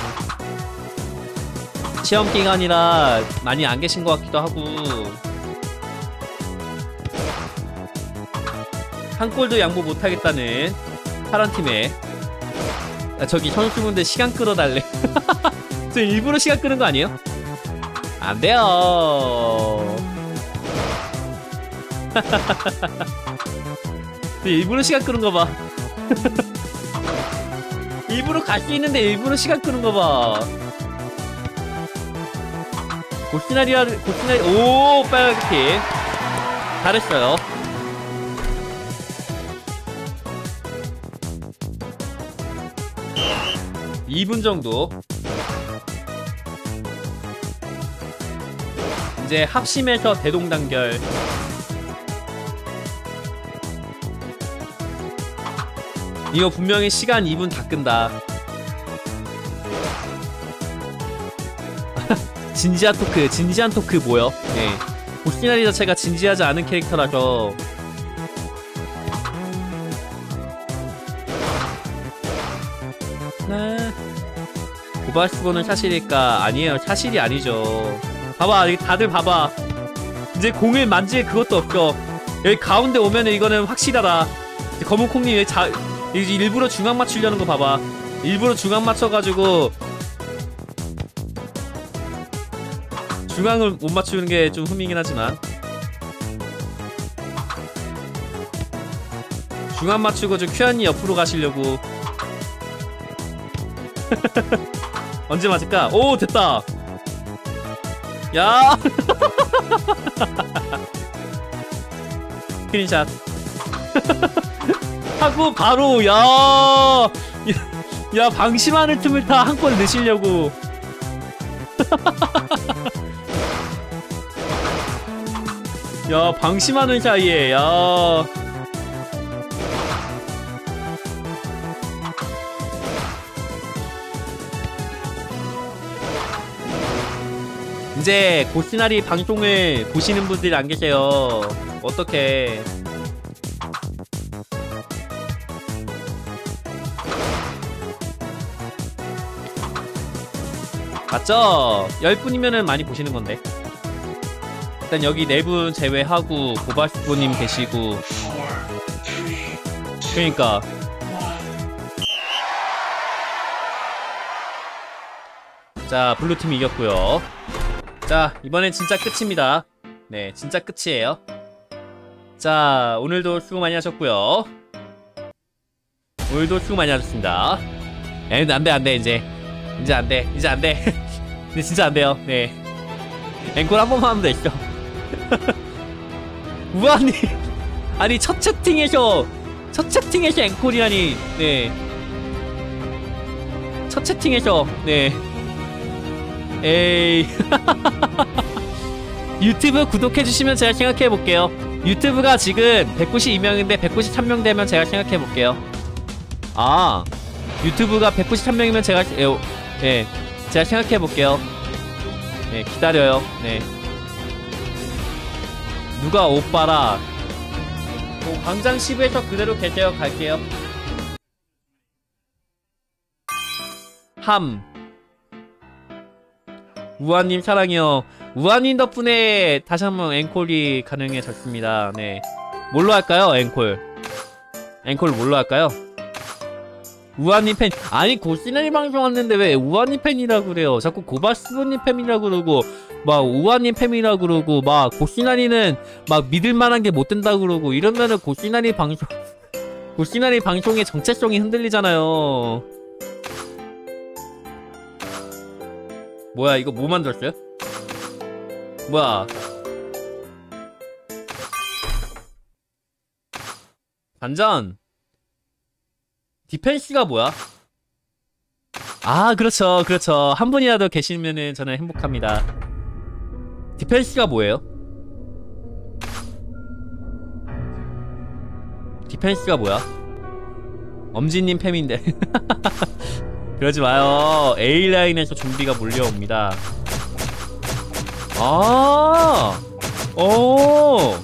시험 기간이라 많이 안 계신 것 같기도 하고, 한 골도 양보 못하겠다는 파란 팀에 저기 선수분들 시간 끌어달래. 저 일부러 시간 끄는 거 아니에요? 안 돼요. 일부러 시간 끄는 거 봐. 일부러 갈 수 있는데 일부러 시간 끄는 거 봐. 고시나리, 오, 빨갛게 잘했어요. (2분) 정도. 이제 합심해서 대동단결. 이거 분명히 시간 2분 다 끈다. 진지한 토크 뭐요? 네. 보시나리 자체가 진지하지 않은 캐릭터라서. 고발수고는 사실일까? 아니에요, 사실이 아니죠. 봐봐, 다들 봐봐. 이제 공을 만질 그것도 없죠. 여기 가운데 오면은 이거는 확실하다. 검은콩님 여기 일부러 중앙 맞추려는 거 봐봐. 일부러 중앙 맞춰가지고 중앙을 못 맞추는 게 좀 흠이긴 하지만, 중앙 맞추고 저 큐안이 옆으로 가시려고. 언제 맞을까? 오, 됐다. 야. 스크린샷. 하고 바로 야, 방심하는 틈을 타 한 골 넣으시려고. 야, 방심하는 사이에 야. 이제 고시나리 방송을 보시는 분들이 안 계세요. 어떡해. 맞죠? 10분이면은 많이 보시는 건데. 일단 여기 4분 제외하고 고바스보님 계시고. 그러니까 자, 블루팀이 이겼고요. 자, 이번엔 진짜 끝입니다. 네, 진짜 끝이에요. 자, 오늘도 수고 많이 하셨고요. 오늘도 수고 많이 하셨습니다. 안돼 이제 안돼 이제 안돼. 근데 진짜 안돼요. 네, 앵콜 한 번만 하면 되죠. 우아님, 아니 첫 채팅에서 앵콜이라니. 네, 첫 채팅에서. 네, 에이. 유튜브 구독해주시면 제가 생각해볼게요. 유튜브가 지금 192명인데 193명 되면 제가 생각해볼게요. 아, 유튜브가 193명이면 제가 네, 제가 생각해볼게요. 네, 기다려요. 네, 누가 오빠라. 광장 10에서 그대로 계세요. 갈게요. 우아님 사랑해요. 우아님 덕분에 다시 한번 앵콜이 가능해졌습니다. 네, 뭘로 할까요? 앵콜 뭘로 할까요? 우아님 팬. 아니 고시나리 방송 왔는데 왜 우아님 팬이라고 그래요? 자꾸 고바스보님 팬이라고 그러고 막 우아님 팬이라고 그러고 막 고시나리는 막 믿을만한 게 못 된다고 그러고 이러면은 고시나리 방송의 정체성이 흔들리잖아요. 뭐야, 이거 뭐 만들었어요? 뭐야, 반전 디펜스가 뭐야? 아, 그렇죠. 한 분이라도 계시면은 저는 행복합니다. 디펜스가 뭐예요? 디펜스가 뭐야? 엄지님 팸인데. 그러지 마요. A라인에서 좀비가 몰려옵니다. 아, 오,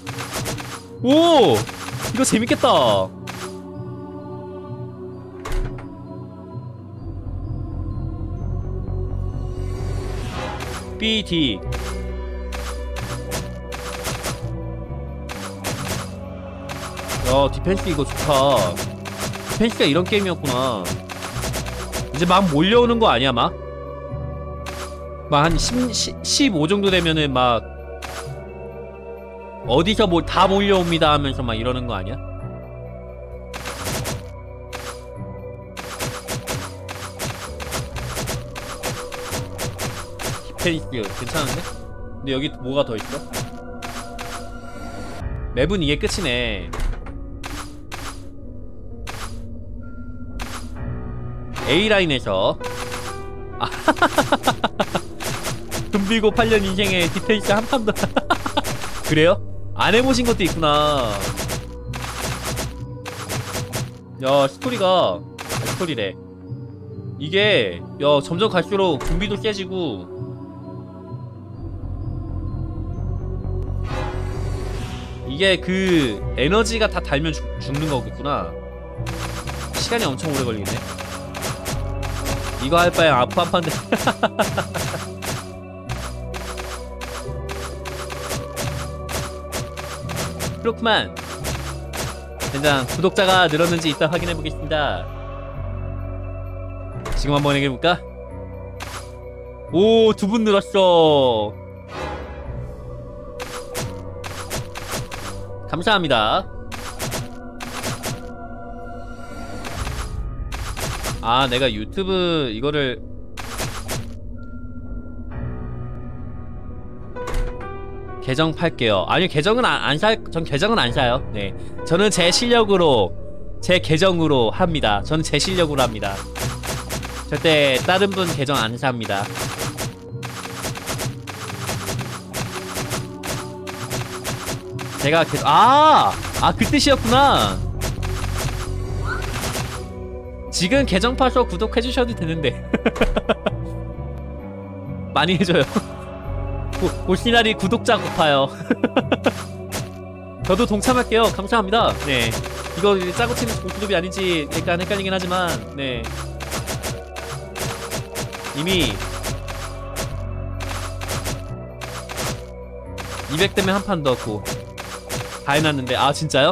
이거 재밌겠다. BD. 야, 디펜스 이거 좋다. 디펜스가 이런 게임이었구나. 이제 막 몰려오는 거 아니야, 막 한 15 정도 되면은 막 어디서 뭐 다 몰려옵니다 하면서 막 이러는 거 아니야? 디펜스 괜찮은데? 근데 여기 뭐가 더 있어? 맵은 이게 끝이네. A라인에서 덤비고 8년 인생에 디펜스 한 판도. 그래요? 안 해보신 것도 있구나. 야, 스토리래. 이게 야, 점점 갈수록 좀비도 세지고. 이게 그 에너지가 다 달면 죽는 거겠구나. 시간이 엄청 오래 걸리네. 이거 할 바에 아프 한 판데. 그렇구만. 된장, 구독자가 늘었는지 이따 확인해보겠습니다. 지금 한번 해볼까? 오, 2분 늘었어. 감사합니다. 아, 내가 유튜브 이거를 계정 팔게요. 아니, 계정은 전 계정은 안 사요. 네, 저는 제 실력으로, 제 계정으로 합니다. 저는 제 실력으로 합니다. 절대 다른 분 계정 안 삽니다. 제가 계속 그 뜻이었구나. 지금 계정 파서 구독해주셔도 되는데. 많이 해줘요. 고시나리 구독자 고파요. 저도 동참할게요. 감사합니다. 네, 이거 짜고 치는 고스톱이 아닌지 약간 헷갈리긴 하지만, 네, 이미 200대면 한 판 넣고 다 해놨는데. 아 진짜요?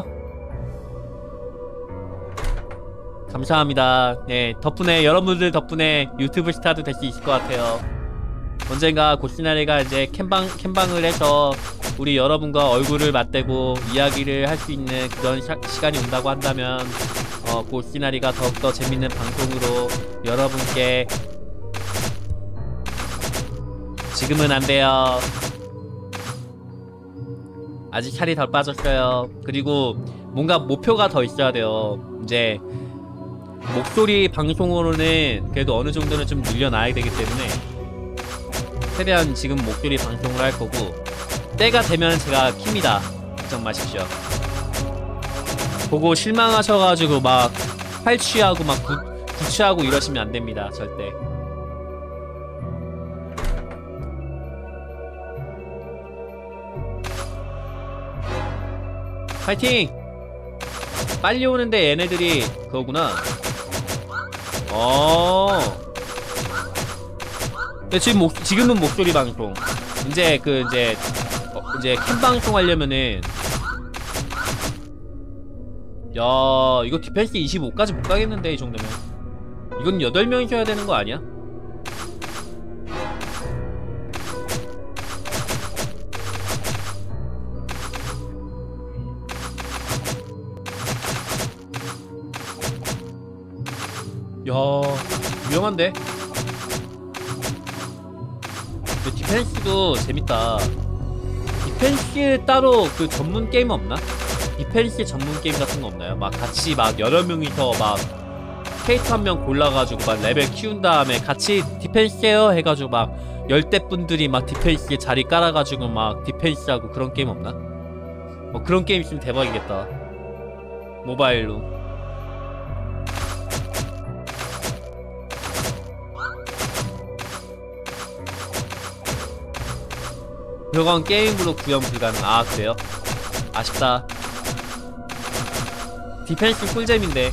감사합니다. 네, 덕분에 여러분들 덕분에 유튜브 스타도 될 수 있을 것 같아요. 언젠가 고시나리가 이제 캠방을 해서 우리 여러분과 얼굴을 맞대고 이야기를 할 수 있는 그런 시간이 온다고 한다면 고시나리가 더욱더 재밌는 방송으로 여러분께. 지금은 안 돼요. 아직 살이 덜 빠졌어요. 그리고 뭔가 목표가 더 있어야 돼요. 이제 목소리 방송으로는 그래도 어느 정도는 좀 늘려놔야 되기 때문에 최대한 지금 목소리 방송을 할 거고, 때가 되면 제가 킵니다. 걱정 마십시오. 보고 실망하셔가지고 막 탈취하고 막 구취하고 이러시면 안 됩니다. 절대. 파이팅! 빨리 오는데 얘네들이 그거구나. 근데 지금은 목소리 방송. 이제 이제 캠 방송 하려면은, 야 이거 디펜스 25까지 못 가겠는데 이 정도면. 이건 8명이셔야 되는 거 아니야? 야 위험한데? 디펜스도 재밌다. 디펜스 따로 그 전문 게임 없나? 디펜스 전문 게임 같은 거 없나요? 막 같이 막 여러 명이서 막 캐릭터 한 명 골라가지고 막 레벨 키운 다음에 같이 디펜스 해요 해가지고 막 열대 분들이 막 디펜스 자리 깔아가지고 막 디펜스하고 그런 게임 없나? 그런 게임 있으면 대박이겠다. 모바일로. 그건 게임으로 구현 불가능. 아 그래요? 아쉽다. 디펜스 꿀잼인데.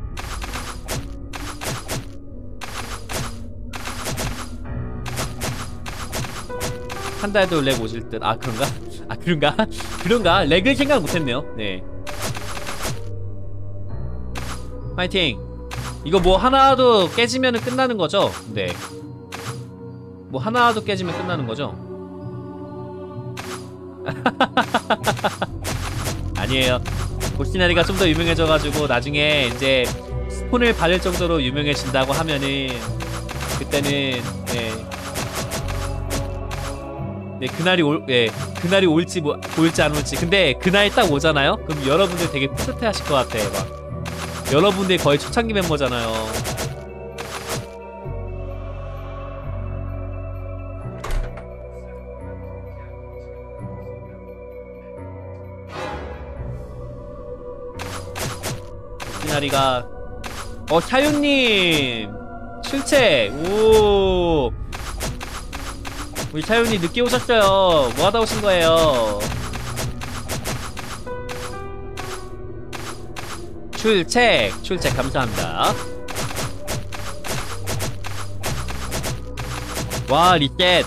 한 달도 렉 오실 듯. 아 그런가? 아 그런가? 그런가? 렉을 생각 못했네요. 네. 파이팅. 이거 뭐 하나도 깨지면은 끝나는 거죠? 네. 뭐 하나도 깨지면 끝나는 거죠? 아니에요. 고시나리가 좀 더 유명해져가지고 나중에 이제 스폰을 받을 정도로 유명해진다고 하면은 그때는 그날이 올지 올지 안 올지. 근데 그날이 딱 오잖아요? 그럼 여러분들 되게 뿌듯해 하실 것 같아. 막 여러분들이 거의 초창기 멤버잖아요. 고시나리가 사윤님 출첵. 오 우리 사윤님 늦게 오셨어요. 뭐하다 오신 거예요? 출첵 감사합니다. 와 리셋.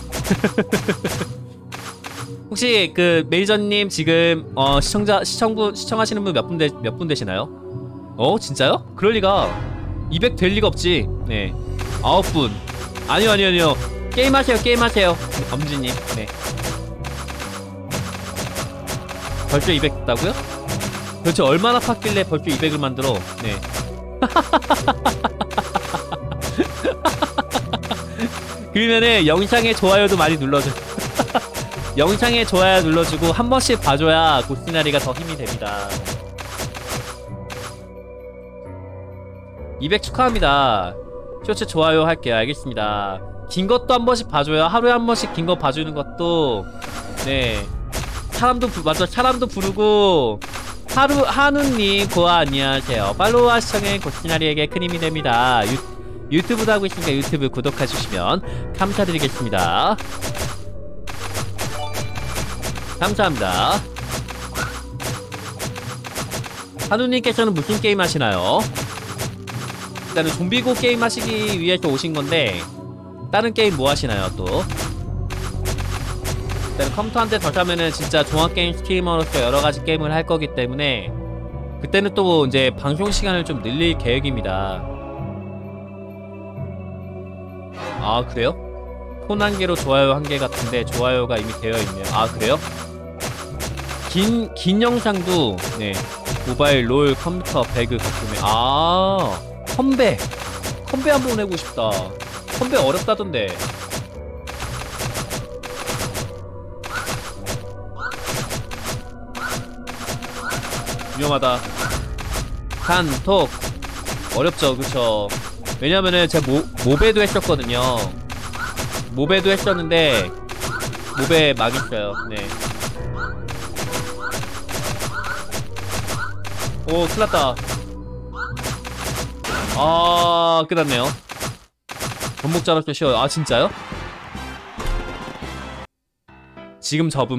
혹시 그 메이저님 지금 시청하시는 분 몇 분 되시나요? 진짜요? 그럴리가. 200 될 리가 없지. 네 9분. 아니요 게임하세요. 네, 범진님. 네 벌써 200 됐다고요? 도대체 얼마나 팠길래 벌써 200을 만들어. 네 그러면은 영상에 좋아요도 많이 눌러줘. 영상에 좋아요 눌러주고 한 번씩 봐줘야 고시나리가 더 힘이 됩니다. 200 축하합니다. 쇼츠 좋아요 할게요. 알겠습니다. 긴 것도 한 번씩 봐줘요. 하루에 한 번씩 긴 거 봐주는 것도. 네 맞아 사람도 부르고. 한우님 고아 안녕하세요. 팔로우와 시청해 고시나리에게 큰 힘이 됩니다. 유튜브도 하고 있으니까 유튜브 구독해주시면 감사드리겠습니다. 감사합니다. 한우님께서는 무슨 게임 하시나요? 일단은 좀비고 게임 하시기 위해서 오신 건데 다른 게임 뭐 하시나요 또? 일단 컴퓨터 한 대 더 사면은 진짜 종합게임 스트리머로서 여러가지 게임을 할 거기 때문에 그때는 또 이제 방송 시간을 좀 늘릴 계획입니다. 아 그래요? 폰 한 개로 좋아요 한 개 같은데 좋아요가 이미 되어 있네요. 아 그래요? 긴 영상도 네 모바일 롤 컴퓨터 배그 가끔에 아 컴배 한번 해보고 싶다. 컴배 어렵다던데. 위험하다. 단톡 어렵죠 그쵸. 왜냐면은 제가 모배도 했었거든요. 모배도 했었는데 모배 망했어요. 네. 오 큰일났다. 아 끝났네요. 전복 자랐을 때 쉬워요. 아 진짜요? 지금 접음.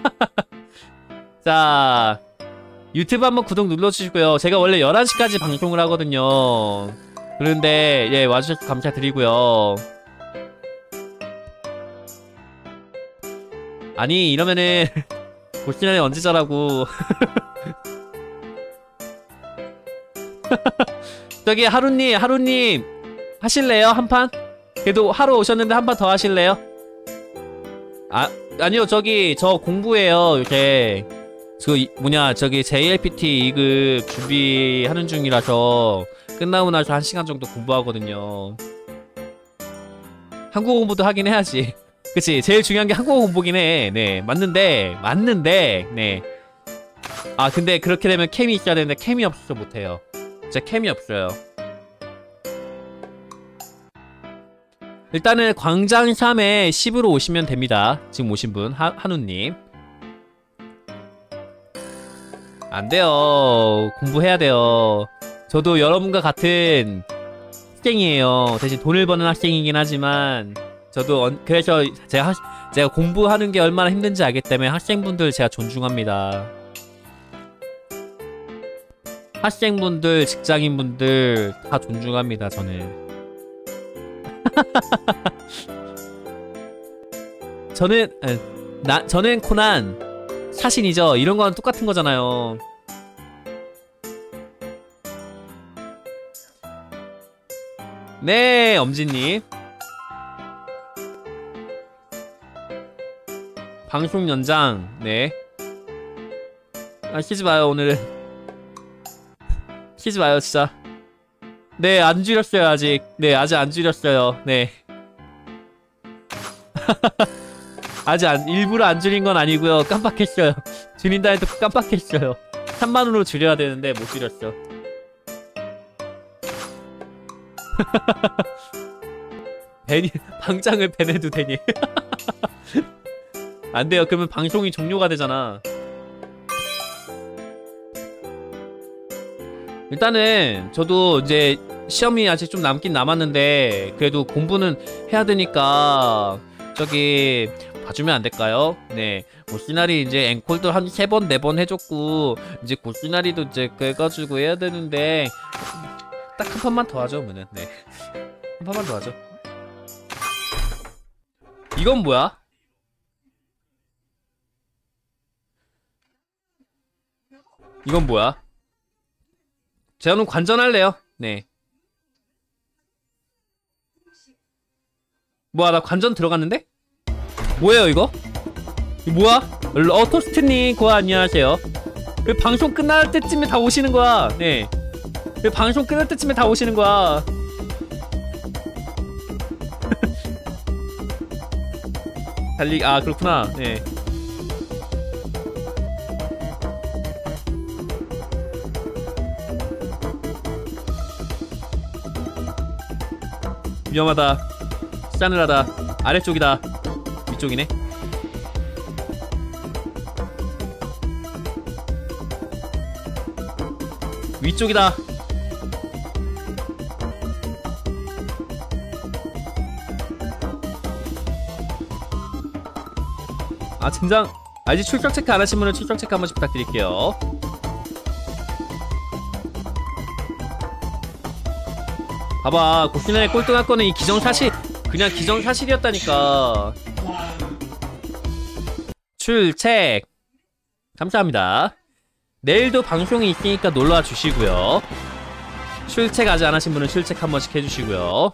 자 유튜브 한번 구독 눌러주시고요. 제가 원래 11시까지 방송을 하거든요. 그런데 예 와주셔서 감사드리고요. 아니 이러면은 고시나리 언제 자라고. 저기 하루님 하실래요? 한판? 그래도 하루 오셨는데 한 판 더 하실래요? 아니요 저기 저 공부해요 요새. 저기 JLPT 2급 준비하는 중이라서 끝나고 나서 1시간 정도 공부하거든요. 한국어 공부도 하긴 해야지. 그치 제일 중요한 게 한국어 공부긴 해. 네 맞는데 네. 아 근데 그렇게 되면 캠이 있어야 되는데 캠이 없어서 못해요. 진짜 캠이 없어요. 일단은 광장 3에 10으로 오시면 됩니다. 지금 오신 분 한우님. 안 돼요. 공부해야 돼요. 저도 여러분과 같은 학생이에요. 대신 돈을 버는 학생이긴 하지만 저도 그래서 제가 공부하는 게 얼마나 힘든지 알기 때문에 학생분들 제가 존중합니다. 학생분들, 직장인분들 다 존중합니다. 저는. 저는 코난 사신이죠. 이런 건 똑같은 거잖아요. 네, 엄지님. 방송 연장. 네. 아, 쉬지 마요, 오늘은. 쉬지 마요, 진짜. 네, 안 줄였어요, 아직. 네, 아직 안 줄였어요. 네. 일부러 안 줄인 건 아니고요. 깜빡했어요. 줄인다 해도 깜빡했어요. 3만원으로 줄여야 되는데 못 줄였어. 방장을 밴해도 되니? 안 돼요. 그러면 방송이 종료가 되잖아. 일단은 저도 이제 시험이 아직 좀 남긴 남았는데 그래도 공부는 해야 되니까 저기 봐주면 안 될까요? 네, 고시나리 이제 앵콜도 한 3번 4번 해줬고 이제 고시나리도 이제 그래가지고 해야 되는데 딱 한 판만 더 하죠. 그러면은 네, 한 판만 더 하죠. 이건 뭐야? 이건 뭐야? 제가 오늘 관전할래요. 네. 뭐야, 나 관전 들어갔는데? 뭐예요 이거? 이거 뭐야? 어토스트님 그거 안녕하세요. 왜 방송 끝날 때쯤에 다 오시는 거야? 네. 왜 방송 끝날 때쯤에 다 오시는 거야? 아 그렇구나. 네. 위험하다. 싸늘하다. 아래쪽이다. 위쪽이네. 위쪽이다. 아 젠장. 아직 출석 체크 안 하신 분은 출석 체크 한 번씩 부탁드릴게요. 봐봐, 고시나리 꼴등할 거는 이 기정사실, 그냥 기정사실이었다니까. 출첵 감사합니다. 내일도 방송이 있으니까 놀러와 주시고요. 출첵 아직 안 하신 분은 출첵 한 번씩 해주시고요.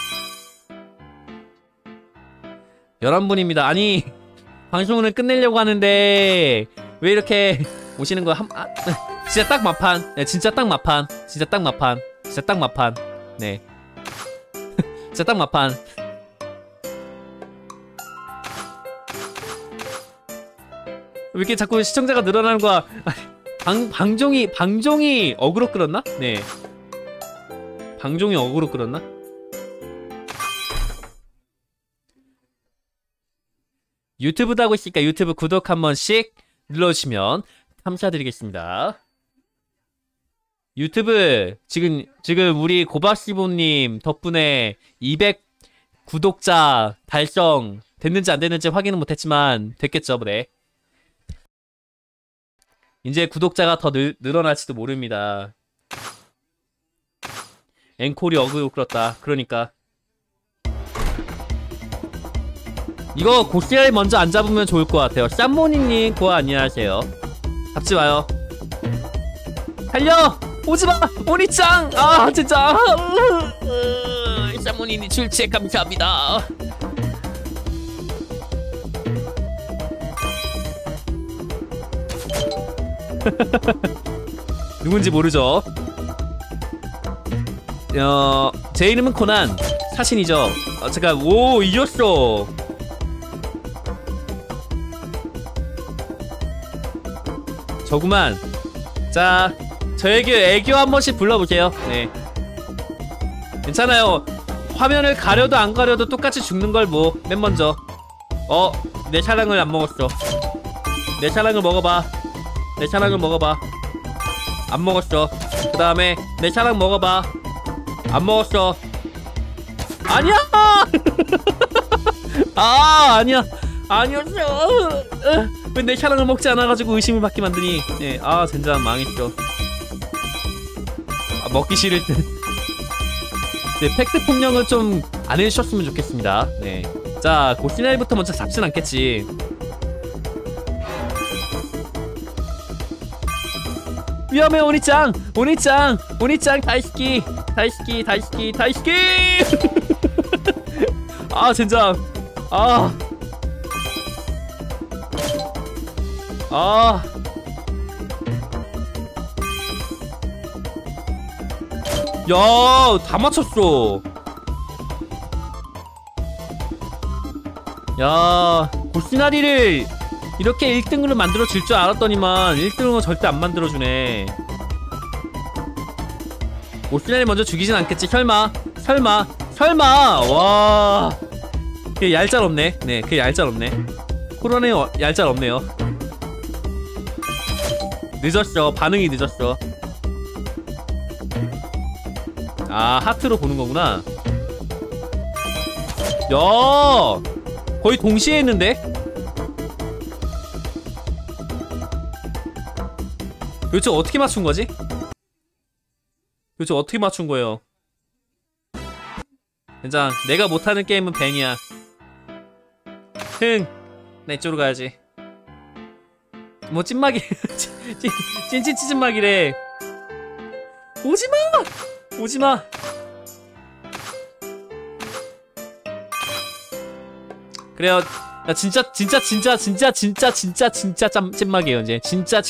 11분입니다. 아니 방송을 끝내려고 하는데 왜 이렇게 오시는 거야? 진짜 딱 마판. 네, 진짜 딱 마판. 진짜 딱 마판. 진짜 딱 마판. 네. 진짜 딱 마판. 왜 이렇게 자꾸 시청자가 늘어나는 거야? 방종이 어그로 끌었나? 네. 방종이 어그로 끌었나? 유튜브도 하고 있으니까 유튜브 구독 한 번씩 눌러주시면 감사드리겠습니다. 유튜브 지금 우리 고박시보님 덕분에 200 구독자 달성 됐는지 안 됐는지 확인은 못했지만 됐겠죠, 네. 이제 구독자가 더 늘어날지도 모릅니다. 앵콜이 어그로 끌었다. 그러니까 이거 고시알 먼저 안 잡으면 좋을 것 같아요. 쌈모니님 고아 안녕하세요. 잡지 마요. 달려! 오지마! 오니짱! 아 진짜 쌈모니님 출첵 감사합니다. 누군지 모르죠? 제 이름은 코난 사신이죠. 제가 오 이겼어. 저구만. 자, 저에게 애교 한 번씩 불러보세요. 네. 괜찮아요. 화면을 가려도 안 가려도 똑같이 죽는 걸 뭐. 맨 먼저. 내 샤랑을 안 먹었어. 내 샤랑을 먹어봐. 내 샤랑을 먹어봐. 안 먹었어. 그 다음에 내 샤랑 먹어봐. 안 먹었어. 아니야! 아니야. 아니었어. 왜 내 샤랑을 먹지 않아가지고 의심을 받게 만드니. 네, 젠장 망했어. 먹기 싫을 듯. 네, 팩트 폭력을 좀 안 해주셨으면 좋겠습니다. 네. 자, 고시나이부터 먼저 잡진 않겠지. 위험해, 오니짱! 오니짱! 오니짱, 다이스키! 다이스키, 다이스키, 다이스키! 젠장. 야, 다 맞췄어. 야, 고시나리를 이렇게 1등으로 만들어줄 줄 알았더니만 1등으로 절대 안 만들어주네. 고시나리 먼저 죽이진 않겠지? 설마. 와, 그게 얄짤없네. 네, 그게 얄짤없네. 코로나에 얄짤없네요. 늦었어. 반응이 늦었어. 하트로 보는 거구나. 야, 거의 동시에 했는데? 도대체 어떻게 맞춘 거지? 도대체 어떻게 맞춘 거예요? 괜찮아. 내가 못하는 게임은 벤이야. 나 이쪽으로 가야지. 뭐 찐막이 찐찐 찐막이래. 오지마! 오지마! 그래요. 나 진짜 찐막이에요. 이제 진짜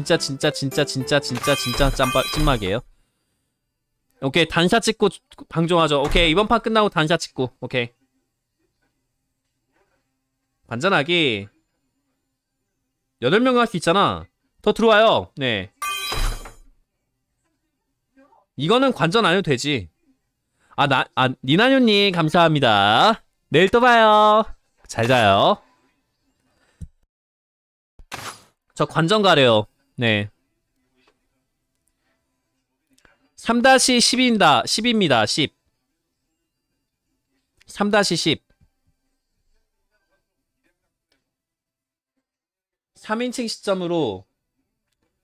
찐막이에요. 오케이, 단샷 찍고 방종하죠. 오케이, 이번 판 끝나고 단샷 찍고. 오케이. 반전하기 8명 할 수 있잖아. 더 들어와요. 네. 이거는 관전 안 해도 되지. 니나뇨님 감사합니다. 내일 또 봐요. 잘 자요. 저 관전 가래요. 네. 3-10입니다. 10입니다. 10. 3-10. 3인칭 시점으로.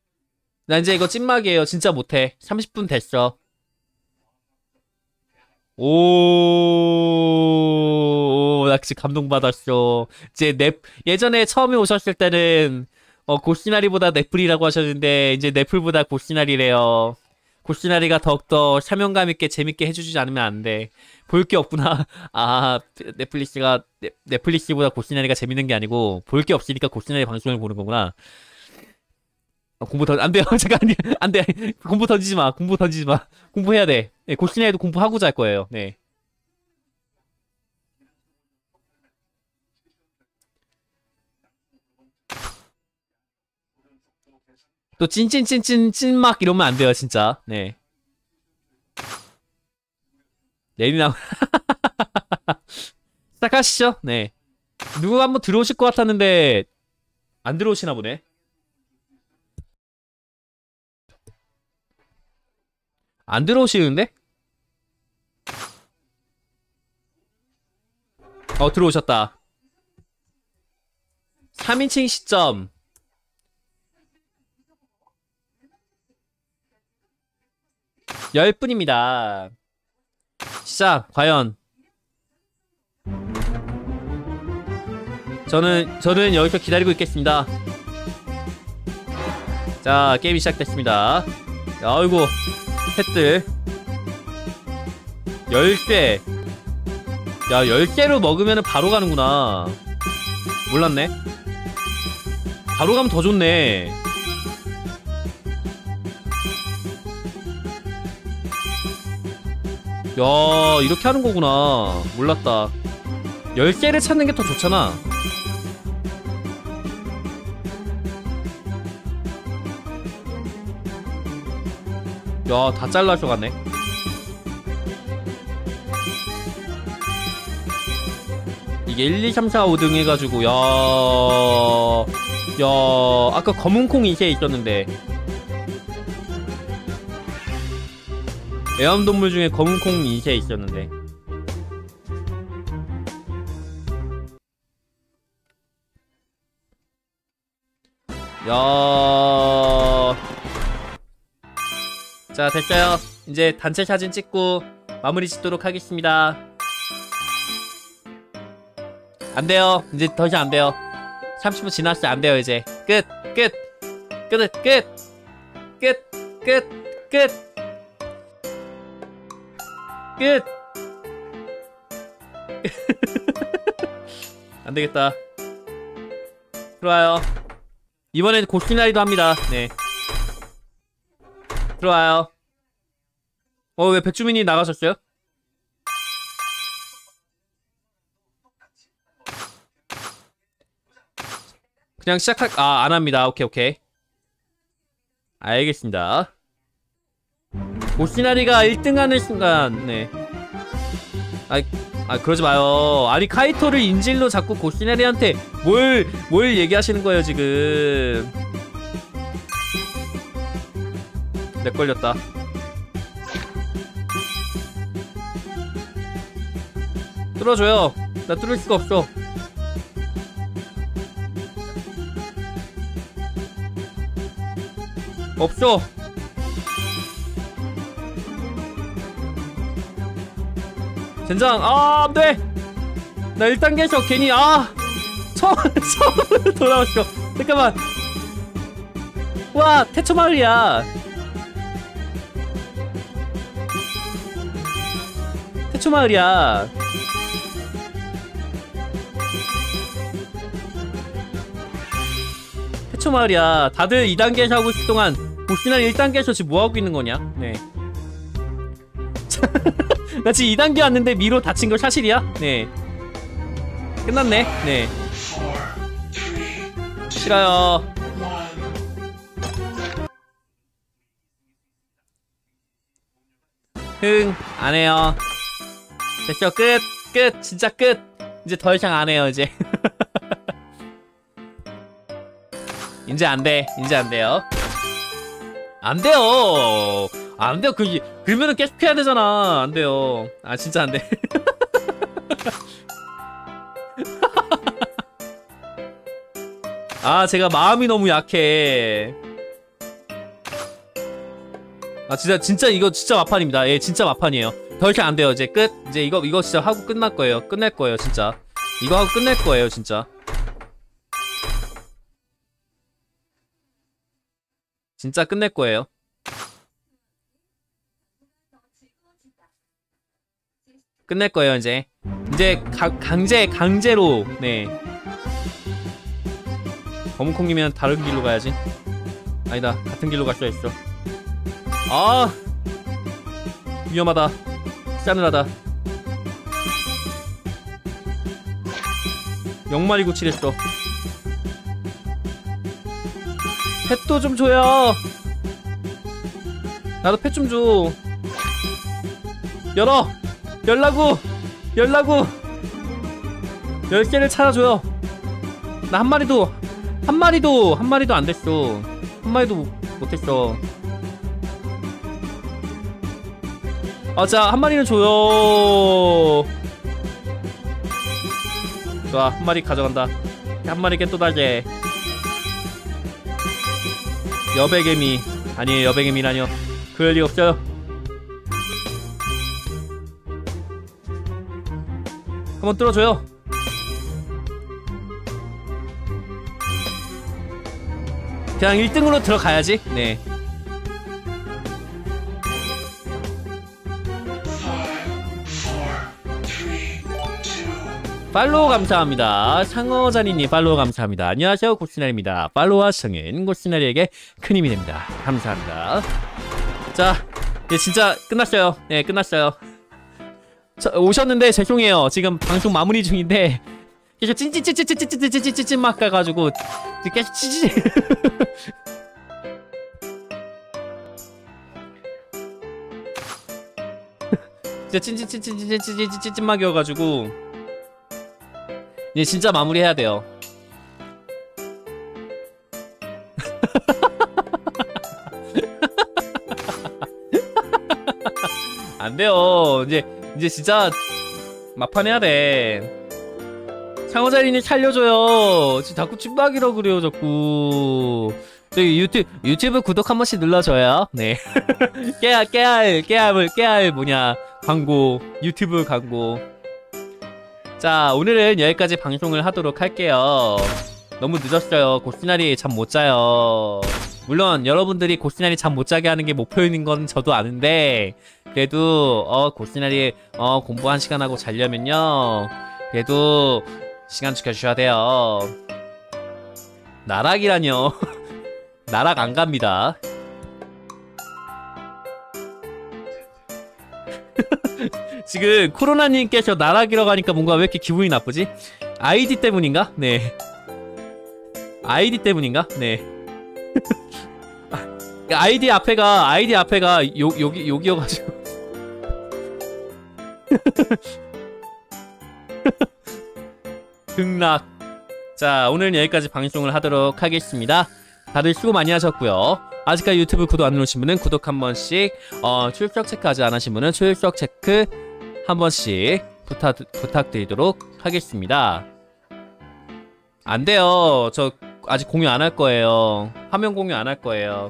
나 이제 이거 찐막이에요. 진짜 못해. 30분 됐어. 오, 나 진짜 감동받았어. 예전에 처음에 오셨을 때는, 고시나리보다 넷플이라고 하셨는데, 이제 넷플보다 고시나리래요. 고시나리가 더욱더 사명감 있게 재밌게 해주지 않으면 안 돼. 볼 게 없구나. 아, 넷플릭스보다 고시나리가 재밌는 게 아니고, 볼 게 없으니까 고시나리 방송을 보는 거구나. 안 돼요. 잠깐, 안 돼. 공부 던지지 마. 공부 던지지 마. 공부해야 돼. 네, 고시나리도 공부하고자 할 거예요. 네. 또 찐막 이러면 안 돼요, 진짜. 네. 내리나 시작하시죠. 네. 누가 한번 들어오실 것 같았는데 안 들어오시나 보네. 안 들어오시는데? 들어오셨다. 3인칭 시점. (10분입니다) 시작. 과연 저는 여기서 기다리고 있겠습니다. 자, 게임이 시작됐습니다. 아이고, 펫들 10개. 야, 10개로 먹으면 바로 가는구나. 몰랐네. 바로 가면 더 좋네. 야, 이렇게 하는 거구나. 몰랐다. 10개를 찾는 게 더 좋잖아. 야, 다 잘라서 갔네. 이게 1, 2, 3, 4, 5등 해가지고, 아까 검은콩 2세 있었는데. 애완동물 중에 검은콩 2세 있었는데. 자, 됐어요. 이제 단체 사진 찍고 마무리 짓도록 하겠습니다. 안 돼요. 이제 더 이상 안 돼요. 30분 지났어요. 안 돼요, 이제. 끝! 끝! 끝! 끝! 끝! 끝! 끝! 끝! 안되겠다. 들어와요. 이번엔 고시나리도 합니다. 네. 들어와요. 왜 백주민이 나가셨어요? 그냥 안합니다. 오케이. 알겠습니다. 고시나리가 1등 하는 순간, 네. 그러지 마요. 아니, 카이토를 인질로 잡고 고시나리한테 뭘 얘기하시는 거예요, 지금. 렉 걸렸다. 뚫어줘요. 나 뚫을 수가 없어. 없어. 젠장. 안돼. 나 1단계에서 괜히 처음으로 돌아왔어. 잠깐만. 와, 태초마을이야. 태초마을이야. 태초마을이야. 다들 2단계에서 하고 있을 동안 고시나리 1단계에서 지금 뭐하고 있는 거냐? 네. 나 지금 2단계 왔는데 미로 다친 거 사실이야? 네. 끝났네. 네. 싫어요. 안해요. 됐어. 끝. 진짜 끝. 이제 더 이상 안해요, 이제. 이제 안돼. 이제 안돼요. 안돼요. 안돼요. 그러면은 계속 해야 되잖아. 안돼요. 진짜 안돼. 제가 마음이 너무 약해. 진짜 이거 진짜 마판입니다. 예, 진짜 마판이에요. 더 이상 안 돼요. 이제 끝. 이제 이거 진짜 하고 끝날 거예요. 끝낼 거예요, 진짜. 이거 하고 끝낼 거예요, 진짜. 진짜 끝낼 거예요. 끝낼 거예요, 이제. 이제 강제로. 네. 검은콩이면 다른 길로 가야지. 아니다, 같은 길로 갈 수가 있어. 아, 위험하다. 싸늘하다. 0마리 고치랬어. 펫도 좀 줘요. 나도 펫 좀 줘. 열어. 열라고. 10개를 찾아줘요. 나 한 마리도 안 됐어. 한 마리도 못했어. 아, 자, 한 마리는 줘요. 좋아, 한 마리 가져간다. 한 마리 깨또다게. 여백개미. 아니에요, 여백개미라뇨. 그럴 리 없어요. 한번 뚫어줘요. 그냥 1등으로 들어가야지. 네. 팔로우 감사합니다. 상어자니님 팔로우 감사합니다. 안녕하세요, 고스나리입니다. 팔로우와 시청은 고스나리에게 큰 힘이 됩니다. 감사합니다. 자, 이제 진짜 끝났어요. 네, 끝났어요. 오셨는데 죄송해요. 지금 방송 마무리 중인데 계속 찐찐찐찐찐찐찐찐찐찐 막 가가지고 계속 찌찌. 진짜 찐찐찐찐찐찐찐찐찐 막이어가지고 이제 진짜 마무리해야 돼요. 안 돼요. 이제 진짜 막판 해야 돼. 상어자리님 살려줘요. 지금 자꾸 찐막이라고 그래요, 자꾸. 저기 유튜브 구독 한 번씩 눌러줘요. 네. 깨알 뭐냐, 광고, 유튜브 광고. 자, 오늘은 여기까지 방송을 하도록 할게요. 너무 늦었어요. 고스나리 잠 못 자요. 물론 여러분들이 고스나리 잠 못 자게 하는 게 목표인 건 저도 아는데, 그래도 고스나리 공부 1시간 하고 자려면요, 그래도 시간 지켜주셔야 돼요. 나락이라뇨. 나락 안 갑니다. 지금 코로나님께서 나락이라고 하니까 뭔가 왜 이렇게 기분이 나쁘지? 아이디 때문인가? 네. 아이디 때문인가? 네. 아이디 앞에가 여기여가지고. 극락. 자, 오늘은 여기까지 방송을 하도록 하겠습니다. 다들 수고 많이 하셨고요. 아직까지 유튜브 구독 안 누르신 분은 구독 한 번씩, 출석 체크 아직 안 하신 분은 출석 체크 한 번씩 부탁드리도록 하겠습니다. 안 돼요. 저 아직 공유 안 할 거예요. 화면 공유 안 할 거예요.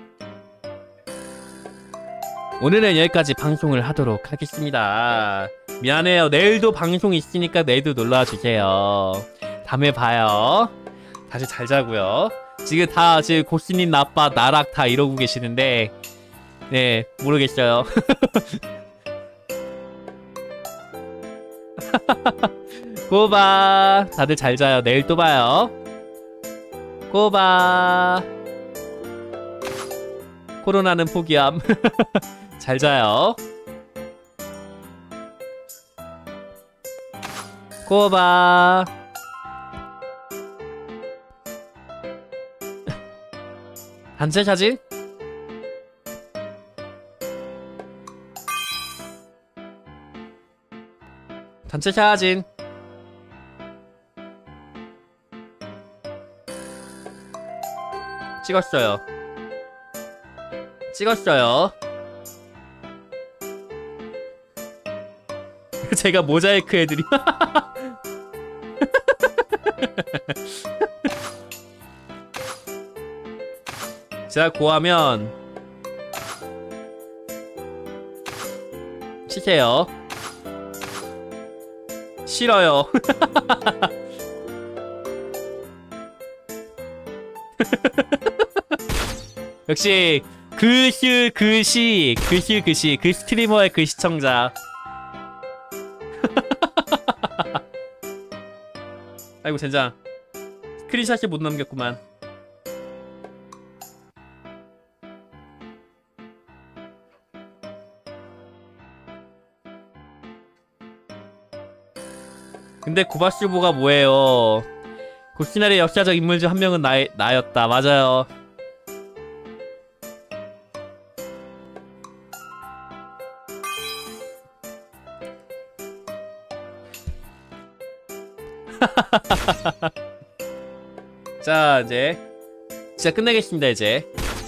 오늘은 여기까지 방송을 하도록 하겠습니다. 미안해요. 내일도 방송 있으니까 내일도 놀러와주세요. 다음에 봐요. 다시 잘 자고요. 지금 고스님, 나빠, 나락 다 이러고 계시는데, 네, 모르겠어요. 고바. 다들 잘 자요. 내일 또 봐요. 고바. 코로나는 포기함. 잘 자요. 고바. 단체 사진? 단체 사진. 찍었어요. 제가 모자이크 해드림. 제가 고하면 시체 하세요. 싫어요. 역시 그 스트리머의 그 시청자. 아이고 젠장, 스크린샷이 못 남겼구만. 근데 구바슈보가 뭐예요? 고시나리의 역사적 인물 중 한 명은 나였다. 맞아요. 자, 이제 진짜 끝내겠습니다. 이제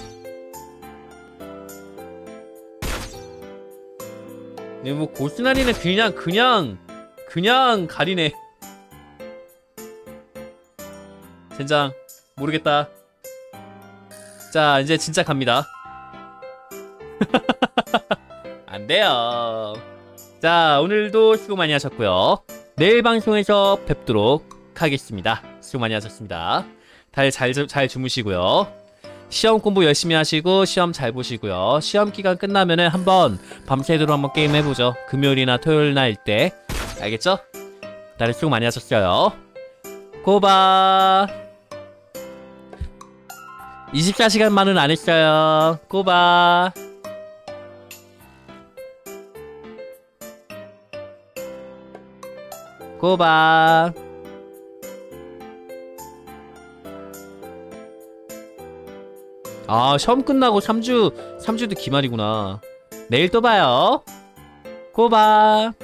네, 뭐 고시나리는 그냥 가리네. 젠장 모르겠다. 자, 이제 진짜 갑니다. 안 돼요. 자, 오늘도 수고 많이 하셨고요. 내일 방송에서 뵙도록 하겠습니다. 수고 많이 하셨습니다. 다들 잘 주무시고요. 시험 공부 열심히 하시고 시험 잘 보시고요. 시험 기간 끝나면은 한번 밤새도록 한번 게임 해보죠. 금요일이나 토요일 날 때. 알겠죠? 다들 수고 많이 하셨어요. 고바. 24시간만은 안 했어요. 고바. 고바. 아, 시험 끝나고 3주도 기말이구나. 내일 또 봐요. 고바.